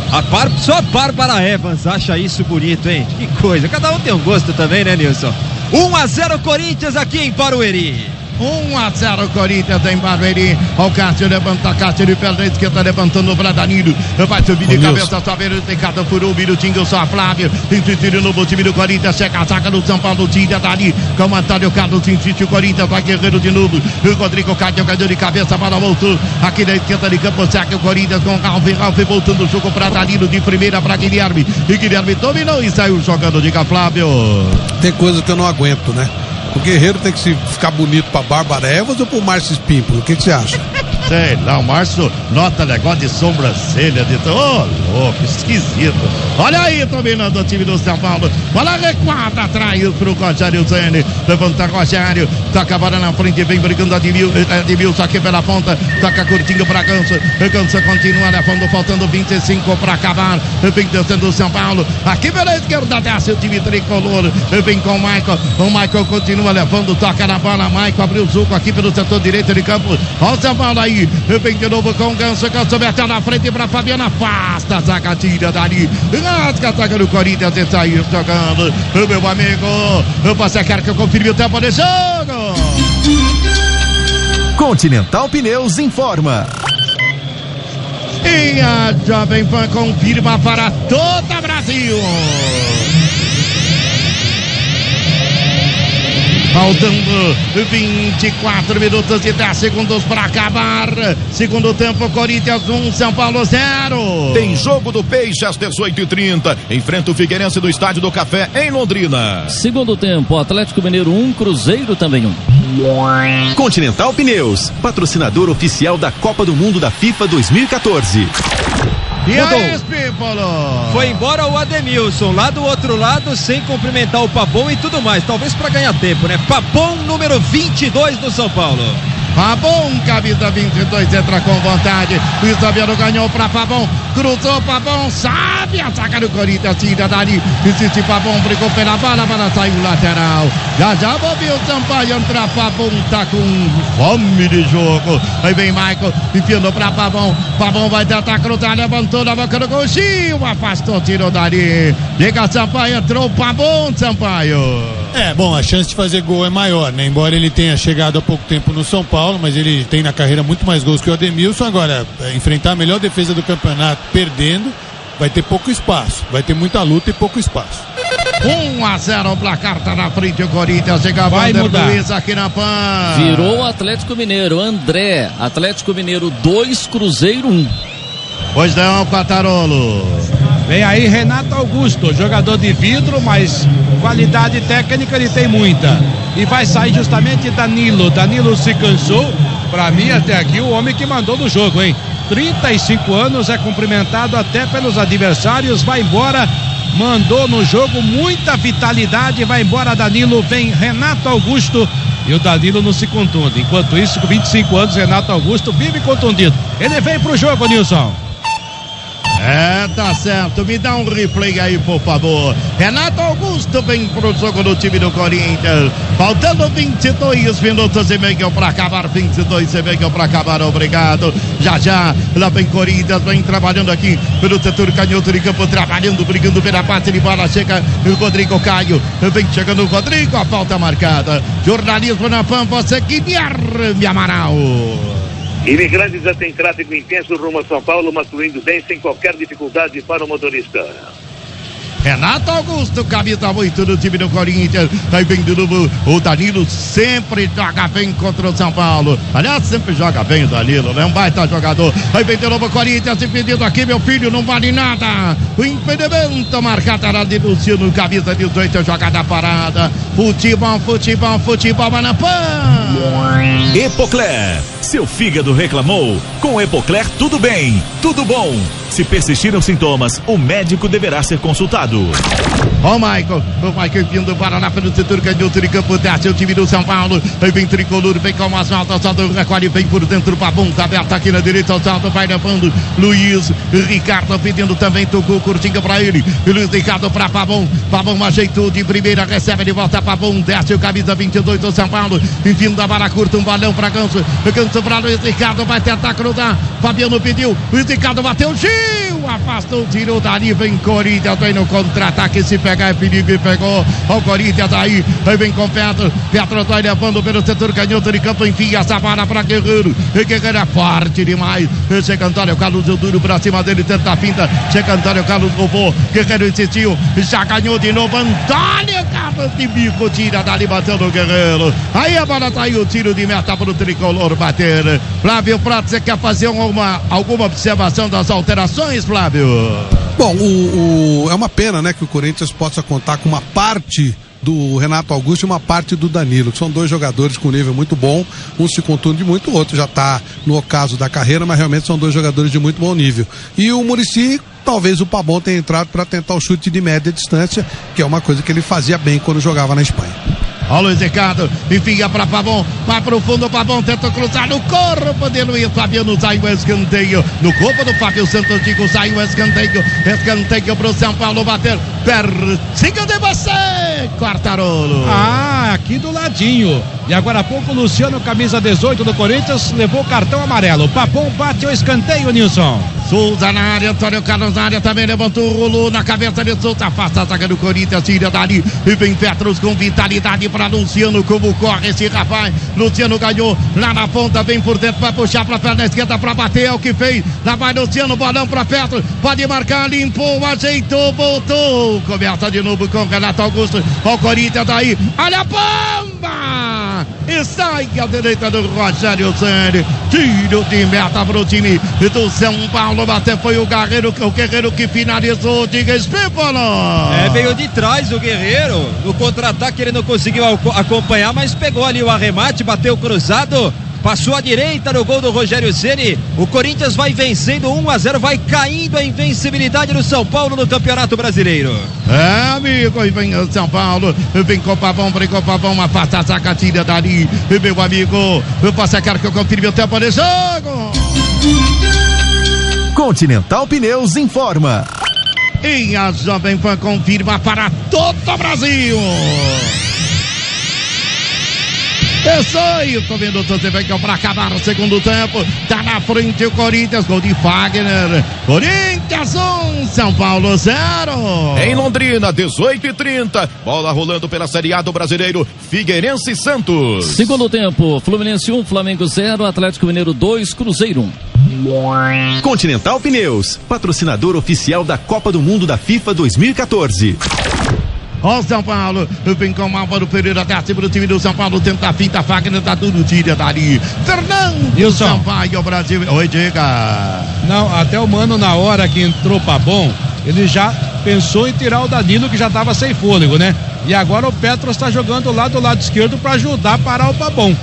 Speaker 3: Só a Bárbara Evans acha isso bonito, hein? Que coisa. Cada um tem um gosto também, né, Nilson? 1-0 Corinthians aqui em Barueri.
Speaker 15: 1-0 Corinthians em Barueri. O Cássio levanta, Cássio de perna esquerda, levantando para Danilo. Vai subir de cabeça, só ver tem cada por um minutinho só. Flávio insistiu no time do Corinthians. Chega a zaga do São Paulo, tira dali. Com o Antônio Carlos, insiste o Corinthians, vai guerreiro de novo. O Rodrigo Cássio caiu de cabeça, para voltou. Aqui na esquerda de campo, segue o Corinthians com Ralf voltando o jogo para Danilo de primeira para Guilherme. E Guilherme dominou e saiu jogando de Flávio.
Speaker 5: Tem coisa que eu não aguento, né? O Guerreiro tem que ficar bonito pra Bárbara Evas ou pro Márcio Espímpolo? O que você acha?
Speaker 15: Sei lá, o Márcio nota negócio de sobrancelha, louco, esquisito. Olha aí, dominando o time do São Paulo. Bola recuada atrás pro Rogério Ceni. Levanta Rogério, toca a bola na frente, vem brigando Edmilson aqui pela ponta. Toca curtinho pra Ganso. Ganso continua levando, faltando 25 pra acabar. Vem descendo o São Paulo. Aqui pela esquerda desce o time tricolor. Vem com o Michael. O Michael continua levando, toca na bola. Michael abriu o suco aqui pelo setor direito de campo. Olha o São Paulo aí. Vem de novo com o Ganso. Ganso meteu na frente pra Fabiana. Afasta a zaga, tira dali. Rasga a zaga do Corinthians e saiu jogando. Meu amigo, você quer que eu confirme o tempo de jogo?
Speaker 7: Continental Pneus informa.
Speaker 15: E a Jovem Pan confirma para toda Brasil. Faltando 24 minutos e 10 segundos para acabar. Segundo tempo, Corinthians 1, São Paulo 0.
Speaker 8: Tem jogo do Peixe às 18h30. Enfrenta o Figueirense do Estádio do Café em Londrina.
Speaker 4: Segundo tempo, Atlético Mineiro 1, Cruzeiro também 1.
Speaker 7: Continental Pneus, patrocinador oficial da Copa do Mundo da FIFA 2014.
Speaker 15: E aí, Espímpolo?
Speaker 3: Foi embora o Ademilson, lá do outro lado, sem cumprimentar o Pavon e tudo mais, talvez para ganhar tempo, né? Pavon, número 22 do São Paulo.
Speaker 15: Pavon, camisa 22, entra com vontade. O Isabiano ganhou para Pavon, cruzou Pavon, sabe a zaga do Corinthians, tira dali. Insiste Pavon, brigou pela bola, para sair o lateral. Já moveu o Sampaio, entra Pavon, tá com fome de jogo. Aí vem Michael, enfiando para Pavon. Pavon vai tentar cruzar, levantou na boca do Gil, afastou, tirou dali. Liga Sampaio, entrou Pavon, Sampaio.
Speaker 12: Bom, a chance de fazer gol é maior, né? Embora ele tenha chegado há pouco tempo no São Paulo, mas ele tem na carreira muito mais gols que o Ademilson. Agora, enfrentar a melhor defesa do campeonato perdendo, vai ter pouco espaço. Vai ter muita luta e pouco espaço.
Speaker 15: 1-0 o placar, tá na frente o Corinthians. Chega a Wander Luiz aqui na PAN.
Speaker 4: Virou o Atlético Mineiro. André, Atlético Mineiro 2, Cruzeiro 1.
Speaker 15: Pois não, Quatarolo.
Speaker 2: Vem aí Renato Augusto, jogador de vidro, mas qualidade técnica ele tem muita. E vai sair justamente Danilo. Danilo se cansou. Pra mim, até aqui, o homem que mandou no jogo, hein? 35 anos, é cumprimentado até pelos adversários, vai embora. Mandou no jogo, muita vitalidade, vai embora Danilo, vem Renato Augusto e o Danilo não se contunde. Enquanto isso, com 25 anos, Renato Augusto vive contundido. Ele vem pro jogo, Nilson.
Speaker 15: Tá certo, me dá um replay aí, por favor. Renato Augusto vem pro jogo do time do Corinthians. Faltando 22 minutos e meio para acabar. 22 e meio para acabar, obrigado. Já, lá vem Corinthians, vem trabalhando aqui pelo setor canhoto de campo, trabalhando, brigando pela parte de bola. Chega o Rodrigo Caio, vem chegando o Rodrigo, a falta marcada. Jornalismo na PAN, você Guilherme Amaral.
Speaker 1: Imigrantes já tem tráfego intenso rumo a São Paulo, mas fluindo bem, sem qualquer dificuldade para o motorista.
Speaker 15: Renato Augusto, camisa 8 do time do Corinthians. Aí vem de novo o Danilo, sempre joga bem contra o São Paulo. Aliás, sempre joga bem o Danilo, né? Um baita jogador. Aí vem de novo o Corinthians, impedido aqui, meu filho, não vale nada. O impedimento marcado era de Luciano, camisa 18, jogada parada. Futebol, vai na PAN.
Speaker 7: Epocler, seu fígado reclamou? Com Epocler tudo bem, tudo bom. Se persistirem os sintomas, o médico deverá ser consultado.
Speaker 15: O Michael vindo para lá pelo setor canhoto de campo, desce o time do São Paulo. Aí vem Tricolor, vem com as maltas, salto, recolhe, vem por dentro, Pavon, tá aberto aqui na direita, o salto, vai levando Luiz, Ricardo pedindo também, tocou curtinho para ele. Luiz Ricardo para Pavon, Pavon ajeitou de primeira, recebe de volta Pavon, desce o camisa 22 do São Paulo, enfim da bala curta, um balão para Ganso para Luiz Ricardo, vai tentar cruzar, Fabiano pediu, Luiz Ricardo bateu, Gil, afastou, tirou dali, vem Corinthians, vem no contra-ataque, se pegar é perigo e pegou o Corinthians aí vem com Petro vai levando pelo setor canhoto de campo, enfia essa bola pra Guerreiro, e Guerreiro é forte demais, chega Antônio Carlos, o duro pra cima dele, tenta a finta, chega Antônio Carlos, roubou, Guerreiro insistiu, já ganhou de novo, Antônio Carlos de bico, tira dali, bateu no Guerreiro, aí a bola tá aí, o tiro de meta pro tricolor bater. Flávio Prato, você quer fazer alguma observação das alterações, Flávio?
Speaker 5: Bom, é uma pena, né, que o Corinthians possa contar com uma parte do Renato Augusto e uma parte do Danilo, que são dois jogadores com nível muito bom, um se contunde muito, o outro já está no ocaso da carreira, mas realmente são dois jogadores de muito bom nível. E o Muricy, talvez o Pavon tenha entrado para tentar o chute de média distância, que é uma coisa que ele fazia bem quando jogava na Espanha.
Speaker 15: Olha o Luiz Ricardo, enfia para Pavon, vai pro fundo, o Pavon tenta cruzar no corpo de Luiz Fabiano, sai o escanteio, no corpo do Fábio Santos Digo, sai o escanteio pro São Paulo bater, pertinho de você, Quartarolo.
Speaker 2: Aqui do ladinho, e agora há pouco o Luciano, camisa 18 do Corinthians, levou cartão amarelo, Pavon bate o escanteio, Nilson.
Speaker 15: Souza na área, Antônio Carlos na área, também levantou, rolou na cabeça de Souza, afasta a zaga do Corinthians, tira dali, e vem Petros com vitalidade para Luciano, como corre esse rapaz, Luciano ganhou, lá na ponta, vem por dentro, vai puxar pra perna esquerda pra bater, é o que fez, lá vai Luciano, bolão pra Petros, pode marcar, limpou, ajeitou, voltou, começa de novo com Renato Augusto, o Corinthians daí, olha a bomba, e sai à direita do Rogério Ceni, tiro de meta pro time do São Paulo, até foi o Guerreiro que finalizou, diga Espípolo.
Speaker 3: Veio de trás o Guerreiro, no contra-ataque ele não conseguiu acompanhar, mas pegou ali o arremate, bateu cruzado, passou à direita no gol do Rogério Ceni. O Corinthians vai vencendo 1-0, vai caindo a invencibilidade do São Paulo no Campeonato Brasileiro.
Speaker 15: Amigo, e vem o São Paulo, vem com o Pavão, afasta a sacatilha dali, meu amigo, eu posso quero que eu confirme o tempo de jogo.
Speaker 10: Continental Pneus informa.
Speaker 15: E a Jovem Pan confirma para todo o Brasil. Isso aí, tô vendo o Tozevecchio para acabar o segundo tempo. Tá na frente o Corinthians, gol de Fagner. Corinthians 1, São Paulo 0.
Speaker 8: Em Londrina, 18h30. Bola rolando pela Série A do Brasileiro. Figueirense e Santos.
Speaker 4: Segundo tempo, Fluminense 1, Flamengo 0, Atlético Mineiro 2, Cruzeiro 1.
Speaker 10: Continental Pneus, patrocinador oficial da Copa do Mundo da FIFA 2014.
Speaker 15: Ó São Paulo, vem com o Álvaro Pereira, até acima do time do São Paulo, tenta a finta, Fagner, tá tudo, tira dali. Fernando Sampaio, Brasil. Oi, diga.
Speaker 2: Não, até o Mano, na hora que entrou Pavon, ele já pensou em tirar o Danilo, que já tava sem fôlego, né? E agora o Petros tá jogando lá do lado esquerdo para ajudar a parar o Pavon.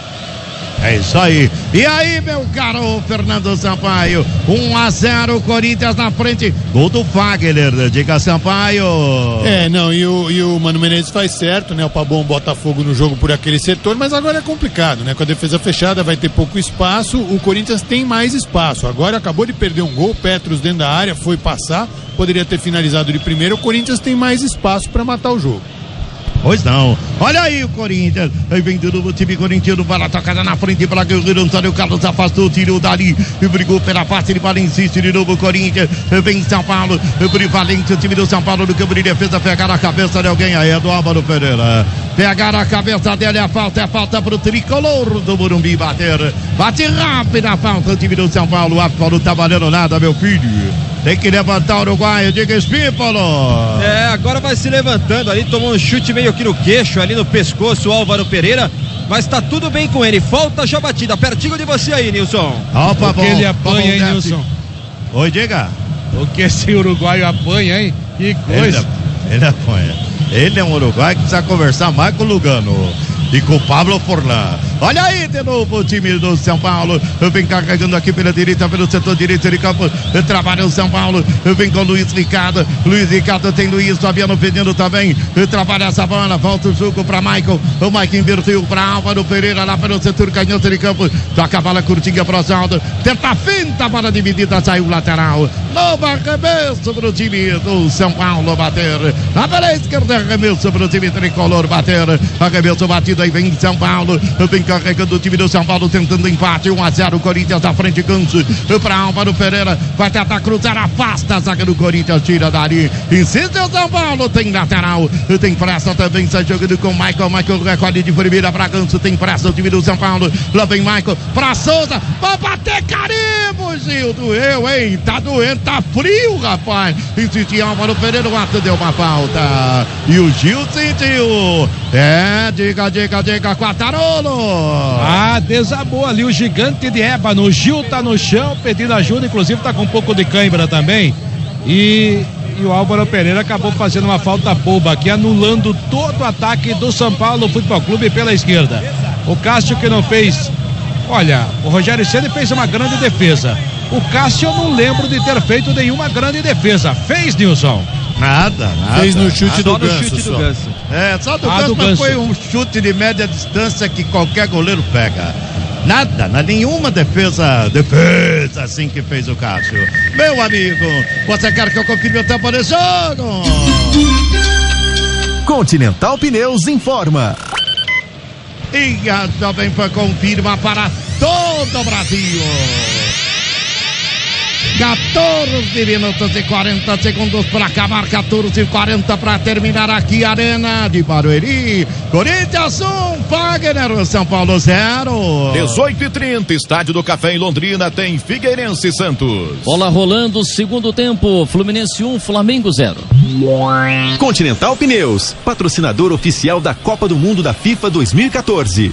Speaker 15: É isso aí. E aí, meu caro Fernando Sampaio, 1-0, Corinthians na frente. Gol do Fagner, diga Sampaio.
Speaker 12: E o Mano Menezes faz certo, né? O Pavon bota fogo no jogo por aquele setor, mas agora é complicado, né? Com a defesa fechada vai ter pouco espaço, o Corinthians tem mais espaço. Agora acabou de perder um gol, Petros dentro da área, foi passar, poderia ter finalizado de primeiro, o Corinthians tem mais espaço para matar o jogo.
Speaker 15: Pois não, olha aí o Corinthians, aí vem de novo o time corintiano, bola tocada na frente para Guerreiro, Antônio Carlos afastou, tirou dali e brigou pela face de bola, insiste de novo o Corinthians, vem São Paulo, Valente, o time do São Paulo, do que de defesa, pegar a cabeça de alguém aí, é do Álvaro Pereira, pegar a cabeça dele, é falta pro tricolor do Morumbi bater, bate rápida a falta, o time do São Paulo, o Álvaro não tá valendo nada, meu filho. Tem que levantar o Uruguai, diga Espípolo.
Speaker 3: Agora vai se levantando ali, tomou um chute meio que no queixo, ali no pescoço, o Álvaro Pereira, mas tá tudo bem com ele, falta já batida, pertinho de você aí, Nilson.
Speaker 2: Opa, bom, ele apanha, hein, Nilson?
Speaker 15: Oi, diga.
Speaker 2: O que esse uruguaio apanha, hein? Que coisa.
Speaker 15: Ele apanha. Ele é um uruguaio que precisa conversar mais com o Lugano e com o Pablo Forlan. Olha aí de novo o time do São Paulo, vem carregando aqui pela direita, pelo setor direito de campo, trabalha o São Paulo, vem com o Luiz Ricardo tem Luiz Fabiano pedindo também, trabalha essa bola, volta o jogo para Michael, o Michael invertiu para Álvaro Pereira lá pelo setor canhoto de campo, toca a bola curtinha para o Oswaldo, tenta a finta, a bola dividida, saiu lateral, novo arremesso para o time do São Paulo bater, na pela esquerda arremesso para o time tricolor bater, arremesso batido, aí vem São Paulo, vem carregando o time do São Paulo, tentando empate, 1-0, o Corinthians à frente, Ganso para Álvaro Pereira, vai tentar cruzar, afasta a zaga do Corinthians, tira dali, insiste o São Paulo, tem lateral, tem pressa também, sai jogando com o Michael recolhe de primeira para Ganso, tem pressa o time do São Paulo, lá vem Michael, para Souza, vai bater carimbo, Gil, doeu, hein, tá doendo, tá frio, rapaz, insiste Álvaro Pereira, o ato deu uma falta, e o Gil sentiu, diga, Quartarolo.
Speaker 2: Desabou ali o gigante de ébano, o Gil tá no chão pedindo ajuda, inclusive tá com um pouco de cãibra também, e o Álvaro Pereira acabou fazendo uma falta boba aqui, anulando todo o ataque do São Paulo Futebol Clube pela esquerda. O Cássio que não fez, olha, o Rogério Ceni fez uma grande defesa, o Cássio eu não lembro de ter feito nenhuma grande defesa, fez, Nilson?
Speaker 15: Nada.
Speaker 12: Fez no chute do Ganso.
Speaker 15: Só do Ganso, mas foi um chute de média distância que qualquer goleiro pega. Nada, nenhuma defesa assim que fez o Cássio. Meu amigo, você quer que eu confirme o tempo de jogo?
Speaker 10: Continental Pneus informa.
Speaker 15: E a Jovem Pan confirma para todo o Brasil. 14 minutos e 40 segundos para acabar, 14:40 para terminar aqui, Arena de Barueri. Corinthians 1, Fagner, São Paulo 0.
Speaker 8: 18:30, Estádio do Café em Londrina, tem Figueirense e Santos.
Speaker 4: Bola rolando, segundo tempo, Fluminense 1, Flamengo 0.
Speaker 10: Continental Pneus, patrocinador oficial da Copa do Mundo da FIFA 2014.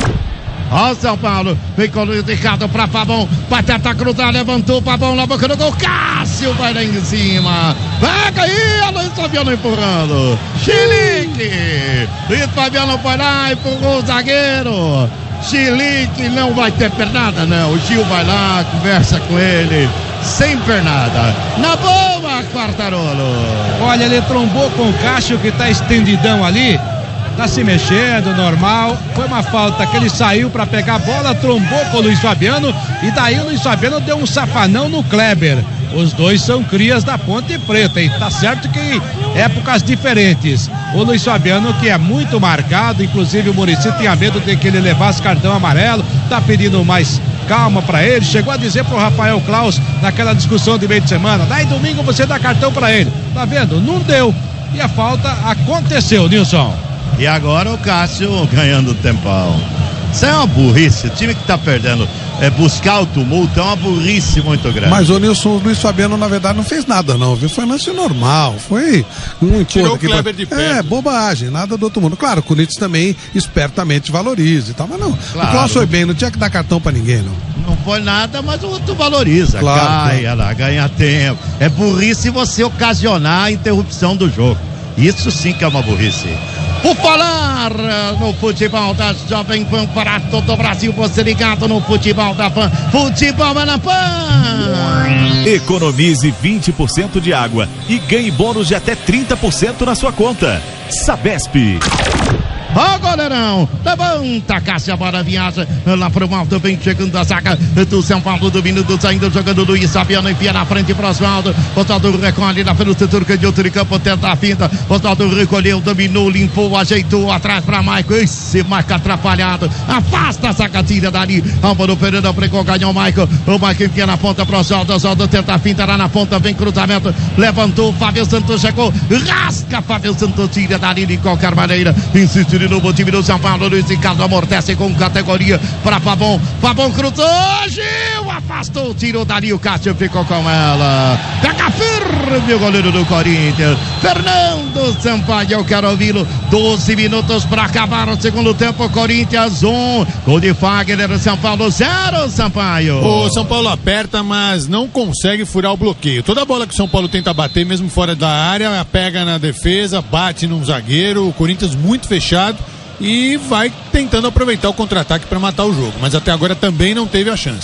Speaker 15: Ó, São Paulo, vem com o Luiz Ricardo pra Pavão, vai tentar cruzar, levantou Pavão na boca do gol, Cássio vai lá em cima, pega aí, a Luiz Fabiano empurrando, Chilique, Luiz Fabiano foi lá, empurrou o zagueiro, Chilique não vai ter pernada não, o Gil vai lá, conversa com ele, sem pernada, na boa, Quartarolo.
Speaker 2: Olha, ele trombou com o Cássio que tá estendidão ali, tá se mexendo, normal, foi uma falta que ele saiu para pegar a bola, trombou com o Luiz Fabiano e daí o Luiz Fabiano deu um safanão no Kleber. Os dois são crias da Ponte Preta e tá certo que épocas diferentes. O Luiz Fabiano que é muito marcado, inclusive o Muricy tinha medo de que ele levasse cartão amarelo, tá pedindo mais calma para ele, chegou a dizer pro Rafael Claus naquela discussão de meio de semana, daí domingo você dá cartão para ele, tá vendo? Não deu e a falta aconteceu, Nilson.
Speaker 15: E agora o Cássio ganhando tempão. Isso é uma burrice. O time que tá perdendo buscar o tumulto é uma burrice muito grande.
Speaker 5: Mas o Nilson, o Luiz Fabiano na verdade não fez nada não, viu? Foi lance normal, foi um
Speaker 12: tirou o Kleber de perto.
Speaker 5: Bobagem, nada do outro mundo. Claro, o Corinthians também espertamente valoriza e tal, mas não.
Speaker 15: Claro.
Speaker 5: O Klaus foi bem, não tinha que dar cartão pra ninguém, não.
Speaker 15: Não foi nada, mas o outro valoriza.
Speaker 5: Claro,
Speaker 15: lá, ganha tempo. É burrice você ocasionar a interrupção do jogo. Isso sim que é uma burrice. Por falar no futebol da Jovem Pan para todo o Brasil, você ligado no futebol da Pan. Futebol é na Pan.
Speaker 7: Economize 20% de água e ganhe bônus de até 30% na sua conta. Sabesp.
Speaker 15: Ó, goleirão, levanta, Cássia, bora, viaja lá pro alto, vem chegando a zaga do São Paulo, dominando, saindo, jogando Luiz Fabiano, enfia na frente pro Oswaldo, Oswaldo recolhe lá pelo setor canhoto de campo, tenta a finta, Oswaldo recolheu, dominou, limpou, ajeitou, atrás pra Michael, esse Michael atrapalhado, afasta a zaga, tira dali, Álvaro Pereira pregou, ganhou o Michael enfia na ponta pro Oswaldo, Oswaldo tenta a finta lá na ponta, vem cruzamento, levantou, Fábio Santos chegou, rasca, Fábio Santos tira dali de qualquer maneira, insiste de novo o time do São Paulo, Luiz Ricardo amortece com categoria para Pavão, Pavão cruzou, Gil afastou, tirou dali, o Cássio ficou com ela, pega firme o goleiro do Corinthians, Fernando Sampaio, eu quero ouvi-lo, 12 minutos para acabar o segundo tempo, Corinthians 1, gol de Fagner, São Paulo 0, Sampaio.
Speaker 12: O São Paulo aperta, mas não consegue furar o bloqueio, toda bola que o São Paulo tenta bater, mesmo fora da área, pega na defesa, bate num zagueiro, o Corinthians muito fechado, e vai tentando aproveitar o contra-ataque para matar o jogo, mas até agora também não teve a chance.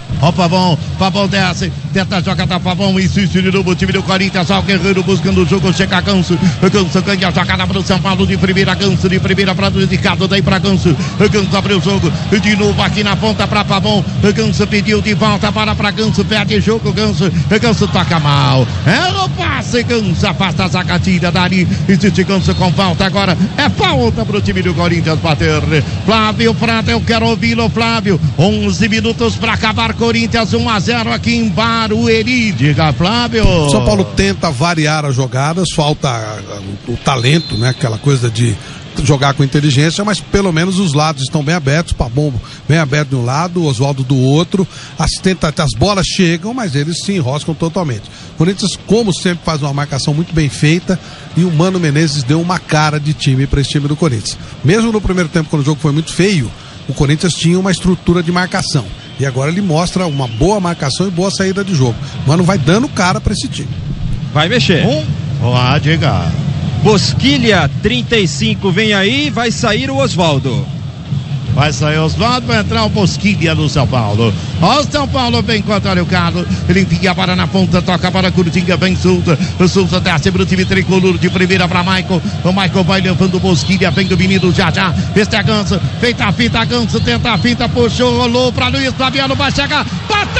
Speaker 15: Ó, Pavão desce, tenta jogar da Pavão, insiste de novo o time do Corinthians, ó, Guerreiro buscando o jogo, chega Ganso ganha a jogada para o São Paulo de primeira, Ganso de primeira para o Ricardo, daí para Ganso abriu o jogo, de novo aqui na ponta para Pavão, Ganso pediu de volta para Ganso, perde jogo, Ganso toca mal, no passe, Ganso afasta a zagadinha dali, insiste Ganso com falta, agora é falta para o time do Corinthians bater. Flávio Prata, eu quero ouvi-lo, Flávio, 11 minutos para acabar, Corinthians 1-0 aqui em Barueri. Diga, Flávio.
Speaker 5: São Paulo tenta variar as jogadas, falta o talento, né? Aquela coisa de jogar com inteligência, mas pelo menos os lados estão bem abertos, Pavão bem aberto de um lado, Oswaldo do outro, as bolas chegam, mas eles se enroscam totalmente. O Corinthians, como sempre, faz uma marcação muito bem feita e o Mano Menezes deu uma cara de time para esse time do Corinthians. Mesmo no primeiro tempo, quando o jogo foi muito feio, o Corinthians tinha uma estrutura de marcação. E agora ele mostra uma boa marcação e boa saída de jogo. Mano, vai dando cara pra esse time.
Speaker 3: Vai mexer.
Speaker 15: Pode chegar.
Speaker 3: Bosquilha 35 vem aí, vai sair o Oswaldo.
Speaker 15: Vai sair o Oswaldo, vai entrar o Bosquilha no São Paulo. Ó, o São Paulo vem com o Antônio Carlos. Ele envia para na ponta, toca para Curtinga, vem Souza. O Souza desce para o time tricolor de primeira para Michael. O Michael vai levando o Bosquilha, vem do menino já. Este é Ganso, feita a fita, Ganso tenta a fita, puxou, rolou para Luiz Fabiano, vai chegar, bateu!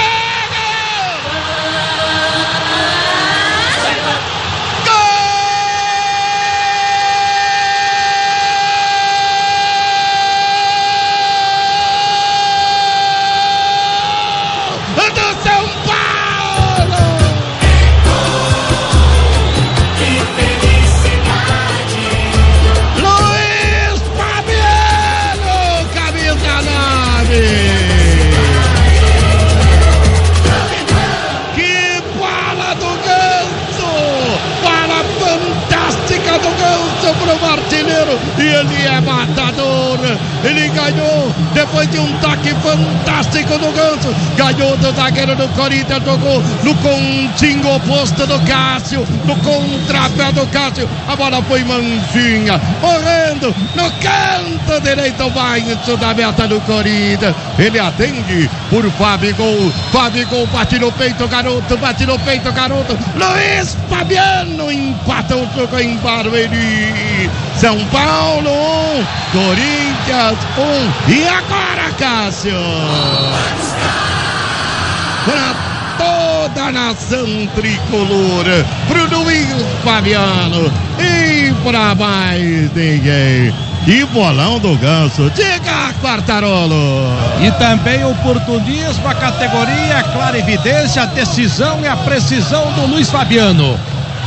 Speaker 15: E ele é matador, ele ganhou depois de um toque fantástico do Ganso, ganhou do zagueiro do Corinthians, tocou no continho oposto do Cássio, no contrapé do Cássio, a bola foi mansinha, morrendo no canto direito baixo da meta do Corinthians, ele atende por Fabigol, bate no peito, garoto, Luiz Fabiano empata o jogo em Barueri. São Paulo 1, Corinthians 1. E agora, Cássio? Para toda a nação tricolor, pro Luiz Fabiano e para mais ninguém. E bolão do Ganso, diga, Quartarolo.
Speaker 2: E também oportunismo, a categoria, a clarividência, a decisão e a precisão do Luiz Fabiano.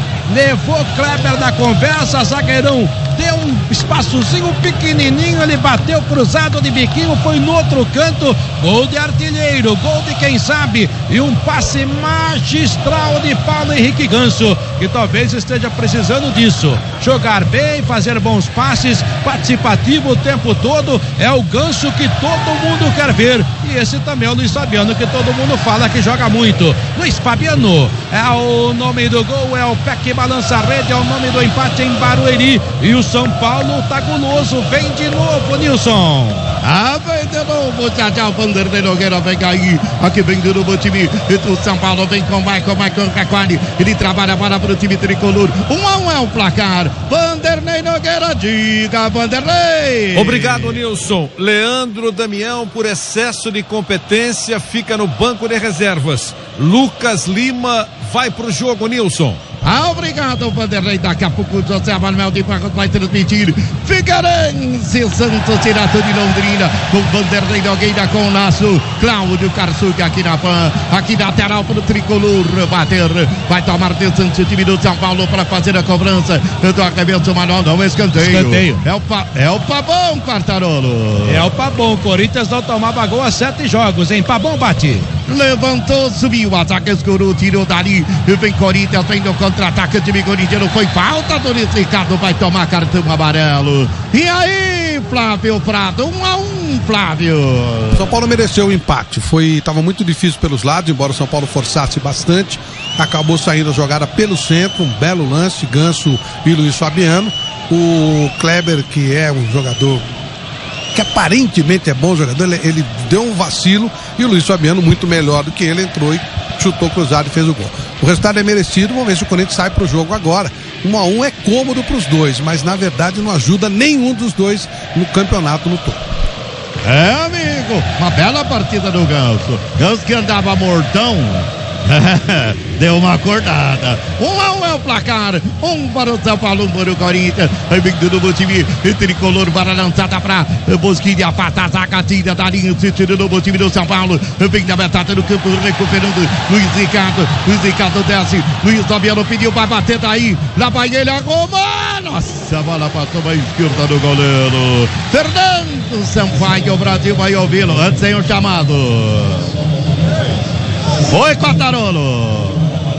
Speaker 2: Levou Kleber na conversa, zagueirão deu um espaçozinho pequenininho, ele bateu cruzado de biquinho, foi no outro canto, gol de artilheiro, gol de quem sabe, e um passe magistral de Paulo Henrique Ganso, que talvez esteja precisando disso, jogar bem, fazer bons passes, participativo o tempo todo, é o Ganso que todo mundo quer ver, e esse também é o Luiz Fabiano, que todo mundo fala que joga muito. Luiz Fabiano é o nome do gol, é o pé que balança a rede, é o nome do empate em Barueri, e o São Paulo tá guloso, vem de novo, Nilson.
Speaker 15: Vem de novo, já o Vanderlei Nogueira vem aí, aqui vem de novo o time do São Paulo, vem com Michael Caquari, ele trabalha para o time tricolor, 1-1 é o placar, Vanderlei Nogueira, diga, Vanderlei.
Speaker 11: Obrigado, Nilson. Leandro Damião, por excesso de competência, fica no banco de reservas. Lucas Lima vai pro jogo, Nilson.
Speaker 15: Obrigado, Vanderlei. Daqui a pouco o José Manuel de Barros vai transmitir Figueirense Santos, direto de Londrina, com Vanderlei Nogueira, com o nosso Cláudio Carçuga aqui na PAN, aqui lateral para o tricolor bater, vai tomar distância o time do São Paulo para fazer a cobrança do arremesso manual, não, escanteio. É o Pavão, Quartarolo.
Speaker 2: É o Pavão, Corinthians não tomava gol há 7 jogos, hein? Pavão bate.
Speaker 15: Levantou, subiu, ataque escuro, tirou dali, vem Corinthians, vem no contra-ataque, o time corintiano, foi falta do Luiz Ricardo, vai tomar cartão amarelo. E aí, Flávio Prado, 1-1, Flávio.
Speaker 5: São Paulo mereceu o empate, estava muito difícil pelos lados, embora o São Paulo forçasse bastante, acabou saindo a jogada pelo centro, um belo lance, Ganso e Luiz Fabiano. O Kleber, que é um jogador que aparentemente é bom jogador, ele deu um vacilo e o Luiz Fabiano, muito melhor do que ele, entrou e chutou cruzado e fez o gol. O resultado é merecido, vamos ver se o Corinthians sai pro jogo agora. 1-1 é cômodo pros dois, mas na verdade não ajuda nenhum dos dois no campeonato no todo.
Speaker 15: É, amigo, uma bela partida do Ganso. Ganso que andava mortão. Deu uma acordada. 1-1 é o placar. Um para o São Paulo, um para o Corinthians. Aí vem do time tricolor para a lançada para Bosquilha. Afasta a zaga, tira da linha. Se tirando o time do São Paulo. Vem da metade do campo, recuperando Luiz Ricardo. Luiz Ricardo desce. Luiz Fabiano pediu para bater daí. Lá vai ele, a goma. Nossa, a bola passou para a esquerda do goleiro Fernando Sampaio. O Brasil vai ouvi-lo. Antes tem um chamado. Oi, Quartarolo.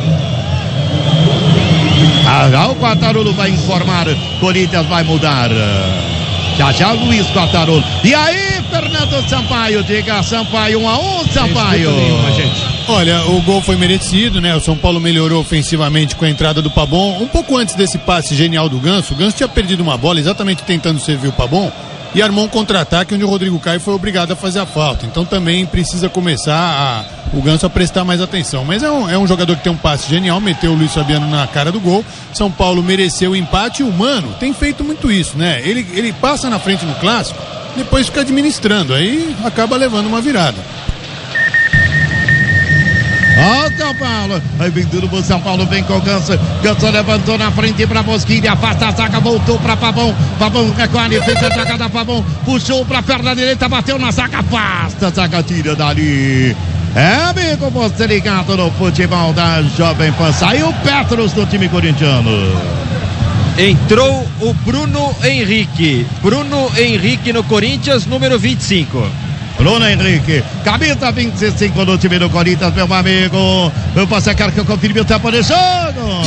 Speaker 15: Já o Quartarolo vai informar. Corinthians vai mudar. Já o Luiz Quartarolo. E aí, Fernando Sampaio. Diga, Sampaio, 1-1, Sampaio.
Speaker 12: Olha, o gol foi merecido, né? O São Paulo melhorou ofensivamente com a entrada do Pabon. Um pouco antes desse passe genial do Ganso, o Ganso tinha perdido uma bola exatamente tentando servir o Pabon e armou um contra-ataque onde o Rodrigo Caio foi obrigado a fazer a falta. Então também precisa começar o Ganso a prestar mais atenção. Mas é um jogador que tem um passe genial, meteu o Luiz Fabiano na cara do gol. São Paulo mereceu o empate e o Mano tem feito muito isso, né? Ele passa na frente no clássico, depois fica administrando, aí acaba levando uma virada.
Speaker 15: Ó, São Paulo, aí vindo o São Paulo, vem com o Ganso. Ganso levantou na frente pra Bosquilha, afasta a zaga, voltou pra Pavão. Pavão recolhe, fez a zaga da Pavão, puxou pra perna direita, bateu na zaga, afasta a zaga, tira dali. É, amigo, você ligado no futebol da Jovem Pan. Saiu o Petros do time corintiano.
Speaker 3: Entrou o Bruno Henrique. Bruno Henrique no Corinthians, número 25.
Speaker 15: Bruno Henrique, camisa 25 do time do Corinthians, meu amigo. Você quer que eu confirme o tempo de jogo?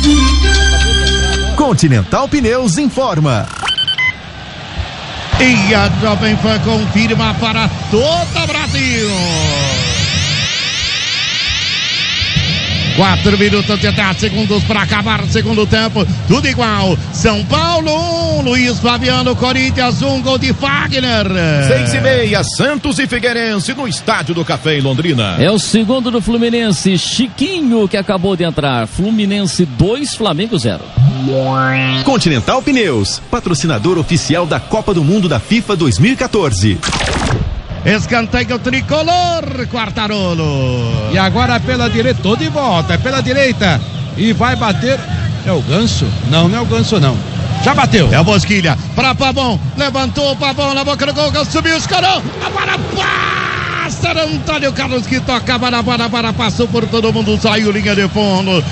Speaker 10: Continental Pneus informa.
Speaker 15: E a Jovem Pan confirma para todo o Brasil. 4 minutos e 10 segundos para acabar o segundo tempo. Tudo igual. São Paulo 1, Luiz Fabiano, Corinthians 1, gol de Fagner.
Speaker 8: 6:30, Santos e Figueirense no Estádio do Café em Londrina.
Speaker 4: É o segundo do Fluminense, Chiquinho, que acabou de entrar. Fluminense 2, Flamengo 0.
Speaker 10: Continental Pneus, patrocinador oficial da Copa do Mundo da FIFA 2014.
Speaker 15: Escanteio tricolor, Quartarolo.
Speaker 2: E agora pela direita, tô de volta, é pela direita. E vai bater, é o Ganso? Não, não é o Ganso não. Já bateu.
Speaker 15: É a Bosquilha, pra Pavão, levantou o Pavão na boca do gol, subiu, escorou, a bola passa, Antônio Carlos que tocava na bola, passou por todo mundo, saiu linha de fundo,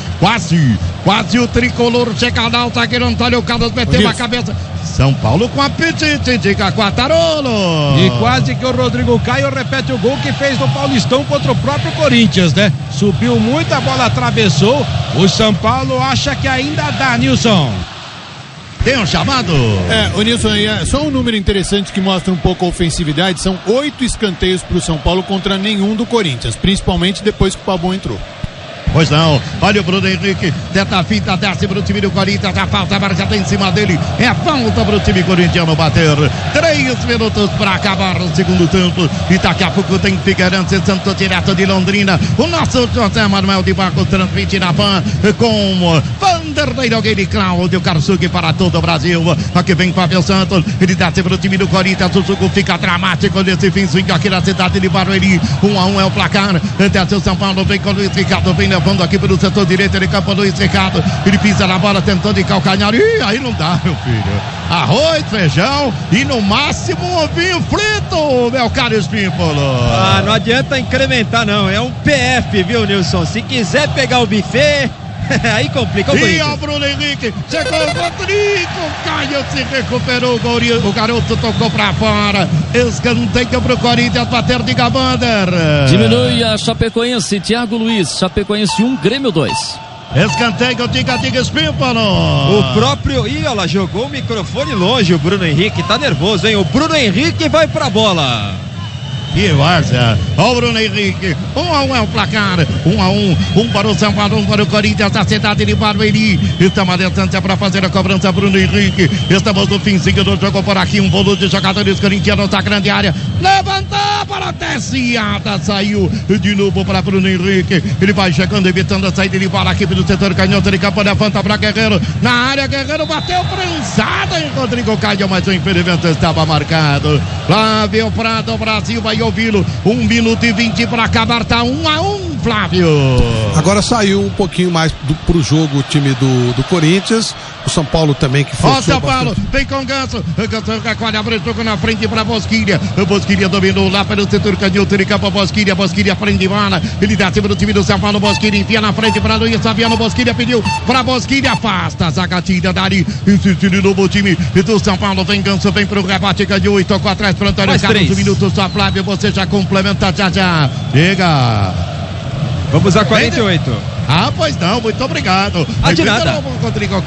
Speaker 15: quase o tricolor chega lá, o zagueiro Antônio Carlos meteu a cabeça. São Paulo com apetite, diga Quartarolo.
Speaker 2: E quase que o Rodrigo Caio repete o gol que fez no Paulistão contra o próprio Corinthians, né? Subiu muito, a bola atravessou. O São Paulo acha que ainda dá, Nilson.
Speaker 15: Tem um chamado?
Speaker 12: O Nilson, só um número interessante que mostra um pouco a ofensividade. São 8 escanteios para o São Paulo contra nenhum do Corinthians, principalmente depois que o Pabon entrou.
Speaker 15: Pois não, olha o Bruno Henrique, tenta a finta, desce pro time do Corinthians, a falta marcada em cima dele, é falta pro time corintiano bater. 3 minutos para acabar o segundo tempo, e daqui a pouco tem Figueirense Santos direto de Londrina. O nosso José Manuel de Barros transmite na PAN com Vanderlei Nogueira e Cláudio Karsugi para todo o Brasil. Aqui vem Fábio Santos, ele desce pro time do Corinthians, o jogo fica dramático nesse fim swing aqui na cidade de Barueri. 1-1 é o placar, desce o São Paulo, vem com o Luiz Ricardo, vem levando aqui pelo setor direito de campo, Luiz Ricardo, ele pisa na bola tentando de calcanhar, e aí não dá, meu filho. Arroz, feijão e no máximo um ovinho frito, meu caro Espímpolo.
Speaker 3: Não adianta incrementar não, é um PF, viu, Nilson? Se quiser pegar o buffet, aí complica o Corinthians.
Speaker 15: E o Bruno Henrique, chegou o Rodrigo Caio, se recuperou, o garoto tocou pra fora, escanteio pro Corinthians bater de Gavander.
Speaker 4: Diminui a Chapecoense, Thiago Luiz, Chapecoense 1, Grêmio 2.
Speaker 15: Escanteio, diga Espímpolo.
Speaker 3: O próprio, olha lá, jogou o microfone longe o Bruno Henrique, tá nervoso, hein? O Bruno Henrique vai pra bola.
Speaker 15: e Várzea. O Bruno Henrique, 1-1 é o placar, 1-1, um para o São Paulo, um para o Corinthians, da cidade de Barueri. Estamos à distância para fazer a cobrança, Bruno Henrique. Estamos no finzinho do jogo por aqui, um volume de jogadores corintianos da grande área. Levantou para a desciada, saiu de novo para Bruno Henrique. Ele vai chegando, evitando a saída de bola aqui pelo setor canhoto de campo, levanta para Guerreiro. Na área, Guerreiro bateu prensada em Rodrigo Caio, mas o impedimento estava marcado. Flávio Prado, Brasil vai ouvi-lo. 1 minuto e 20 para acabar, tá 1-1, Flávio.
Speaker 5: Agora saiu um pouquinho mais pro jogo o time do Corinthians. O São Paulo também que forçou.
Speaker 15: Ó, São Paulo, vem com o Ganso. O Ganso recolhe, abre o jogo na frente para Bosquilha. O Bosquilha dominou lá pelo setor canhoto de campo. Bosquilha prende bola. Ele dá cima do time do São Paulo. Bosquilha enfia na frente para Luiz Fabiano. Bosquilha pediu para Bosquilha. Afasta a zagatida dali. Insiste de novo o time do São Paulo. Vem Ganso, vem pro rebate. Ganhou e tocou atrás para Antônio Carlos. 1 minuto só, Flávio. Você já complementa já. Chega.
Speaker 3: Vamos a 48.
Speaker 15: Ah, pois não, muito obrigado.
Speaker 3: De nada.
Speaker 15: Rodrigo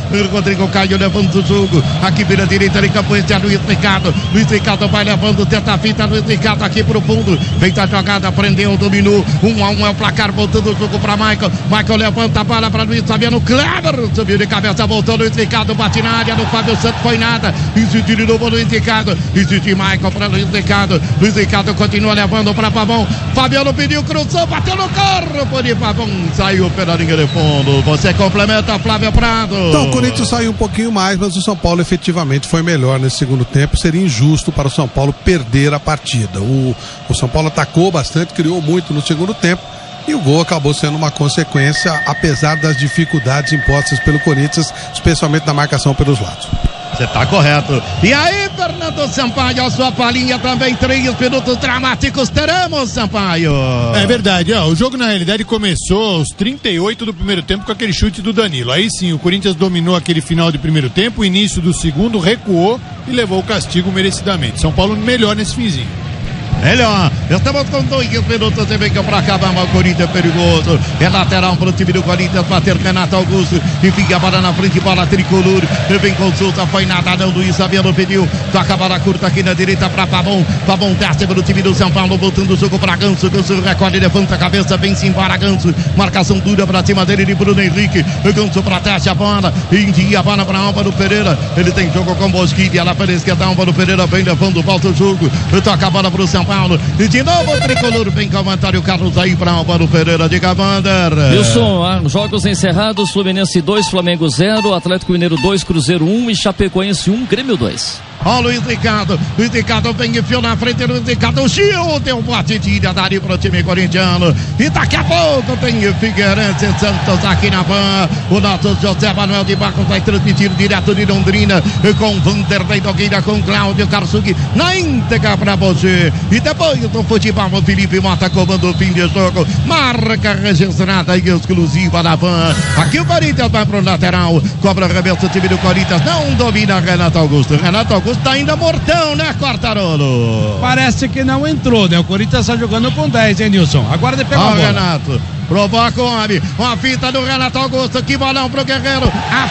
Speaker 15: Caio levando o jogo. Aqui pela direita de campo, este é Luiz Ricardo. Luiz Ricardo vai levando, tenta a fita. Luiz Ricardo aqui pro fundo. Feita a jogada, prendeu, dominou. 1-1 é o placar, voltando o jogo para Michael. Michael levanta a bola para Luiz Fabiano. Kleber subiu de cabeça, voltou. Luiz Ricardo bate na área do Fábio Santos, foi nada. Insistiu de novo Luiz Ricardo. Insistiu Michael para Luiz Ricardo. Luiz Ricardo continua levando para Pavão. Fabiano pediu, cruzou, bateu no corpo de Pavão. Saiu pela linha de fundo. Você complementa, Flávio Prado.
Speaker 5: Então, o Corinthians saiu um pouquinho mais, mas o São Paulo efetivamente foi melhor nesse segundo tempo. Seria injusto para o São Paulo perder a partida. O São Paulo atacou bastante, criou muito no segundo tempo. E o gol acabou sendo uma consequência, apesar das dificuldades impostas pelo Corinthians, especialmente na marcação pelos lados.
Speaker 15: Você tá correto. E aí, Fernando Sampaio, a sua palhinha também, 3 minutos dramáticos teremos, Sampaio.
Speaker 12: É verdade, o jogo na realidade começou aos 38 do primeiro tempo com aquele chute do Danilo. Aí sim, o Corinthians dominou aquele final de primeiro tempo, o início do segundo recuou e levou o castigo merecidamente. São Paulo melhor nesse finzinho.
Speaker 15: Melhor, estamos com 2 minutos e meio para acabar, mas o Corinthians é perigoso. É lateral para o time do Corinthians, bater Renato Augusto. Enfim, a bola na frente, bola tricolor. Vem consulta, foi nada, não. Luiz Fabiano pediu. Toca a bola curta aqui na direita para Pavão. Pavão desce pelo time do São Paulo, voltando o jogo para Ganso. Ganso recolhe, levanta a cabeça, vem-se embora Ganso. Marcação dura para cima dele de Bruno Henrique. Ganso protege a bola. Envia a bola para Álvaro Pereira. Ele tem jogo com Bosquilha lá pela esquerda. Álvaro Pereira vem levando, volta o jogo. Toca a bola para o São Paulo. E de novo o tricolor vem com o Antônio Carlos aí para Álvaro Pereira. Diga, Vander.
Speaker 4: Wilson, jogos encerrados: Fluminense 2, Flamengo 0, Atlético Mineiro 2, Cruzeiro 1 e Chapecoense 1, Grêmio 2.
Speaker 15: Ó, Luiz Ricardo vem enfiou na frente, Luiz Ricardo, o Gil deu um bote de tira dali pro time corintiano, e daqui a pouco tem Figueirense e Santos aqui na Pan. O nosso José Manuel de Barros vai transmitir direto de Londrina, com Vanderlei Nogueira, com Cláudio Karsug na íntegra pra você. E depois do futebol, o Felipe Mota comando o fim de jogo, marca registrada e exclusiva da Pan. Aqui o Corinthians vai pro lateral, cobra o arremesso, o time do Corinthians não domina Renato Augusto tá ainda mortão, né, Quartarolo?
Speaker 2: Parece que não entrou, né? O Corinthians tá jogando com 10, hein, Nilson? Agora ele pega a bola.
Speaker 15: Renato, provoca o homem. Uma fita do Renato Augusto. Que balão pro Guerreiro.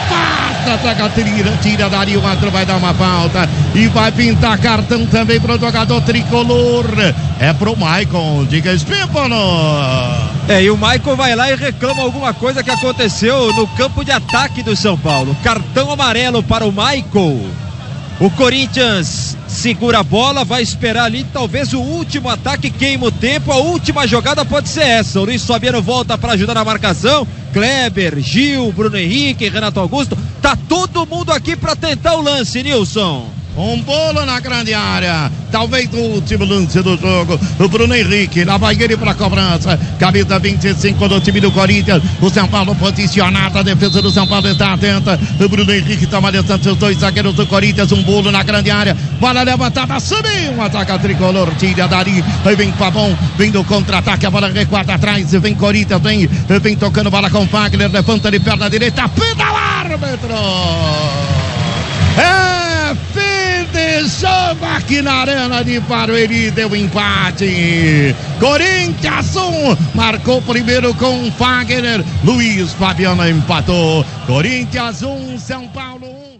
Speaker 15: Afasta, tira dali. O outro vai dar uma falta. E vai pintar cartão também pro jogador tricolor. É pro Maicon. Diga, Espímpolo.
Speaker 3: E o Maicon vai lá e reclama alguma coisa que aconteceu no campo de ataque do São Paulo. Cartão amarelo para o Maicon. O Corinthians segura a bola, vai esperar ali talvez o último ataque, queima o tempo, a última jogada pode ser essa. O Luiz Fabiano volta para ajudar na marcação, Kleber, Gil, Bruno Henrique, Renato Augusto, tá todo mundo aqui para tentar o lance, Nilson.
Speaker 15: Um bolo na grande área, talvez o último lance do jogo. O Bruno Henrique, lá vai ele para a cobrança. Camisa 25 do time do Corinthians. O São Paulo posicionado, a defesa do São Paulo está atenta. O Bruno Henrique toma distância, os 2 zagueiros do Corinthians. Um bolo na grande área, bola levantada, subiu, um ataque tricolor, tira dali. Aí vem Pavão, vem do contra-ataque, a bola recuada atrás. Vem Corinthians, vem tocando bola com Fagner, levanta de perna direita, apita o árbitro. Fim de jogo aqui na Arena de Barueri, deu empate. Corinthians 1, marcou primeiro com Fagner, Luiz Fabiano empatou. Corinthians 1, São Paulo 1.